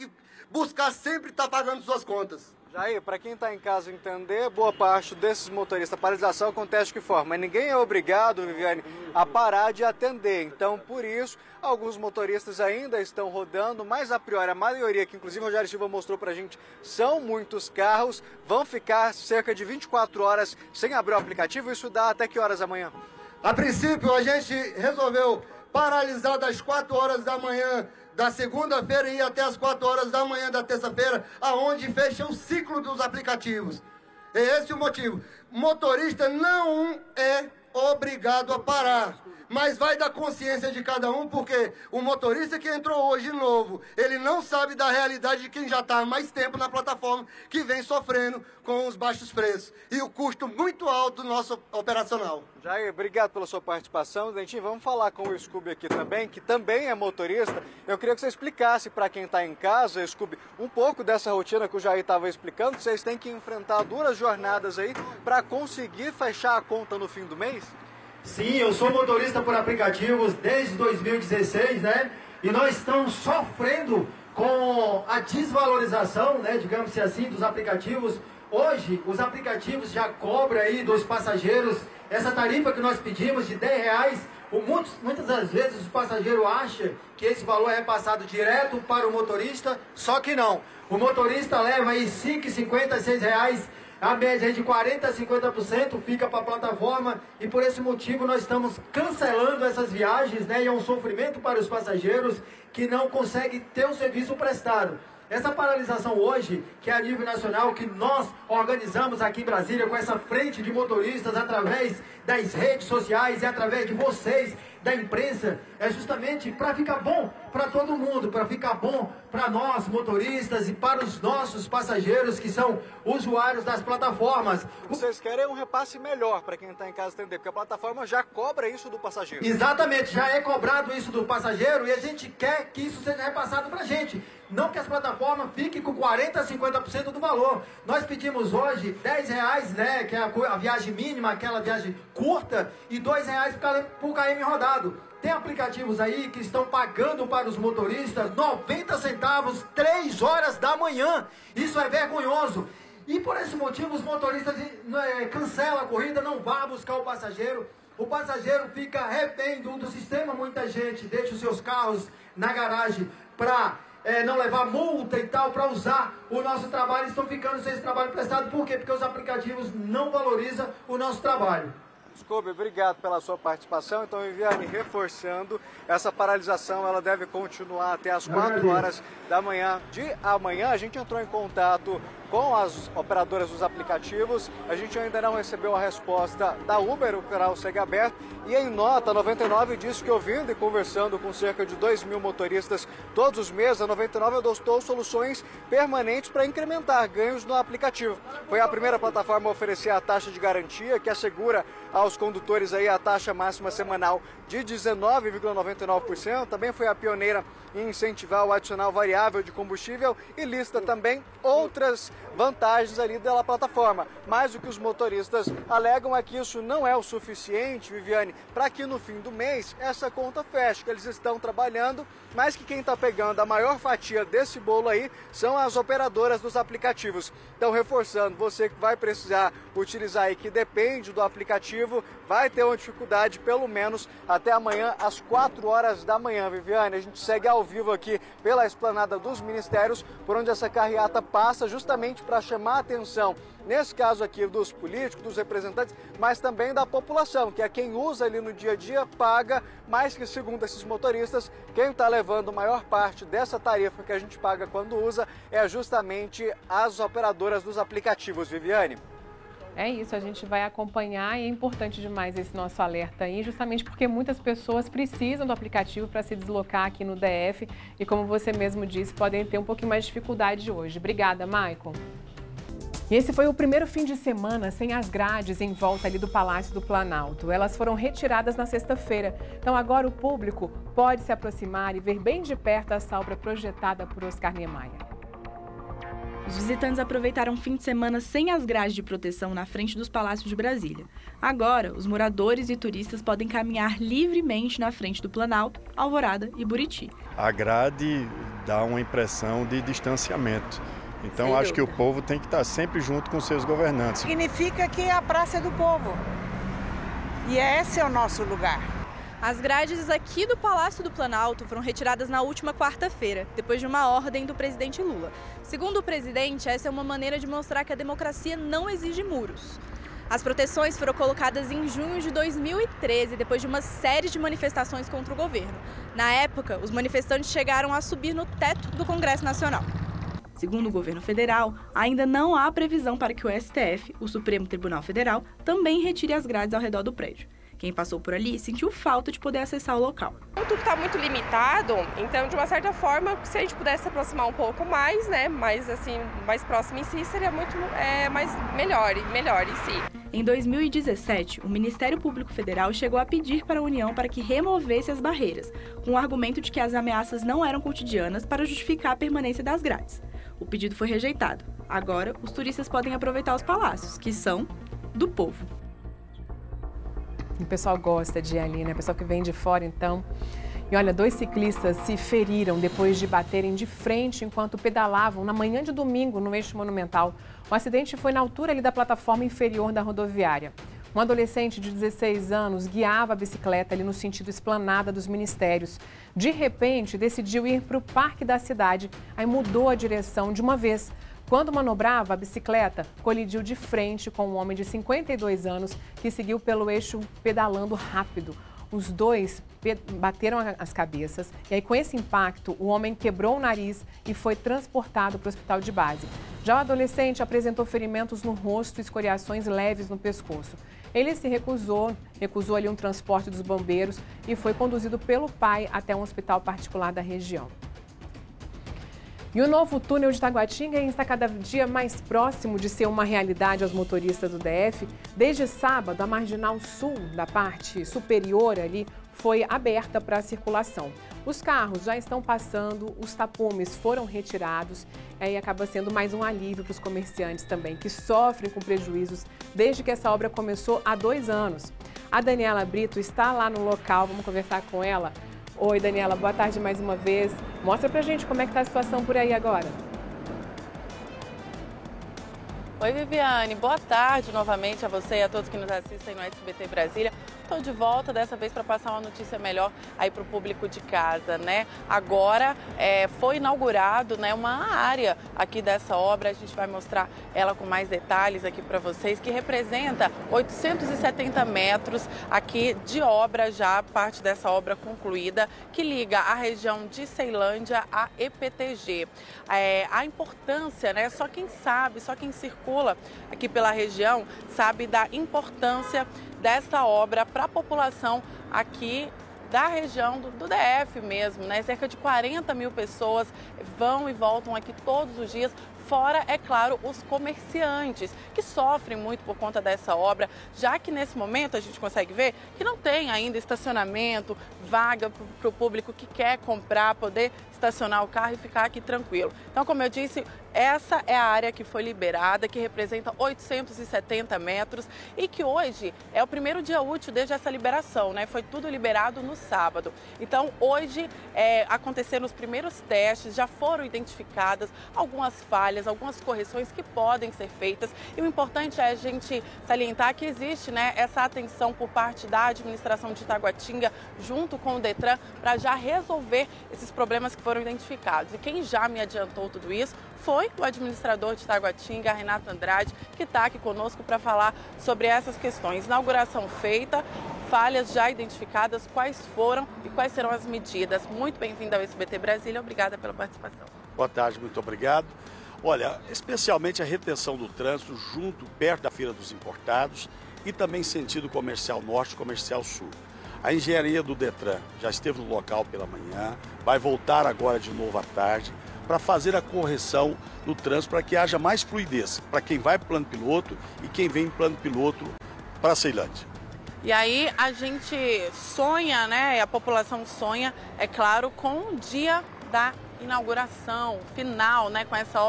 buscar sempre estar pagando suas contas. Jair, para quem está em casa entender, boa parte desses motoristas, a paralisação acontece de que forma? Mas ninguém é obrigado, Viviane, a parar de atender. Então, por isso, alguns motoristas ainda estão rodando, mas a priori, a maioria, que inclusive o Rogério Silva mostrou para a gente, são muitos carros, vão ficar cerca de vinte e quatro horas sem abrir o aplicativo. Isso dá até que horas amanhã? A princípio, a gente resolveu paralisar das quatro horas da manhã da segunda-feira e até as quatro horas da manhã da terça-feira, aonde fecha o ciclo dos aplicativos. É esse o motivo. Motorista não é obrigado a parar, mas vai da consciência de cada um, porque o motorista que entrou hoje novo, ele não sabe da realidade de quem já está há mais tempo na plataforma, que vem sofrendo com os baixos preços e o custo muito alto do nosso operacional. Jair, obrigado pela sua participação. Dentinho, vamos falar com o Scooby aqui também, que também é motorista. Eu queria que você explicasse para quem está em casa, Scooby, um pouco dessa rotina que o Jair estava explicando. Vocês têm que enfrentar duras jornadas aí para conseguir fechar a conta no fim do mês? Sim, eu sou motorista por aplicativos desde dois mil e dezesseis, né? E nós estamos sofrendo com a desvalorização, né, digamos assim, dos aplicativos. Hoje, os aplicativos já cobram aí dos passageiros essa tarifa que nós pedimos de dez reais. Muitos, muitas das vezes o passageiro acha que esse valor é repassado direto para o motorista, só que não. O motorista leva aí cinco reais e cinquenta centavos, seis reais. A média é de quarenta a cinquenta por cento fica para a plataforma e por esse motivo nós estamos cancelando essas viagens, né? E é um sofrimento para os passageiros que não conseguem ter o serviço prestado. Essa paralisação hoje, que é a nível nacional, que nós organizamos aqui em Brasília com essa frente de motoristas através das redes sociais e através de vocês, da imprensa, é justamente para ficar bom para todo mundo, para ficar bom para nós motoristas e para os nossos passageiros que são usuários das plataformas. Vocês querem um repasse melhor para quem está em casa entender, porque a plataforma já cobra isso do passageiro. Exatamente, já é cobrado isso do passageiro e a gente quer que isso seja repassado para a gente. Não que as plataformas fiquem com quarenta a cinquenta por cento do valor. Nós pedimos hoje dez reais, né, que é a, a viagem mínima, aquela viagem curta, e dois reais por km rodado. Tem aplicativos aí que estão pagando para os motoristas noventa centavos, três horas da manhã. Isso é vergonhoso. E por esse motivo os motoristas é, cancelam a corrida, não vão buscar o passageiro. O passageiro fica refém do, do sistema, muita gente deixa os seus carros na garagem para... É, não levar multa e tal, para usar o nosso trabalho, estão ficando sem esse trabalho prestado. Por quê? Porque os aplicativos não valorizam o nosso trabalho. Scooby, obrigado pela sua participação. Então, Viviane, reforçando, essa paralisação ela deve continuar até as quatro horas da manhã de amanhã. A gente entrou em contato com as operadoras dos aplicativos, a gente ainda não recebeu a resposta da Uber, o canal segue aberto, e em nota, a noventa e nove disse que ouvindo e conversando com cerca de dois mil motoristas todos os meses, a noventa e nove adotou soluções permanentes para incrementar ganhos no aplicativo. Foi a primeira plataforma a oferecer a taxa de garantia, que assegura aos condutores aí a taxa máxima semanal de dezenove vírgula noventa e nove por cento, também foi a pioneira em incentivar o adicional variável de combustível e lista também outras vantagens ali da plataforma. Mas o que os motoristas alegam é que isso não é o suficiente, Viviane, para que no fim do mês essa conta feche, que eles estão trabalhando, mas que quem está pegando a maior fatia desse bolo aí são as operadoras dos aplicativos. Então, reforçando, você que vai precisar utilizar aí, que depende do aplicativo, vai ter uma dificuldade pelo menos até amanhã às quatro horas da manhã, Viviane. A gente segue ao vivo aqui pela esplanada dos ministérios, por onde essa carreata passa, justamente para chamar a atenção, nesse caso aqui, dos políticos, dos representantes, mas também da população, que é quem usa ali no dia a dia, paga, mas que, segundo esses motoristas, quem está levando maior parte dessa tarifa que a gente paga quando usa é justamente as operadoras dos aplicativos, Viviane. É isso, a gente vai acompanhar e é importante demais esse nosso alerta aí, justamente porque muitas pessoas precisam do aplicativo para se deslocar aqui no D F e, como você mesmo disse, podem ter um pouquinho mais de dificuldade hoje. Obrigada, Maicon. E esse foi o primeiro fim de semana sem as grades em volta ali do Palácio do Planalto. Elas foram retiradas na sexta-feira. Então agora o público pode se aproximar e ver bem de perto essa obra projetada por Oscar Niemeyer. Os visitantes aproveitaram o fim de semana sem as grades de proteção na frente dos palácios de Brasília. Agora, os moradores e turistas podem caminhar livremente na frente do Planalto, Alvorada e Buriti. A grade dá uma impressão de distanciamento. Então, Sem acho dúvida. que o povo tem que estar sempre junto com seus governantes. Significa que a praça é do povo. E esse é o nosso lugar. As grades aqui do Palácio do Planalto foram retiradas na última quarta-feira, depois de uma ordem do presidente Lula. Segundo o presidente, essa é uma maneira de mostrar que a democracia não exige muros. As proteções foram colocadas em junho de dois mil e treze, depois de uma série de manifestações contra o governo. Na época, os manifestantes chegaram a subir no teto do Congresso Nacional. Segundo o governo federal, ainda não há previsão para que o S T F, o Supremo Tribunal Federal, também retire as grades ao redor do prédio. Quem passou por ali sentiu falta de poder acessar o local. Tudo está muito limitado, então de uma certa forma, se a gente pudesse se aproximar um pouco mais, né, mais assim, mais próximo em si, seria muito é, mais melhor, melhor em si. Em dois mil e dezessete, o Ministério Público Federal chegou a pedir para a União para que removesse as barreiras, com o argumento de que as ameaças não eram cotidianas para justificar a permanência das grades. O pedido foi rejeitado. Agora, os turistas podem aproveitar os palácios, que são do povo. O pessoal gosta de ir ali, né? O pessoal que vem de fora, então. E olha, dois ciclistas se feriram depois de baterem de frente enquanto pedalavam na manhã de domingo no eixo monumental. O acidente foi na altura ali da plataforma inferior da rodoviária. Um adolescente de dezesseis anos guiava a bicicleta ali no sentido Esplanada dos Ministérios. De repente, decidiu ir para o parque da cidade, aí mudou a direção de uma vez. Quando manobrava, a bicicleta colidiu de frente com um homem de cinquenta e dois anos que seguiu pelo eixo pedalando rápido. Os dois bateram as cabeças e aí, com esse impacto, o homem quebrou o nariz e foi transportado para o hospital de base. Já o adolescente apresentou ferimentos no rosto e escoriações leves no pescoço. Ele se recusou, recusou ali um transporte dos bombeiros e foi conduzido pelo pai até um hospital particular da região. E o novo túnel de Taguatinga está cada dia mais próximo de ser uma realidade aos motoristas do D F. Desde sábado, a marginal sul, da parte superior ali, foi aberta para a circulação. Os carros já estão passando, os tapumes foram retirados, e aí acaba sendo mais um alívio para os comerciantes também, que sofrem com prejuízos desde que essa obra começou há dois anos. A Daniela Brito está lá no local, vamos conversar com ela. Oi, Daniela, boa tarde mais uma vez. Mostra pra gente como é que tá a situação por aí agora. Oi, Viviane, boa tarde novamente a você e a todos que nos assistem no S B T Brasília. Estou de volta, dessa vez para passar uma notícia melhor aí para o público de casa, né? Agora é, foi inaugurado, né, uma área aqui dessa obra, a gente vai mostrar ela com mais detalhes aqui para vocês, que representa oitocentos e setenta metros aqui de obra já, parte dessa obra concluída, que liga a região de Ceilândia a E P T G. É, a importância, né, só quem sabe, só quem circula aqui pela região sabe da importância desta obra para a população aqui da região do, do D F mesmo, né? Cerca de quarenta mil pessoas vão e voltam aqui todos os dias. Fora, é claro, os comerciantes, que sofrem muito por conta dessa obra, já que nesse momento a gente consegue ver que não tem ainda estacionamento, vaga para o público que quer comprar, poder estacionar o carro e ficar aqui tranquilo. Então, como eu disse, essa é a área que foi liberada, que representa oitocentos e setenta metros e que hoje é o primeiro dia útil desde essa liberação, né? Foi tudo liberado no sábado. Então, hoje é, aconteceram os primeiros testes, já foram identificadas algumas falhas, algumas correções que podem ser feitas, e o importante é a gente salientar que existe, né, essa atenção por parte da administração de Taguatinga junto com o Detran para já resolver esses problemas que foram identificados. E quem já me adiantou tudo isso foi o administrador de Taguatinga, Renato Andrade, que está aqui conosco para falar sobre essas questões. Inauguração feita, falhas já identificadas, quais foram e quais serão as medidas. Muito bem-vindo ao S B T Brasília, obrigada pela participação. Boa tarde, muito obrigado. Olha, especialmente a retenção do trânsito junto, perto da Feira dos Importados e também sentido comercial norte, comercial sul. A engenharia do Detran já esteve no local pela manhã, vai voltar agora de novo à tarde para fazer a correção do trânsito para que haja mais fluidez para quem vai para o plano piloto e quem vem em plano piloto para Ceilândia. E aí a gente sonha, né, a população sonha, é claro, com o dia da inauguração final, né, com essa obra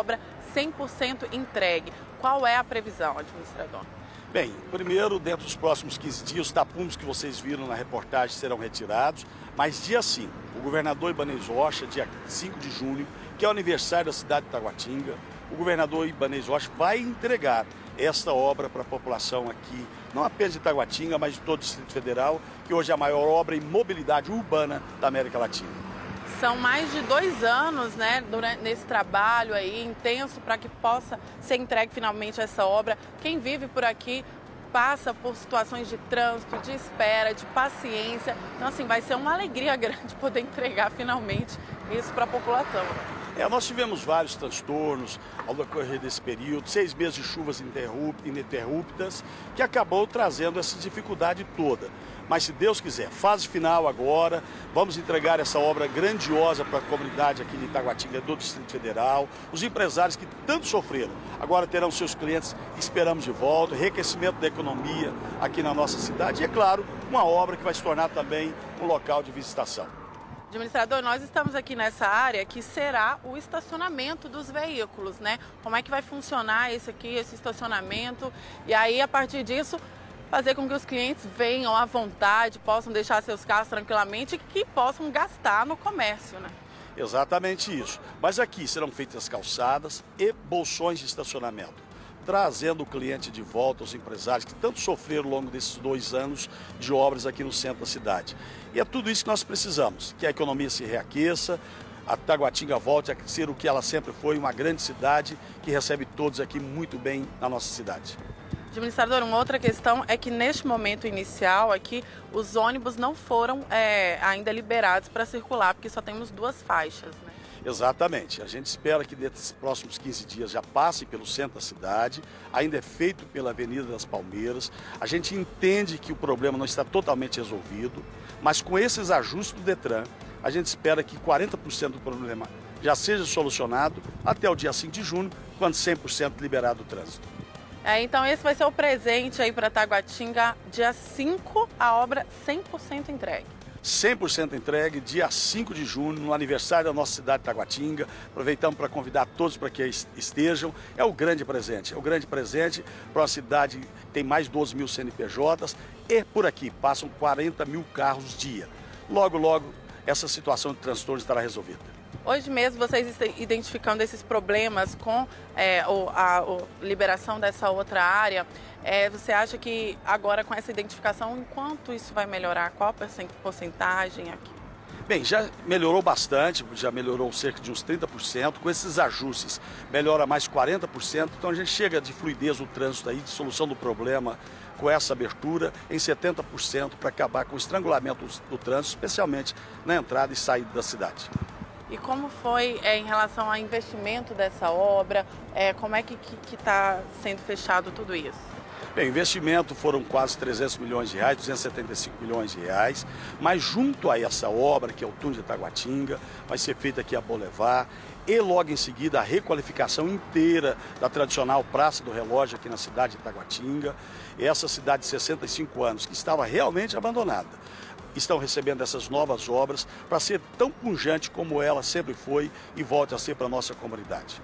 cem por cento entregue. Qual é a previsão, administrador? Bem, primeiro, dentro dos próximos quinze dias, os tapumes que vocês viram na reportagem serão retirados, mas dia cinco, o governador Ibanez Rocha, dia cinco de junho, que é o aniversário da cidade de Taguatinga, o governador Ibanez Rocha vai entregar esta obra para a população aqui, não apenas de Taguatinga, mas de todo o Distrito Federal, que hoje é a maior obra em mobilidade urbana da América Latina. São mais de dois anos, né, durante, nesse trabalho aí intenso para que possa ser entregue finalmente essa obra. Quem vive por aqui passa por situações de trânsito, de espera, de paciência. Então, assim, vai ser uma alegria grande poder entregar finalmente isso para a população. É, nós tivemos vários transtornos ao decorrer desse período, seis meses de chuvas ininterruptas, que acabou trazendo essa dificuldade toda. Mas se Deus quiser, fase final agora, vamos entregar essa obra grandiosa para a comunidade aqui de Taguatinga, do Distrito Federal. Os empresários que tanto sofreram, agora terão seus clientes, esperamos de volta, enriquecimento da economia aqui na nossa cidade e, é claro, uma obra que vai se tornar também um local de visitação. Administrador, nós estamos aqui nessa área que será o estacionamento dos veículos, né? Como é que vai funcionar esse aqui, esse estacionamento? E aí, a partir disso, fazer com que os clientes venham à vontade, possam deixar seus carros tranquilamente e que possam gastar no comércio, né? Exatamente isso. Mas aqui serão feitas calçadas e bolsões de estacionamento, trazendo o cliente de volta, os empresários que tanto sofreram ao longo desses dois anos de obras aqui no centro da cidade. E é tudo isso que nós precisamos, que a economia se reaqueça, a Taguatinga volte a ser o que ela sempre foi, uma grande cidade que recebe todos aqui muito bem na nossa cidade. Administrador, uma outra questão é que neste momento inicial aqui, os ônibus não foram é, ainda liberados para circular, porque só temos duas faixas, né? Exatamente. A gente espera que nesses próximos quinze dias já passe pelo centro da cidade, ainda é feito pela Avenida das Palmeiras. A gente entende que o problema não está totalmente resolvido, mas com esses ajustes do Detran, a gente espera que quarenta por cento do problema já seja solucionado até o dia cinco de junho, quando cem por cento liberado o trânsito. É, então esse vai ser o presente aí para Taguatinga, dia cinco, a obra cem por cento entregue. cem por cento entregue, dia cinco de junho, no aniversário da nossa cidade de Taguatinga. Aproveitamos para convidar todos para que estejam. É o grande presente, é o grande presente para uma cidade que tem mais de doze mil C N P Js e por aqui passam quarenta mil carros dia. Logo, logo, essa situação de transtorno estará resolvida. Hoje mesmo vocês estão identificando esses problemas com é, o, a, a liberação dessa outra área. É, você acha que agora com essa identificação, enquanto isso vai melhorar? Qual a porcentagem aqui? Bem, já melhorou bastante, já melhorou cerca de uns trinta por cento. Com esses ajustes, melhora mais quarenta por cento. Então a gente chega de fluidez no trânsito aí, de solução do problema com essa abertura em setenta por cento para acabar com o estrangulamento do trânsito, especialmente na entrada e saída da cidade. E como foi é, em relação ao investimento dessa obra? É, como é que está sendo fechado tudo isso? Bem, investimento foram quase trezentos milhões de reais, duzentos e setenta e cinco milhões de reais, mas junto a essa obra, que é o túnel de Taguatinga, vai ser feita aqui a Boulevard e logo em seguida a requalificação inteira da tradicional Praça do Relógio aqui na cidade de Taguatinga. Essa cidade de sessenta e cinco anos que estava realmente abandonada, estão recebendo essas novas obras para ser tão pujante como ela sempre foi e volte a ser para a nossa comunidade.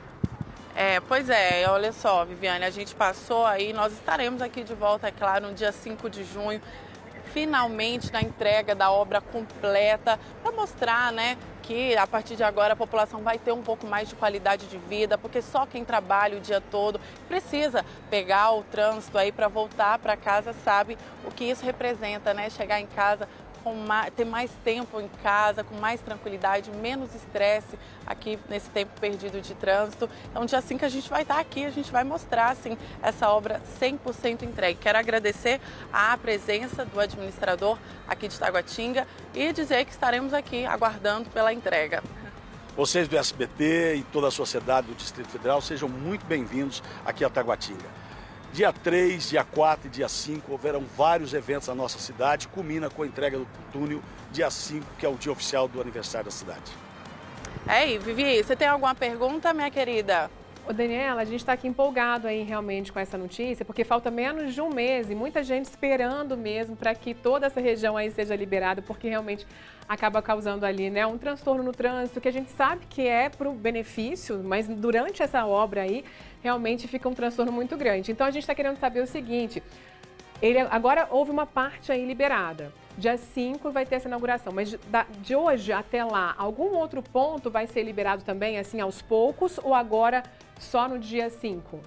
É, pois é, olha só, Viviane, a gente passou aí, nós estaremos aqui de volta, é claro, no dia cinco de junho, finalmente na entrega da obra completa, para mostrar, né, que a partir de agora a população vai ter um pouco mais de qualidade de vida, porque só quem trabalha o dia todo precisa pegar o trânsito aí para voltar para casa, sabe o que isso representa, né, chegar em casa, com mais, ter mais tempo em casa, com mais tranquilidade, menos estresse aqui nesse tempo perdido de trânsito. Então, dia cinco a gente vai estar aqui, a gente vai mostrar assim, essa obra cem por cento entregue. Quero agradecer a presença do administrador aqui de Taguatinga e dizer que estaremos aqui aguardando pela entrega. Vocês do S B T e toda a sociedade do Distrito Federal sejam muito bem-vindos aqui a Taguatinga. Dia três, dia quatro e dia cinco houverão vários eventos na nossa cidade, culmina com a entrega do túnel dia cinco, que é o dia oficial do aniversário da cidade. É, e Vivi, você tem alguma pergunta, minha querida? Ô Daniela, a gente está aqui empolgado aí realmente com essa notícia, porque falta menos de um mês e muita gente esperando mesmo para que toda essa região aí seja liberada, porque realmente acaba causando ali, né, um transtorno no trânsito, que a gente sabe que é para o benefício, mas durante essa obra aí realmente fica um transtorno muito grande. Então a gente está querendo saber o seguinte, ele, agora houve uma parte aí liberada. Dia cinco vai ter essa inauguração, mas de, de hoje até lá, algum outro ponto vai ser liberado também, assim, aos poucos, ou agora só no dia cinco?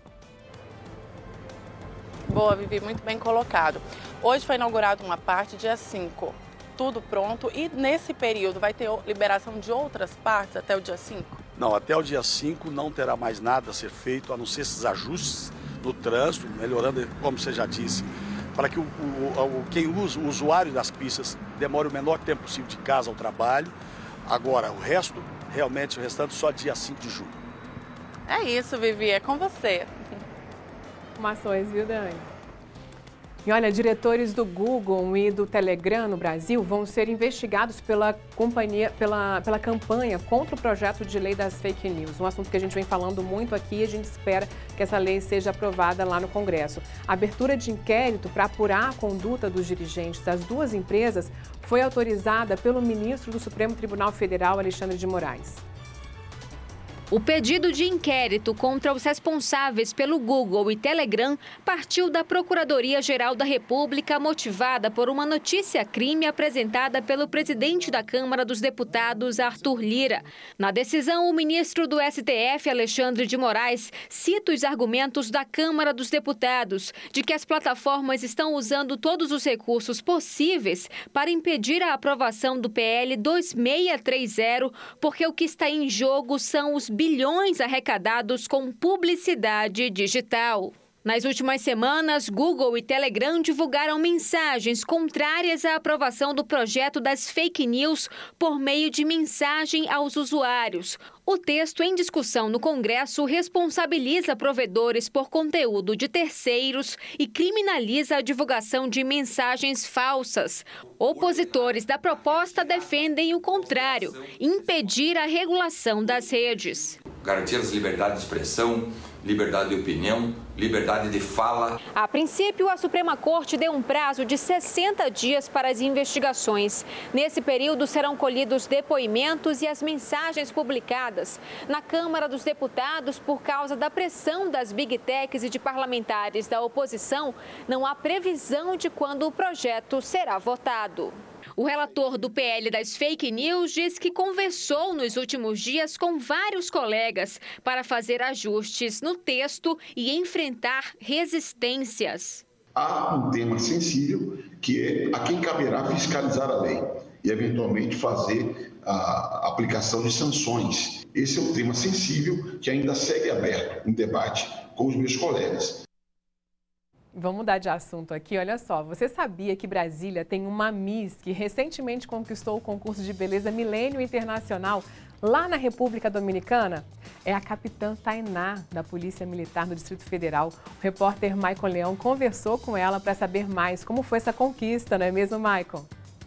Boa, Vivi, muito bem colocado. Hoje foi inaugurada uma parte, dia cinco, tudo pronto. E nesse período vai ter liberação de outras partes até o dia cinco? Não, até o dia cinco não terá mais nada a ser feito, a não ser esses ajustes no trânsito, melhorando, como você já disse, para que o, o, o, quem usa, o usuário das pistas demore o menor tempo possível de casa ao trabalho. Agora, o resto, realmente, o restante só dia cinco de julho. É isso, Vivi, é com você. Informações, viu, Dani? E olha, diretores do Google e do Telegram no Brasil vão ser investigados pela companhia, pela, pela campanha contra o projeto de lei das fake news. Um assunto que a gente vem falando muito aqui e a gente espera que essa lei seja aprovada lá no Congresso. A abertura de inquérito para apurar a conduta dos dirigentes das duas empresas foi autorizada pelo ministro do Supremo Tribunal Federal, Alexandre de Moraes. O pedido de inquérito contra os responsáveis pelo Google e Telegram partiu da Procuradoria-Geral da República, motivada por uma notícia-crime apresentada pelo presidente da Câmara dos Deputados, Arthur Lira. Na decisão, o ministro do S T F, Alexandre de Moraes, cita os argumentos da Câmara dos Deputados de que as plataformas estão usando todos os recursos possíveis para impedir a aprovação do P L dois seis três zero, porque o que está em jogo são os bilhões arrecadados com publicidade digital. Nas últimas semanas, Google e Telegram divulgaram mensagens contrárias à aprovação do projeto das fake news por meio de mensagem aos usuários. O texto em discussão no Congresso responsabiliza provedores por conteúdo de terceiros e criminaliza a divulgação de mensagens falsas. Opositores da proposta defendem o contrário, impedir a regulação das redes. Garantir as liberdades de expressão, liberdade de opinião, liberdade de fala. A princípio, a Suprema Corte deu um prazo de sessenta dias para as investigações. Nesse período, serão colhidos depoimentos e as mensagens publicadas. Na Câmara dos Deputados, por causa da pressão das Big Techs e de parlamentares da oposição, não há previsão de quando o projeto será votado. O relator do P L das fake news diz que conversou nos últimos dias com vários colegas para fazer ajustes no texto e enfrentar resistências. Há um tema sensível que é a quem caberá fiscalizar a lei e, eventualmente, fazer a aplicação de sanções. Esse é um tema sensível que ainda segue aberto em debate com os meus colegas. Vamos mudar de assunto aqui, olha só, você sabia que Brasília tem uma Miss que recentemente conquistou o concurso de beleza Milênio Internacional lá na República Dominicana? É a capitã Tainá, da Polícia Militar do Distrito Federal. O repórter Maicon Leão conversou com ela para saber mais como foi essa conquista, não é mesmo, Maicon?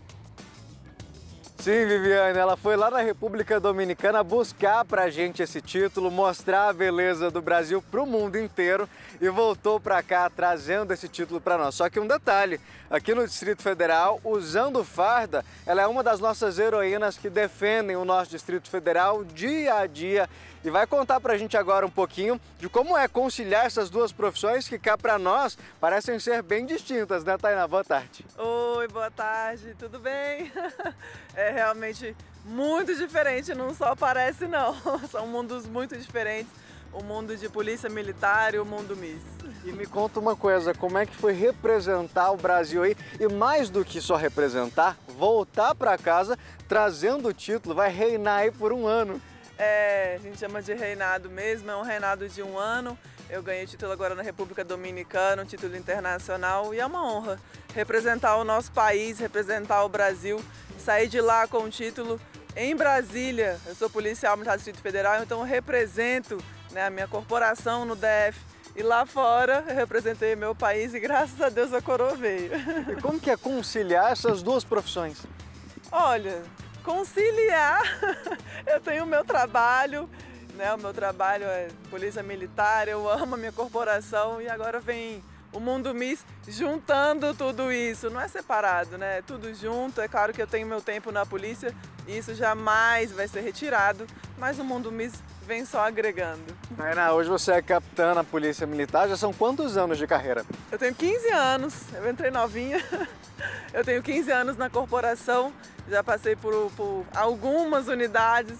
Sim, Viviane, ela foi lá na República Dominicana buscar pra gente esse título, mostrar a beleza do Brasil pro mundo inteiro e voltou pra cá trazendo esse título pra nós. Só que um detalhe, aqui no Distrito Federal, usando farda, ela é uma das nossas heroínas que defendem o nosso Distrito Federal dia a dia e vai contar pra gente agora um pouquinho de como é conciliar essas duas profissões que cá pra nós parecem ser bem distintas, né, Tainá? Boa tarde. Oi, boa tarde, tudo bem? É realmente muito diferente, não só parece não, são mundos muito diferentes, o mundo de polícia militar e o mundo Miss. E me conta uma coisa, como é que foi representar o Brasil aí e mais do que só representar, voltar para casa trazendo o título, vai reinar aí por um ano. É, a gente chama de reinado mesmo, é um reinado de um ano. Eu ganhei título agora na República Dominicana, um título internacional, e é uma honra representar o nosso país, representar o Brasil, sair de lá com o título em Brasília. Eu sou policial militar do Distrito Federal, então eu represento, né, a minha corporação no D F. E lá fora eu representei meu país e graças a Deus a coroa veio. E como que é conciliar essas duas profissões? Olha, conciliar, eu tenho o meu trabalho né? O meu trabalho é polícia militar, eu amo a minha corporação e agora vem o Mundo Miss juntando tudo isso. Não é separado, né? É tudo junto. É claro que eu tenho meu tempo na polícia e isso jamais vai ser retirado, mas o Mundo Miss vem só agregando. Tainá, hoje você é capitã na Polícia Militar, já são quantos anos de carreira? Eu tenho quinze anos, eu entrei novinha, eu tenho quinze anos na corporação, já passei por, por algumas unidades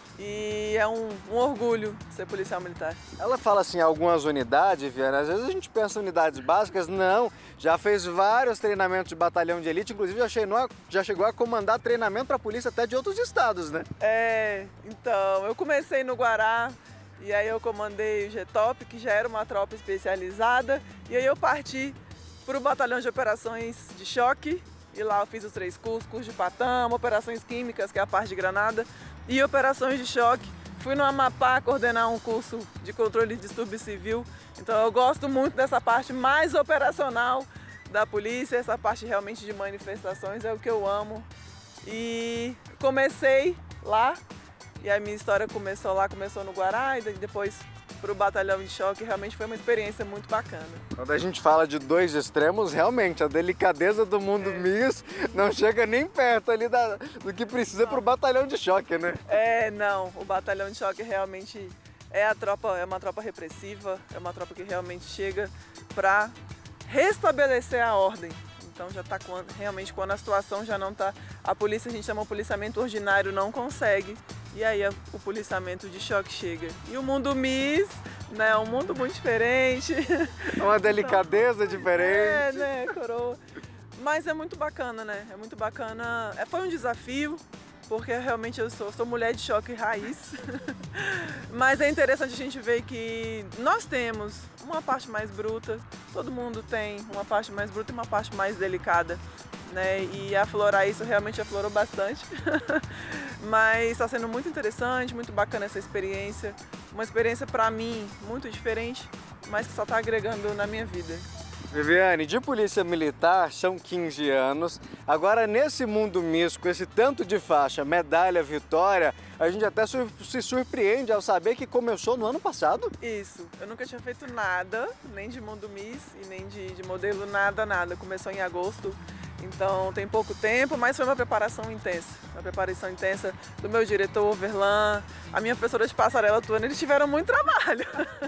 e é um, um orgulho ser policial militar. Ela fala assim, algumas unidades, Viana, às vezes a gente pensa em unidades básicas, não, já fez vários treinamentos de batalhão de elite, inclusive já chegou a, já chegou a comandar treinamento para a polícia até de outros estados, né? É, então, eu comecei no Guará, e aí eu comandei o G T O P, que já era uma tropa especializada, e aí eu parti para o Batalhão de Operações de Choque, e lá eu fiz os três cursos, curso de Patama, Operações Químicas, que é a parte de Granada, e Operações de Choque. Fui no Amapá coordenar um curso de controle de distúrbio civil, então eu gosto muito dessa parte mais operacional da polícia, essa parte realmente de manifestações é o que eu amo. E comecei lá, e a minha história começou lá, começou no Guará e depois para o Batalhão de Choque, realmente foi uma experiência muito bacana. Quando a gente fala de dois extremos, realmente, a delicadeza do Mundo é. Miss não chega nem perto ali da, do que precisa para o Batalhão de Choque, né? É, não, o Batalhão de Choque realmente é, a tropa, é uma tropa repressiva, é uma tropa que realmente chega para restabelecer a ordem. Então já está realmente quando a situação já não está, a polícia, a gente chama de policiamento ordinário, não consegue. E aí o policiamento de choque chega. E o Mundo Miss, né, é um mundo muito diferente. É uma delicadeza então, diferente. É, né, coroa. Mas é muito bacana, né? É muito bacana. É, foi um desafio, porque realmente eu sou, sou mulher de choque raiz. Mas é interessante a gente ver que nós temos uma parte mais bruta, todo mundo tem uma parte mais bruta e uma parte mais delicada. Né? E aflorar isso realmente aflorou bastante, mas está sendo muito interessante, muito bacana essa experiência, uma experiência para mim muito diferente, mas que só está agregando na minha vida. Viviane, de polícia militar são quinze anos, agora nesse Mundo Miss, com esse tanto de faixa, medalha, vitória, a gente até se surpreende ao saber que começou no ano passado. Isso, eu nunca tinha feito nada, nem de Mundo Miss e nem de, de modelo, nada, nada, começou em agosto. Então tem pouco tempo, mas foi uma preparação intensa, uma preparação intensa do meu diretor, Verlan, a minha professora de passarela atuando, eles tiveram muito trabalho.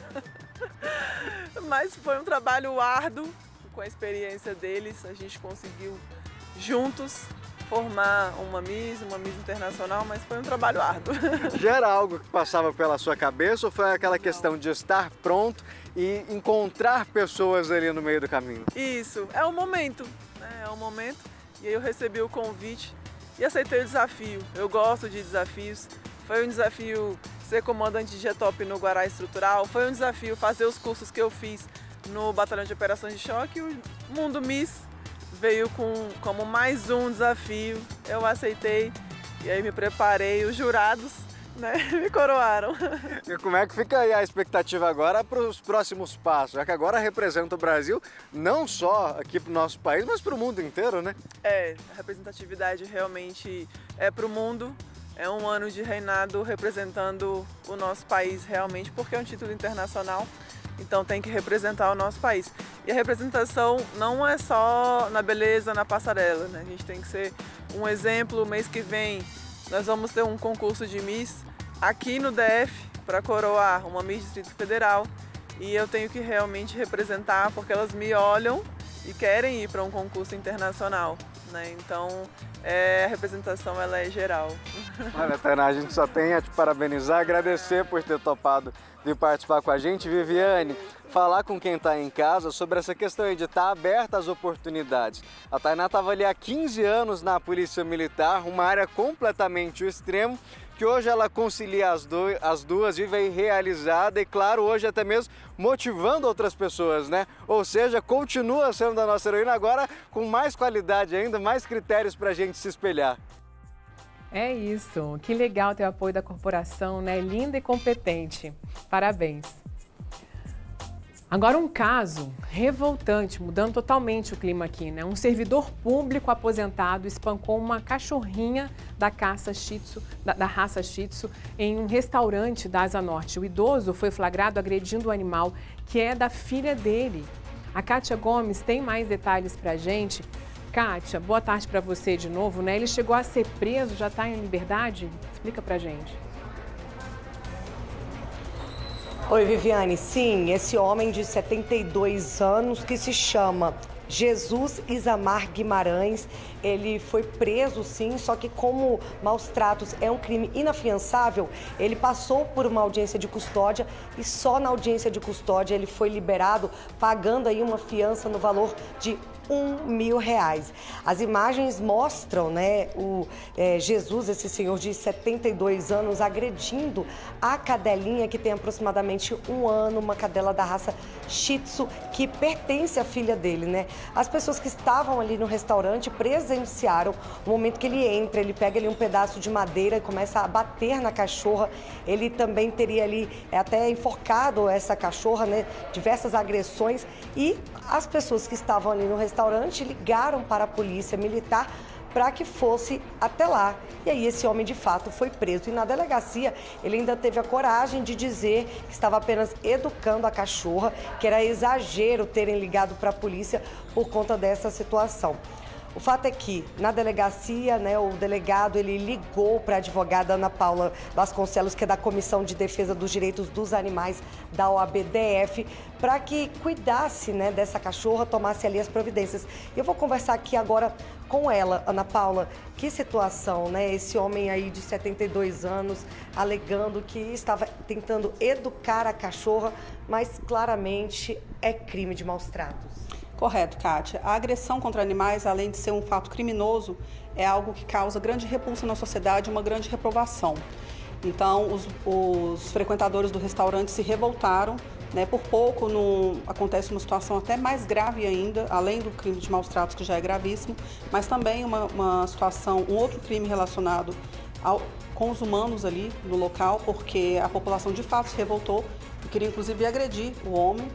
Mas foi um trabalho árduo, com a experiência deles, a gente conseguiu juntos formar uma Miss, uma Miss Internacional, mas foi um trabalho árduo. Já era algo que passava pela sua cabeça ou foi aquela questão de estar pronto e encontrar pessoas ali no meio do caminho? Isso, é o momento. É um momento, e aí eu recebi o convite e aceitei o desafio. Eu gosto de desafios. Foi um desafio ser comandante de G T O P no Guará Estrutural, foi um desafio fazer os cursos que eu fiz no Batalhão de Operações de Choque. O Mundo Miss veio com, como mais um desafio, eu aceitei e aí me preparei. Os jurados, né, me coroaram. E como é que fica aí a expectativa agora para os próximos passos? Já que agora representa o Brasil, não só aqui para o nosso país, mas para o mundo inteiro, né? É, a representatividade realmente é para o mundo. É um ano de reinado representando o nosso país realmente, porque é um título internacional, então tem que representar o nosso país. E a representação não é só na beleza, na passarela, né? A gente tem que ser um exemplo. O mês que vem nós vamos ter um concurso de Miss aqui no D F para coroar uma Miss Distrito Federal e eu tenho que realmente representar porque elas me olham e querem ir para um concurso internacional, né? Então é, a representação ela é geral. Olha, Tainá, a gente só tem a te parabenizar, agradecer por ter topado vir participar com a gente. Viviane, falar com quem está em casa sobre essa questão de estar aberta às oportunidades. A Tainá estava ali há quinze anos na Polícia Militar, uma área completamente o extremo, que hoje ela concilia as, do, as duas, vive aí realizada e, claro, hoje até mesmo motivando outras pessoas, né? Ou seja, continua sendo a nossa heroína agora com mais qualidade ainda, mais critérios para a gente se espelhar. É isso, que legal ter o apoio da corporação, né? Linda e competente. Parabéns. Agora um caso revoltante, mudando totalmente o clima aqui, né? Um servidor público aposentado espancou uma cachorrinha da caça Shih Tzu, da, da raça Shih Tzu em um restaurante da Asa Norte. O idoso foi flagrado agredindo o animal, que é da filha dele. A Kátia Gomes tem mais detalhes pra gente. Kátia, boa tarde para você de novo, né? Ele chegou a ser preso, já está em liberdade? Explica pra gente. Oi, Viviane. Sim, esse homem de setenta e dois anos que se chama Jesus Isamar Guimarães, ele foi preso sim, só que como maus tratos é um crime inafiançável, ele passou por uma audiência de custódia e só na audiência de custódia ele foi liberado, pagando aí uma fiança no valor de um mil reais. As imagens mostram, né, o é, Jesus, esse senhor de setenta e dois anos, agredindo a cadelinha que tem aproximadamente um ano, uma cadela da raça Shih Tzu, que pertence à filha dele, né? As pessoas que estavam ali no restaurante presenciaram o momento que ele entra, ele pega ali um pedaço de madeira e começa a bater na cachorra. Ele também teria ali é, até enforcado essa cachorra, né? Diversas agressões, e as pessoas que estavam ali no restaurante ligaram para a polícia militar para que fosse até lá. E aí esse homem de fato foi preso. E na delegacia ele ainda teve a coragem de dizer que estava apenas educando a cachorra, que era exagero terem ligado para a polícia por conta dessa situação. O fato é que, na delegacia, né, o delegado ele ligou para a advogada Ana Paula Vasconcelos, que é da Comissão de Defesa dos Direitos dos Animais da O A B D F, para que cuidasse, né, dessa cachorra, tomasse ali as providências. E eu vou conversar aqui agora com ela, Ana Paula. Que situação, né? Esse homem aí de setenta e dois anos alegando que estava tentando educar a cachorra, mas claramente é crime de maus tratos. Correto, Kátia. A agressão contra animais, além de ser um fato criminoso, é algo que causa grande repulsa na sociedade e uma grande reprovação. Então, os, os frequentadores do restaurante se revoltaram, né? Por pouco não acontece uma situação até mais grave ainda, além do crime de maus tratos, que já é gravíssimo, mas também uma, uma situação, um outro crime relacionado ao, com os humanos ali no local, porque a população de fato se revoltou e queria inclusive agredir o homem.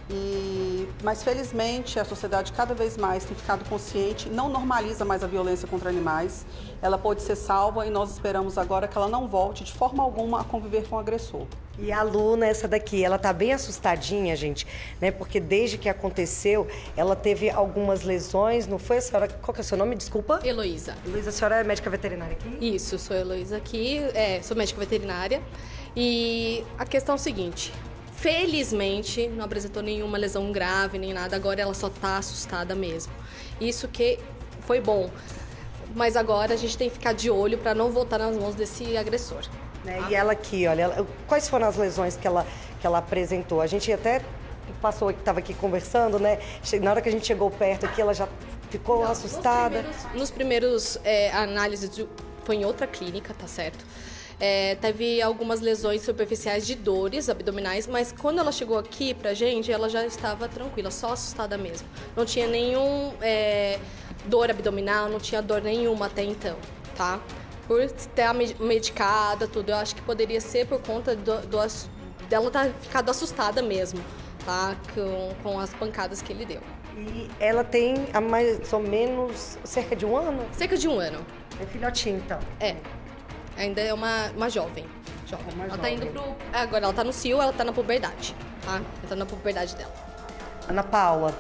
E, mas felizmente a sociedade cada vez mais tem ficado consciente, não normaliza mais a violência contra animais. Ela pode ser salva e nós esperamos agora que ela não volte de forma alguma a conviver com o agressor. E a Luna, essa daqui, ela tá bem assustadinha, gente, né? Porque desde que aconteceu, ela teve algumas lesões, não foi a senhora? Qual que é o seu nome? Desculpa. Heloísa. Heloísa, a senhora é médica veterinária aqui? Isso, sou Heloísa aqui, é, sou médica veterinária. E a questão é o seguinte: felizmente, não apresentou nenhuma lesão grave, nem nada. Agora ela só tá assustada mesmo. Isso que foi bom. Mas agora a gente tem que ficar de olho para não voltar nas mãos desse agressor. Né? E ela aqui, olha, ela, quais foram as lesões que ela, que ela apresentou? A gente até passou, estava aqui conversando, né? Na hora que a gente chegou perto aqui, ela já ficou não, assustada. Nos primeiros, nos primeiros é, análises, de, foi em outra clínica, tá certo? É, teve algumas lesões superficiais de dores abdominais, mas quando ela chegou aqui pra gente, ela já estava tranquila, só assustada mesmo. Não tinha nenhum é, dor abdominal, não tinha dor nenhuma até então, tá? Por estar medicada, tudo, eu acho que poderia ser por conta do, do, dela ter ficado assustada mesmo, tá? Com, com as pancadas que ele deu. E ela tem há mais ou menos cerca de um ano? Cerca de um ano. É filhotinha, então? É. Ainda é uma, uma jovem. jovem. É uma ela jovem. tá indo pro. Agora ela tá no cio, ela tá na puberdade, tá? Ela tá na puberdade dela. Ana Paula,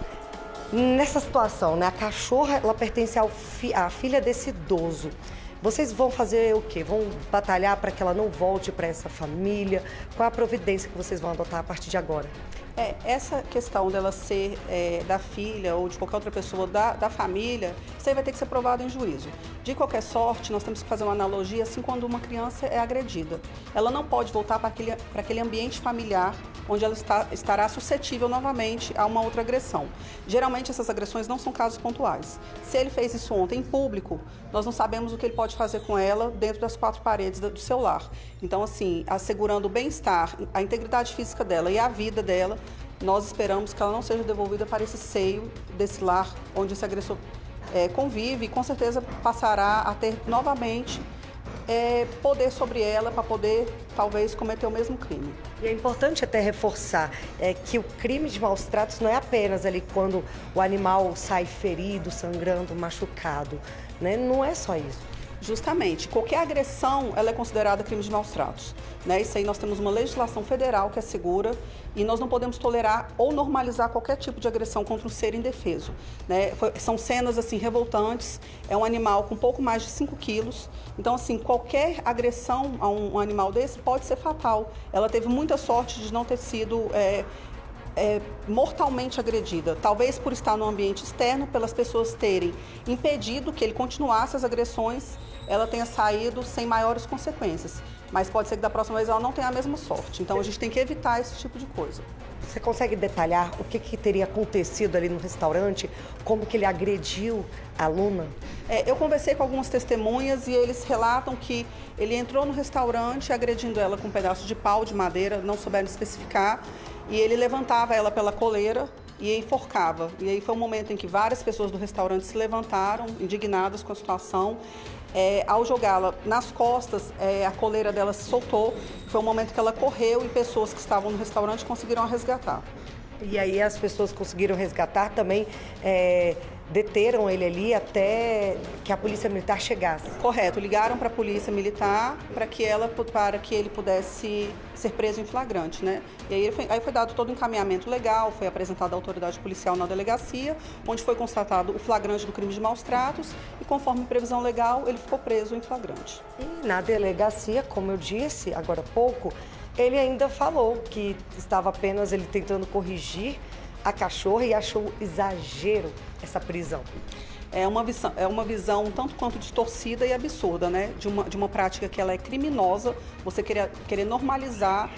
nessa situação, né? A cachorra, ela pertence ao fi, à filha desse idoso. Vocês vão fazer o quê? Vão batalhar para que ela não volte para essa família? Qual a providência que vocês vão adotar a partir de agora? É, essa questão dela ser é, da filha ou de qualquer outra pessoa da, da família, isso aí vai ter que ser provado em juízo. De qualquer sorte, nós temos que fazer uma analogia assim quando uma criança é agredida. Ela não pode voltar para aquele, para aquele ambiente familiar onde ela está, estará suscetível novamente a uma outra agressão. Geralmente essas agressões não são casos pontuais. Se ele fez isso ontem em público, nós não sabemos o que ele pode fazer com ela dentro das quatro paredes do seu lar. Então, assim, assegurando o bem-estar, a integridade física dela e a vida dela, nós esperamos que ela não seja devolvida para esse seio desse lar onde esse agressor é, convive e com certeza passará a ter novamente é, poder sobre ela para poder talvez cometer o mesmo crime. E é importante até reforçar é, que o crime de maus tratos não é apenas ali quando o animal sai ferido, sangrando, machucado, né? Não é só isso. Justamente. Qualquer agressão, ela é considerada crime de maus tratos. Né? Isso aí nós temos uma legislação federal que assegura e nós não podemos tolerar ou normalizar qualquer tipo de agressão contra um ser indefeso. Né? São cenas assim revoltantes, é um animal com pouco mais de cinco quilos, então assim, qualquer agressão a um, um animal desse pode ser fatal. Ela teve muita sorte de não ter sido é, é, mortalmente agredida, talvez por estar no ambiente externo, pelas pessoas terem impedido que ele continuasse as agressões, ela tenha saído sem maiores consequências. Mas pode ser que da próxima vez ela não tenha a mesma sorte. Então a gente tem que evitar esse tipo de coisa. Você consegue detalhar o que, que teria acontecido ali no restaurante? Como que ele agrediu a aluna? É, eu conversei com algumas testemunhas e eles relatam que ele entrou no restaurante agredindo ela com um pedaço de pau, de madeira, não souberam especificar, e ele levantava ela pela coleira e enforcava. E aí foi um momento em que várias pessoas do restaurante se levantaram, indignadas com a situação. É, ao jogá-la nas costas, é, a coleira dela se soltou. Foi um momento que ela correu e pessoas que estavam no restaurante conseguiram a resgatar. E aí as pessoas conseguiram resgatar também, é, deteram ele ali até que a polícia militar chegasse. Correto, ligaram para a polícia militar para que, ela, para que ele pudesse ser preso em flagrante, né? E aí foi, aí foi dado todo o encaminhamento legal, foi apresentada a autoridade policial na delegacia, onde foi constatado o flagrante do crime de maus tratos e, conforme previsão legal, ele ficou preso em flagrante. E na delegacia, como eu disse agora há pouco, ele ainda falou que estava apenas ele tentando corrigir a cachorra e achou exagero essa prisão. É uma visão, é uma visão um tanto quanto distorcida e absurda, né? De uma, de uma prática que ela é criminosa, você querer, querer normalizar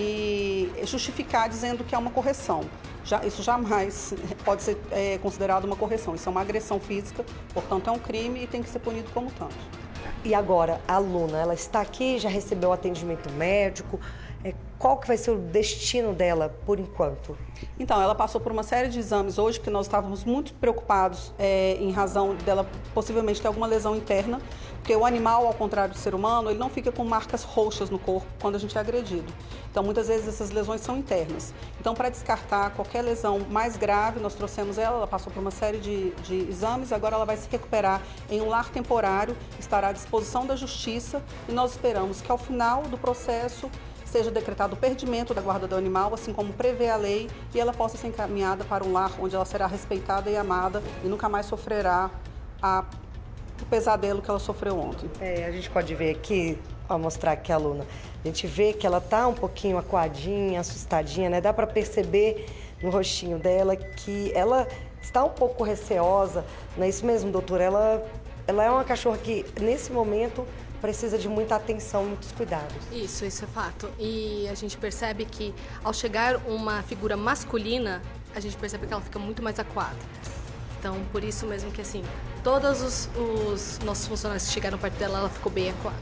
e justificar dizendo que é uma correção. Já, isso jamais pode ser é, considerado uma correção, isso é uma agressão física, portanto é um crime e tem que ser punido como tanto. E agora, a aluna, ela está aqui, já recebeu atendimento médico. Qual que vai ser o destino dela por enquanto? Então, ela passou por uma série de exames hoje, porque nós estávamos muito preocupados é, em razão dela possivelmente ter alguma lesão interna, porque o animal, ao contrário do ser humano, ele não fica com marcas roxas no corpo quando a gente é agredido. Então, muitas vezes essas lesões são internas. Então, para descartar qualquer lesão mais grave, nós trouxemos ela, ela passou por uma série de, de exames, agora ela vai se recuperar em um lar temporário, estará à disposição da Justiça e nós esperamos que ao final do processo seja decretado o perdimento da guarda do animal, assim como prevê a lei, e ela possa ser encaminhada para um lar onde ela será respeitada e amada e nunca mais sofrerá a, o pesadelo que ela sofreu ontem. É, a gente pode ver aqui, ó, mostrar aqui a aluna, a gente vê que ela tá um pouquinho acuadinha, assustadinha, né? Dá para perceber no rostinho dela que ela está um pouco receosa, não é isso mesmo, doutora? Ela, ela é uma cachorra que, nesse momento, precisa de muita atenção, muitos cuidados. Isso, isso é fato. E a gente percebe que, ao chegar uma figura masculina, a gente percebe que ela fica muito mais acuada. Então, por isso mesmo que, assim, todos os, os nossos funcionários que chegaram perto dela, ela ficou bem acuada.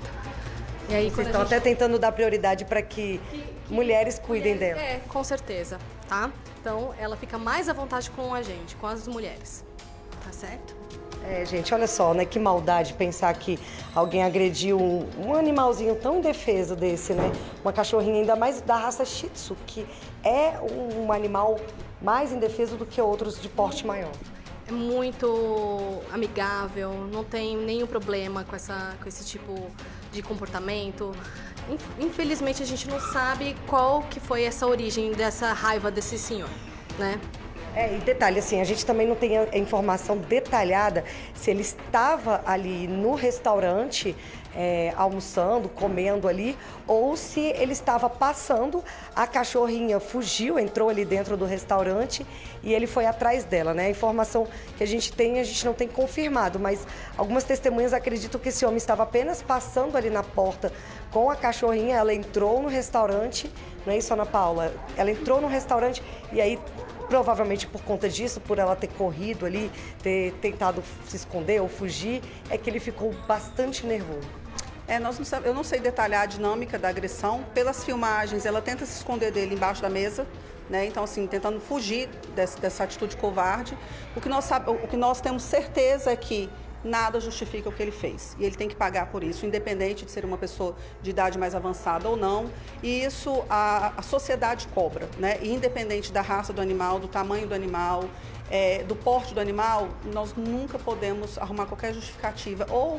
E aí, vocês estão gente... até tentando dar prioridade para que, que, que mulheres cuidem mulheres, dela. É, com certeza, tá? Então, ela fica mais à vontade com a gente, com as mulheres. Tá certo? É, gente, olha só, né? Que maldade pensar que alguém agrediu um, um animalzinho tão indefeso desse, né? Uma cachorrinha, ainda mais da raça Shih Tzu, que é um, um animal mais indefeso do que outros de porte maior. É muito amigável, não tem nenhum problema com, essa, com esse tipo de comportamento. Infelizmente, a gente não sabe qual que foi essa origem dessa raiva desse senhor, né? É, e detalhe, assim, a gente também não tem a informação detalhada se ele estava ali no restaurante é, almoçando, comendo ali, ou se ele estava passando, a cachorrinha fugiu, entrou ali dentro do restaurante e ele foi atrás dela, né? A informação que a gente tem, a gente não tem confirmado, mas algumas testemunhas acreditam que esse homem estava apenas passando ali na porta com a cachorrinha, ela entrou no restaurante, não é isso, Ana Paula? Ela entrou no restaurante e aí, provavelmente por conta disso, por ela ter corrido ali, ter tentado se esconder ou fugir, é que ele ficou bastante nervoso. É, nós não sabe, eu não sei detalhar a dinâmica da agressão. Pelas filmagens, ela tenta se esconder dele embaixo da mesa, né? Então, assim, tentando fugir desse, dessa atitude covarde. O que, nós sabe, o que nós temos certeza é que nada justifica o que ele fez. E ele tem que pagar por isso, independente de ser uma pessoa de idade mais avançada ou não. E isso a, a sociedade cobra, né? E independente da raça do animal, do tamanho do animal, é, do porte do animal, nós nunca podemos arrumar qualquer justificativa ou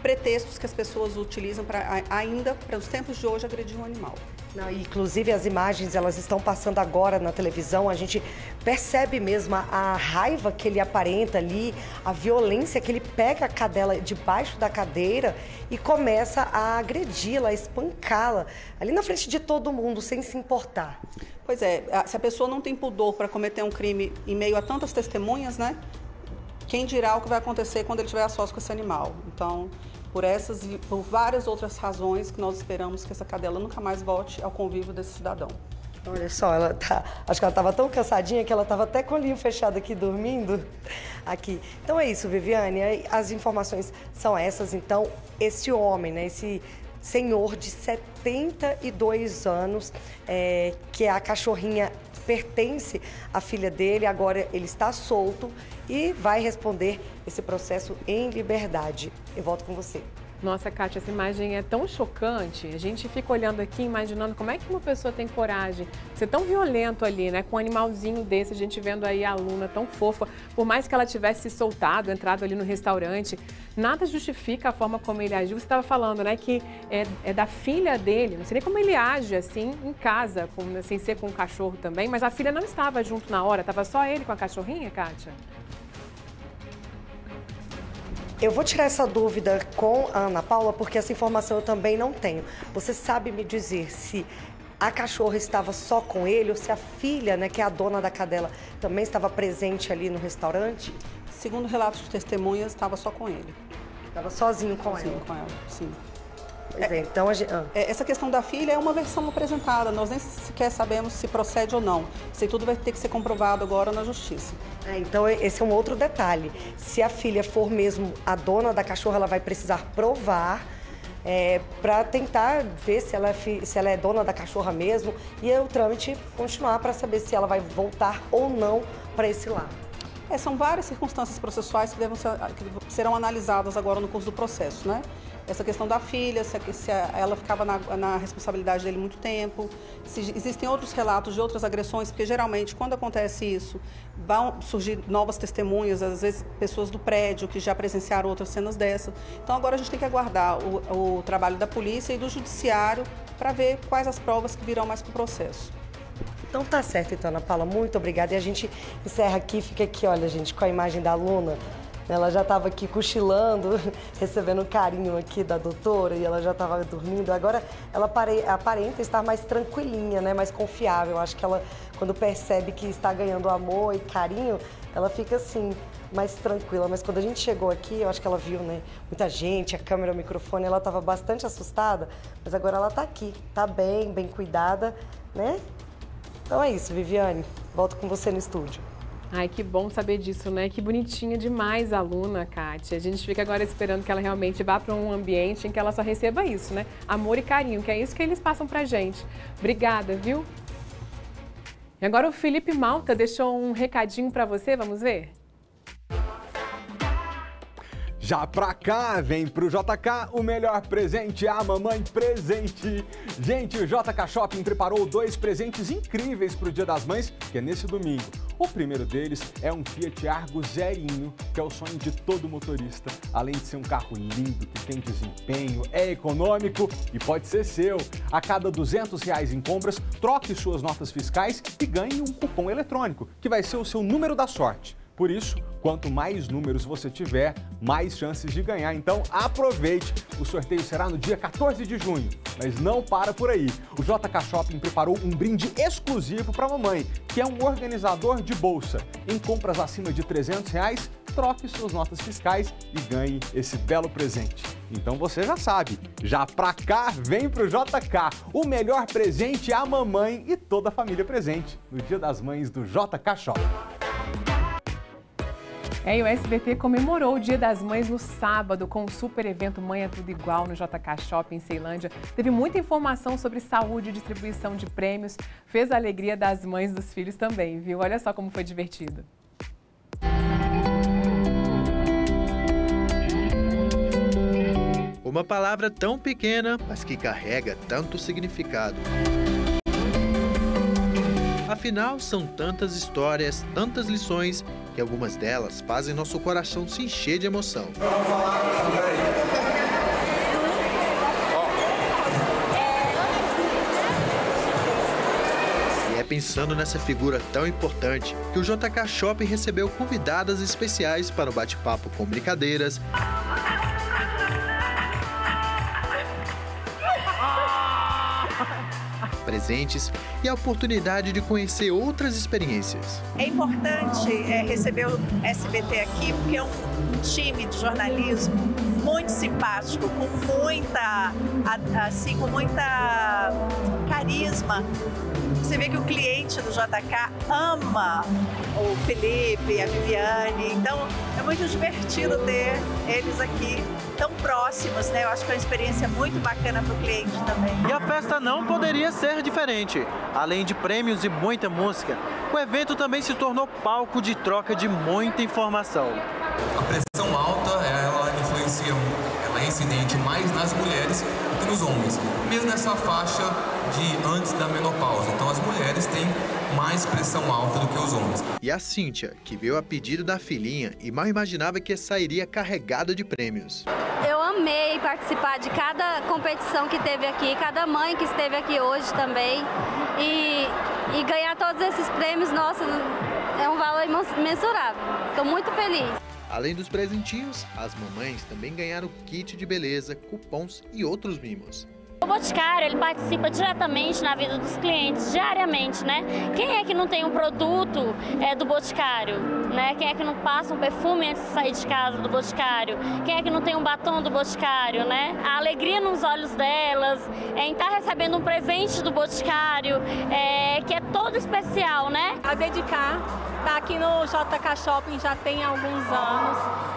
pretextos que as pessoas utilizam para ainda, para os tempos de hoje, agredir um animal. Não, inclusive as imagens, elas estão passando agora na televisão, a gente percebe mesmo a, a raiva que ele aparenta ali, a violência que ele pega a cadela debaixo da cadeira e começa a agredi-la, a espancá-la, ali na frente de todo mundo, sem se importar. Pois é, se a pessoa não tem pudor para cometer um crime em meio a tantas testemunhas, né? Quem dirá o que vai acontecer quando ele tiver a sós com esse animal. Então, por essas e por várias outras razões que nós esperamos que essa cadela nunca mais volte ao convívio desse cidadão. Olha só, ela tá, acho que ela estava tão cansadinha que ela estava até com o olhinho fechado aqui, dormindo aqui. Então é isso, Viviane, as informações são essas. Então, esse homem, né, esse senhor de setenta e dois anos, é, que a cachorrinha pertence à filha dele, agora ele está solto e vai responder esse processo em liberdade. Eu volto com você. Nossa, Kátia, essa imagem é tão chocante. A gente fica olhando aqui, imaginando como é que uma pessoa tem coragem de ser tão violento ali, né? Com um animalzinho desse, a gente vendo aí a aluna tão fofa. Por mais que ela tivesse se soltado, entrado ali no restaurante, nada justifica a forma como ele agiu. Você estava falando, né, que é, é da filha dele. Não sei nem como ele age, assim, em casa, com, sem ser com o cachorro também. Mas a filha não estava junto na hora, estava só ele com a cachorrinha, Kátia? Eu vou tirar essa dúvida com a Ana Paula, porque essa informação eu também não tenho. Você sabe me dizer se a cachorra estava só com ele ou se a filha, né, que é a dona da cadela, também estava presente ali no restaurante? Segundo relatos de testemunhas, estava só com ele. Estava sozinho com sozinho ela? com ela, sim. Pois é, então a gente... ah. Essa questão da filha é uma versão apresentada, nós nem sequer sabemos se procede ou não. Isso aí tudo vai ter que ser comprovado agora na justiça. É, então esse é um outro detalhe. Se a filha for mesmo a dona da cachorra, ela vai precisar provar é, para tentar ver se ela, é fi... se ela é dona da cachorra mesmo e o trâmite continuar para saber se ela vai voltar ou não para esse lar. É, são várias circunstâncias processuais que, devem ser, que serão analisadas agora no curso do processo, né? Essa questão da filha, se, se ela ficava na, na responsabilidade dele muito tempo, se existem outros relatos de outras agressões, porque geralmente quando acontece isso, vão surgir novas testemunhas, às vezes pessoas do prédio que já presenciaram outras cenas dessa. Então agora a gente tem que aguardar o, o trabalho da polícia e do judiciário para ver quais as provas que virão mais para o processo. Então tá certo, então, Ana Paula, muito obrigada. E a gente encerra aqui, fica aqui, olha, gente, com a imagem da aluna. Ela já estava aqui cochilando, recebendo um carinho aqui da doutora e ela já estava dormindo. Agora ela aparenta estar mais tranquilinha, né? Mais confiável. Acho que ela, quando percebe que está ganhando amor e carinho, ela fica assim, mais tranquila. Mas quando a gente chegou aqui, eu acho que ela viu, né? Muita gente, a câmera, o microfone, ela estava bastante assustada. Mas agora ela está aqui, está bem, bem cuidada, né? Então é isso, Viviane. Volto com você no estúdio. Ai, que bom saber disso, né? Que bonitinha demais a aluna, Kátia. A gente fica agora esperando que ela realmente vá para um ambiente em que ela só receba isso, né? Amor e carinho, que é isso que eles passam pra gente. Obrigada, viu? E agora o Felipe Malta deixou um recadinho para você, vamos ver? Já pra cá, vem pro J K o melhor presente, a mamãe presente. Gente, o J K Shopping preparou dois presentes incríveis pro Dia das Mães, que é nesse domingo. O primeiro deles é um Fiat Argo zerinho, que é o sonho de todo motorista. Além de ser um carro lindo, que tem desempenho, é econômico e pode ser seu. A cada duzentos reais em compras, troque suas notas fiscais e ganhe um cupom eletrônico, que vai ser o seu número da sorte. Por isso, quanto mais números você tiver, mais chances de ganhar. Então aproveite! O sorteio será no dia quatorze de junho. Mas não para por aí. O J K Shopping preparou um brinde exclusivo para a mamãe, que é um organizador de bolsa. Em compras acima de trezentos reais, troque suas notas fiscais e ganhe esse belo presente. Então você já sabe, já pra cá, vem pro J K. O melhor presente é a mamãe e toda a família presente no Dia das Mães do J K Shopping. É, e o S B T comemorou o Dia das Mães no sábado com o super evento Mãe é Tudo Igual no J K Shopping em Ceilândia. Teve muita informação sobre saúde e distribuição de prêmios. Fez a alegria das mães dos filhos também, viu? Olha só como foi divertido. Uma palavra tão pequena, mas que carrega tanto significado. Afinal, são tantas histórias, tantas lições, que algumas delas fazem nosso coração se encher de emoção. Vamos falar, peraí. pensando nessa figura tão importante que o J K Shopping recebeu convidadas especiais para o bate-papo com brincadeiras, presentes e a oportunidade de conhecer outras experiências. É importante é, receber o S B T aqui porque é um, um time de jornalismo muito simpático, com muita, assim, com muita carisma. Você vê que o cliente do J K ama o Felipe, a Viviane, então é muito divertido ter eles aqui tão próximos, né? Eu acho que é uma experiência muito bacana para o cliente também. E a festa não poderia ser diferente. Além de prêmios e muita música, o evento também se tornou palco de troca de muita informação. A pressão alta, ela influencia, ela é incidente mais nas mulheres do que nos homens, mesmo nessa faixa de antes da menopausa. Então as mulheres têm mais pressão alta do que os homens. E a Cíntia, que veio a pedido da filhinha e mal imaginava que sairia carregada de prêmios. Eu amei participar de cada competição que teve aqui, cada mãe que esteve aqui hoje também. E, e ganhar todos esses prêmios, nossa, é um valor imensurável. Estou muito feliz. Além dos presentinhos, as mamães também ganharam kit de beleza, cupons e outros mimos. O Boticário, ele participa diretamente na vida dos clientes, diariamente, né? Quem é que não tem um produto é, do Boticário, né? Quem é que não passa um perfume antes de sair de casa do Boticário? Quem é que não tem um batom do Boticário, né? A alegria nos olhos delas, é, em estar recebendo um presente do Boticário, é, que é todo especial, né? A Dedicar está aqui no J K Shopping já tem alguns anos.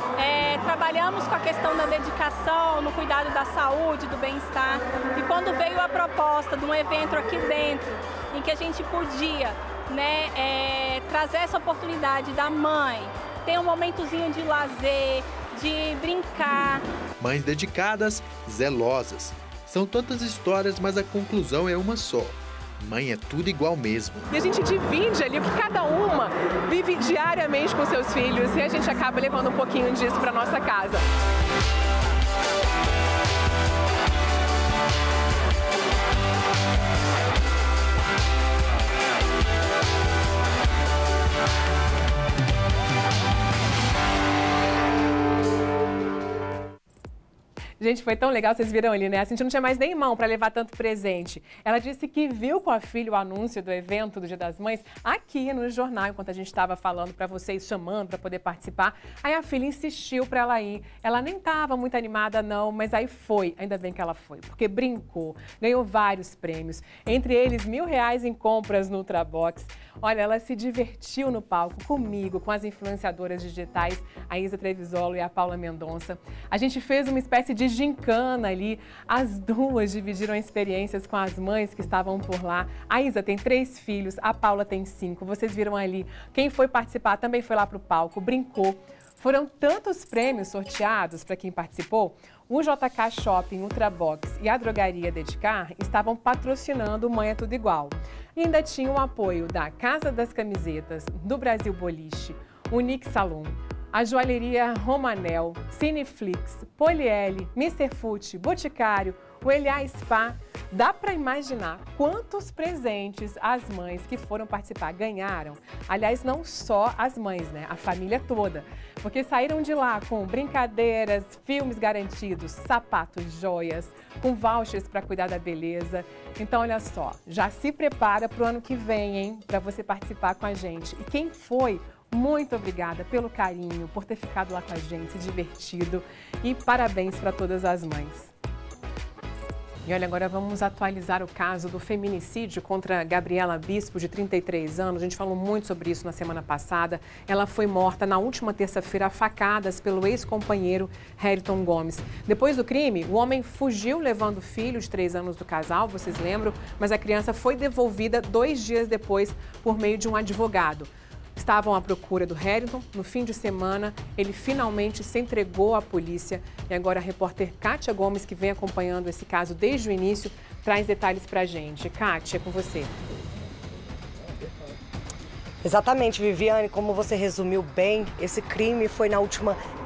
É, trabalhamos com a questão da dedicação, no cuidado da saúde, do bem-estar. E quando veio a proposta de um evento aqui dentro, em que a gente podia, né, é, trazer essa oportunidade da mãe, ter um momentozinho de lazer, de brincar. Mães dedicadas, zelosas. São tantas histórias, mas a conclusão é uma só. Mãe é tudo igual mesmo. E a gente divide ali o que cada uma vive diariamente com seus filhos e a gente acaba levando um pouquinho disso para nossa casa. Gente, foi tão legal, vocês viram ali, né? A Cintia não tinha mais nem mão para levar tanto presente. Ela disse que viu com a filha o anúncio do evento do Dia das Mães aqui no jornal, enquanto a gente estava falando para vocês, chamando para poder participar. Aí a filha insistiu para ela ir. Ela nem estava muito animada não, mas aí foi. Ainda bem que ela foi, porque brincou, ganhou vários prêmios. Entre eles, mil reais em compras no Ultrabox. Olha, ela se divertiu no palco comigo, com as influenciadoras digitais, a Isa Trevisolo e a Paula Mendonça. A gente fez uma espécie de gincana ali. As duas dividiram experiências com as mães que estavam por lá. A Isa tem três filhos, a Paula tem cinco. Vocês viram ali. Quem foi participar também foi lá para o palco, brincou. Foram tantos prêmios sorteados para quem participou. O J K Shopping, Ultrabox e a Drogaria Dedicar estavam patrocinando o Mãe é Tudo Igual. E ainda tinha o apoio da Casa das Camisetas, do Brasil Boliche, Unique Salon, a joalheria Romanel, Cineflix, Poliele, mister Fute, Boticário, o Eliá Spa. Dá para imaginar quantos presentes as mães que foram participar ganharam? Aliás, não só as mães, né? A família toda. Porque saíram de lá com brincadeiras, filmes garantidos, sapatos, joias, com vouchers para cuidar da beleza. Então, olha só, já se prepara para o ano que vem, hein? Para você participar com a gente. E quem foi? Muito obrigada pelo carinho, por ter ficado lá com a gente, se divertido. E parabéns para todas as mães. E olha, agora vamos atualizar o caso do feminicídio contra Gabriela Bispo, de trinta e três anos. A gente falou muito sobre isso na semana passada. Ela foi morta na última terça-feira a facadas pelo ex-companheiro Heriton Gomes. Depois do crime, o homem fugiu levando o filho de três anos do casal, vocês lembram? Mas a criança foi devolvida dois dias depois por meio de um advogado. Estavam à procura do Heriton. No fim de semana, ele finalmente se entregou à polícia. E agora a repórter Kátia Gomes, que vem acompanhando esse caso desde o início, traz detalhes pra gente. Kátia, é com você. Exatamente, Viviane, como você resumiu bem, esse crime foi na última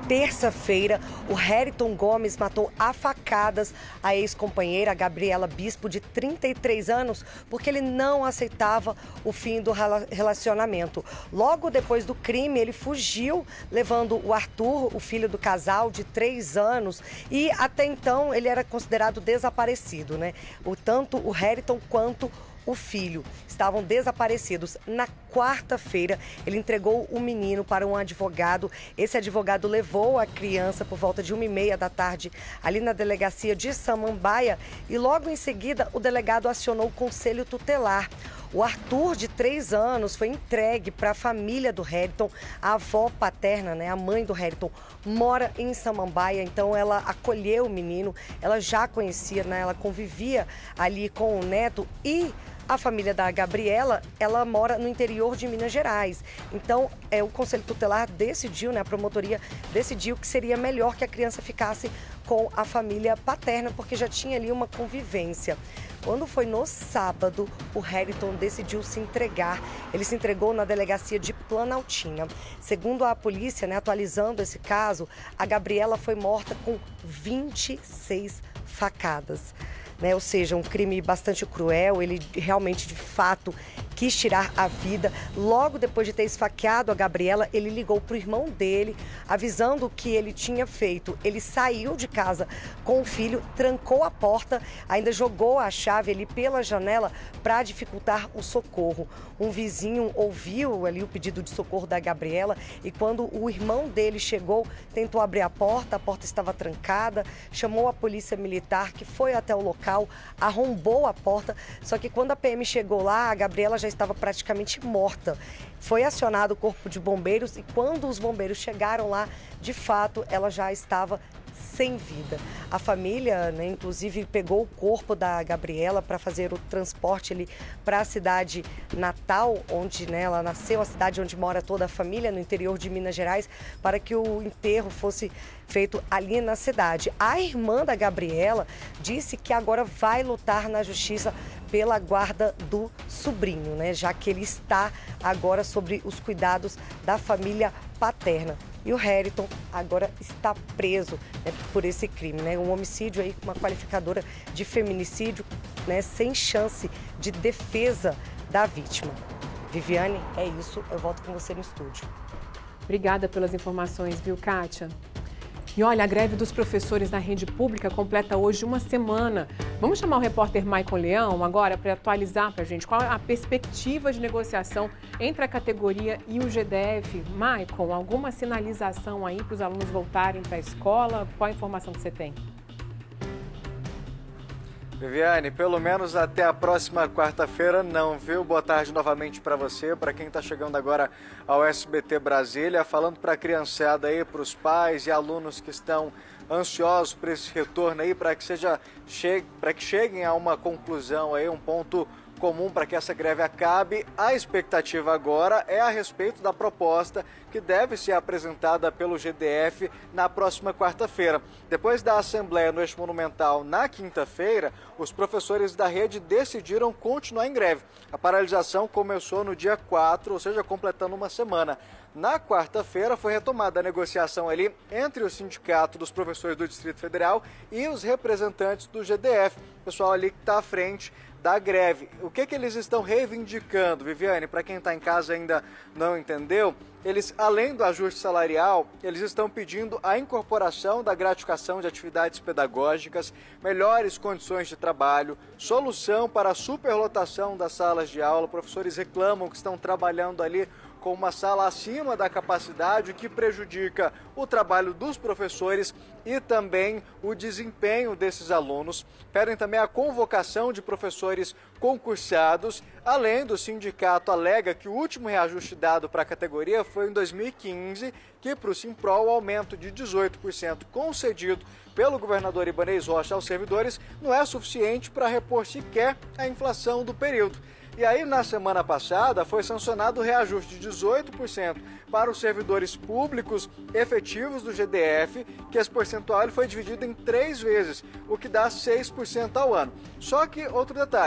terça-feira, o Heriton Gomes matou a facadas a ex-companheira, a Gabriela Bispo, de trinta e três anos, porque ele não aceitava o fim do relacionamento. Logo depois do crime, ele fugiu, levando o Arthur, o filho do casal, de três anos, e até então ele era considerado desaparecido, né? O, tanto o Heriton quanto o filho estavam desaparecidos. Na quarta-feira, ele entregou o menino para um advogado. Esse advogado levou a criança por volta de uma e meia da tarde ali na delegacia de Samambaia e logo em seguida o delegado acionou o conselho tutelar. O Arthur, de três anos, foi entregue para a família do Heriton. A avó paterna, né, a mãe do Heriton, mora em Samambaia, então ela acolheu o menino. Ela já conhecia, né, ela convivia ali com o neto e a família da Gabriela, ela mora no interior de Minas Gerais. Então, é, o Conselho Tutelar decidiu, né, a promotoria decidiu que seria melhor que a criança ficasse com a família paterna, porque já tinha ali uma convivência. Quando foi no sábado, o Heriton decidiu se entregar. Ele se entregou na delegacia de Planaltina. Segundo a polícia, né, atualizando esse caso, a Gabriela foi morta com vinte e seis facadas. Né, ou seja, um crime bastante cruel. Ele realmente, de fato, quis tirar a vida. Logo depois de ter esfaqueado a Gabriela, ele ligou para o irmão dele, avisando o que ele tinha feito. Ele saiu de casa com o filho, trancou a porta, ainda jogou a chave ali pela janela para dificultar o socorro. Um vizinho ouviu ali o pedido de socorro da Gabriela e quando o irmão dele chegou, tentou abrir a porta, a porta estava trancada, chamou a polícia militar, que foi até o local, arrombou a porta, só que quando a P M chegou lá, a Gabriela já estava praticamente morta. Foi acionado o corpo de bombeiros e quando os bombeiros chegaram lá, de fato, ela já estava sem vida. A família, né, inclusive, pegou o corpo da Gabriela para fazer o transporte ali para a cidade natal, onde, né, ela nasceu, a cidade onde mora toda a família, no interior de Minas Gerais, para que o enterro fosse feito ali na cidade. A irmã da Gabriela disse que agora vai lutar na justiça pela guarda do sobrinho, né, já que ele está agora sob os cuidados da família paterna. E o Heriton agora está preso, né, por esse crime, né? Um homicídio aí com uma qualificadora de feminicídio, né, sem chance de defesa da vítima. Viviane, é isso. Eu volto com você no estúdio. Obrigada pelas informações, viu, Kátia? E olha, a greve dos professores na rede pública completa hoje uma semana. Vamos chamar o repórter Maicon Leão agora para atualizar para a gente qual é a perspectiva de negociação entre a categoria e o G D F. Maicon, alguma sinalização aí para os alunos voltarem para a escola? Qual a informação que você tem? Viviane, pelo menos até a próxima quarta-feira não, viu? Boa tarde novamente para você, para quem está chegando agora ao S B T Brasília, falando para a criançada aí, para os pais e alunos que estão ansiosos por esse retorno aí, para que seja chegue, para que cheguem a uma conclusão aí, um ponto comum para que essa greve acabe. A expectativa agora é a respeito da proposta que deve ser apresentada pelo G D F na próxima quarta-feira. Depois da Assembleia no Eixo Monumental na quinta-feira, os professores da rede decidiram continuar em greve. A paralisação começou no dia quatro, ou seja, completando uma semana. Na quarta-feira foi retomada a negociação ali entre o Sindicato dos Professores do Distrito Federal e os representantes do G D F, o pessoal ali que está à frente da greve. O que que eles estão reivindicando, Viviane? Para quem está em casa e ainda não entendeu, eles, além do ajuste salarial, eles estão pedindo a incorporação da gratificação de atividades pedagógicas, melhores condições de trabalho, solução para a superlotação das salas de aula. Professores reclamam que estão trabalhando ali com uma sala acima da capacidade, o que prejudica o trabalho dos professores e também o desempenho desses alunos. Pedem também a convocação de professores concursados, além do sindicato alega que o último reajuste dado para a categoria foi em dois mil e quinze, que para o Simprol o aumento de dezoito por cento concedido pelo governador Ibanez Rocha aos servidores não é suficiente para repor sequer a inflação do período. E aí, na semana passada, foi sancionado o reajuste de dezoito por cento para os servidores públicos efetivos do G D F, que esse percentual ele foi dividido em três vezes, o que dá seis por cento ao ano. Só que, outro detalhe,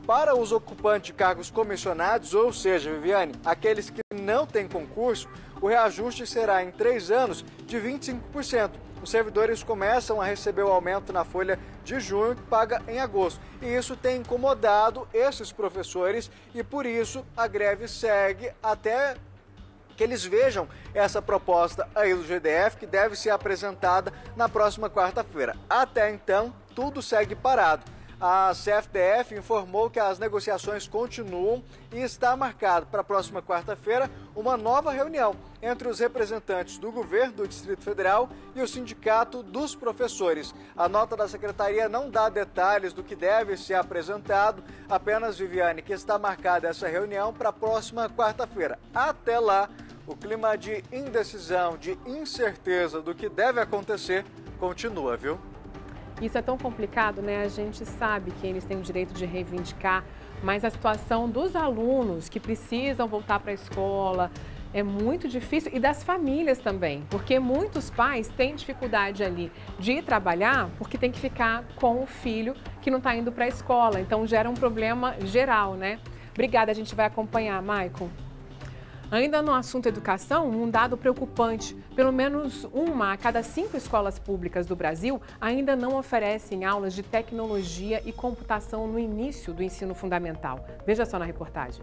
Para os ocupantes de cargos comissionados, ou seja, Viviane, aqueles que não têm concurso, o reajuste será em três anos de vinte e cinco por cento. Os servidores começam a receber o aumento na folha de junho, que paga em agosto. E isso tem incomodado esses professores e, por isso, a greve segue até que eles vejam essa proposta aí do G D F, que deve ser apresentada na próxima quarta-feira. Até então, tudo segue parado. A C F D F informou que as negociações continuam e está marcado para a próxima quarta-feira uma nova reunião entre os representantes do governo do Distrito Federal e o Sindicato dos Professores. A nota da secretaria não dá detalhes do que deve ser apresentado, apenas, Viviane, que está marcada essa reunião para a próxima quarta-feira. Até lá, o clima de indecisão, de incerteza do que deve acontecer continua, viu? Isso é tão complicado, né? A gente sabe que eles têm o direito de reivindicar, mas a situação dos alunos que precisam voltar para a escola é muito difícil, e das famílias também, porque muitos pais têm dificuldade ali de ir trabalhar porque tem que ficar com o filho que não está indo para a escola. Então gera um problema geral, né? Obrigada, a gente vai acompanhar, Maicon. Ainda no assunto educação, um dado preocupante. Pelo menos uma a cada cinco escolas públicas do Brasil ainda não oferecem aulas de tecnologia e computação no início do ensino fundamental. Veja só na reportagem.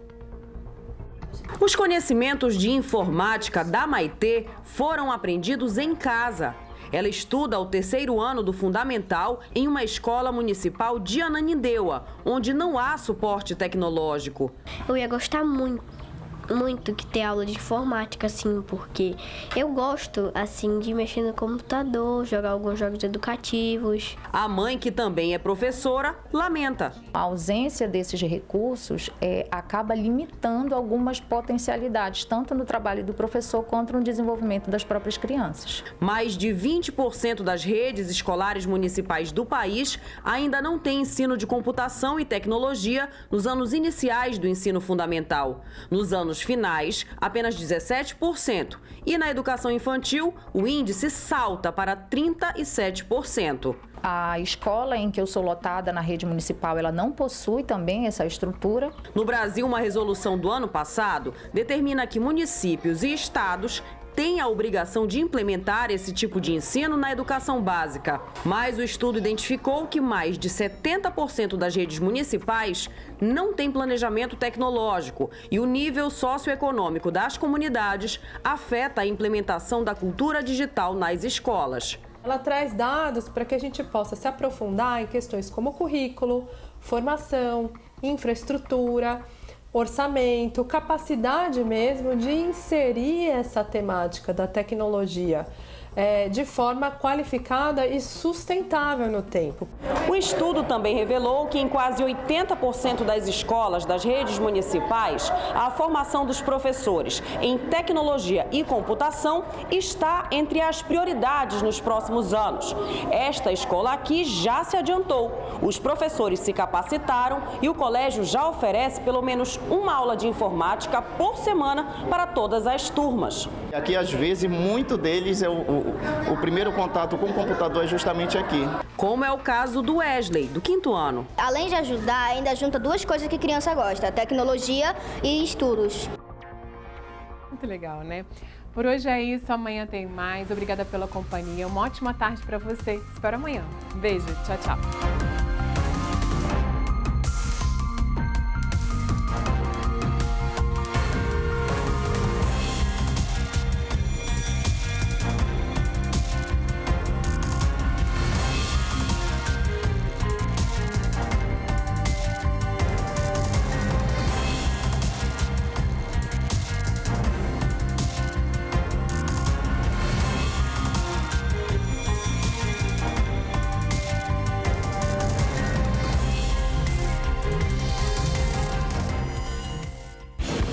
Os conhecimentos de informática da Maitê foram aprendidos em casa. Ela estuda o terceiro ano do fundamental em uma escola municipal de Ananindeua, onde não há suporte tecnológico. Eu ia gostar muito. muito que ter aula de informática, assim, porque eu gosto, assim, de mexer no computador, jogar alguns jogos educativos. A mãe, que também é professora, lamenta. A ausência desses recursos é, acaba limitando algumas potencialidades, tanto no trabalho do professor quanto no desenvolvimento das próprias crianças. Mais de vinte por cento das redes escolares municipais do país ainda não têm ensino de computação e tecnologia nos anos iniciais do ensino fundamental. Nos anos finais, apenas dezessete por cento. E na educação infantil, o índice salta para trinta e sete por cento. A escola em que eu sou lotada na rede municipal, ela não possui também essa estrutura. No Brasil, uma resolução do ano passado determina que municípios e estados têm a obrigação de implementar esse tipo de ensino na educação básica. Mas o estudo identificou que mais de setenta por cento das redes municipais não têm planejamento tecnológico e o nível socioeconômico das comunidades afeta a implementação da cultura digital nas escolas. Ela traz dados para que a gente possa se aprofundar em questões como currículo, formação, infraestrutura, orçamento, capacidade mesmo de inserir essa temática da tecnologia é, de forma qualificada e sustentável no tempo. O estudo também revelou que em quase oitenta por cento das escolas das redes municipais, a formação dos professores em tecnologia e computação está entre as prioridades nos próximos anos. Esta escola aqui já se adiantou. Os professores se capacitaram e o colégio já oferece pelo menos uma aula de informática por semana para todas as turmas. Aqui, às vezes, muito deles, é o, o, o primeiro contato com o computador é justamente aqui. Como é o caso do Wesley, do quinto ano. Além de ajudar, ainda junta duas coisas que criança gosta, tecnologia e estudos. Muito legal, né? Por hoje é isso, amanhã tem mais. Obrigada pela companhia. Uma ótima tarde para você. Espero amanhã. Beijo, tchau, tchau.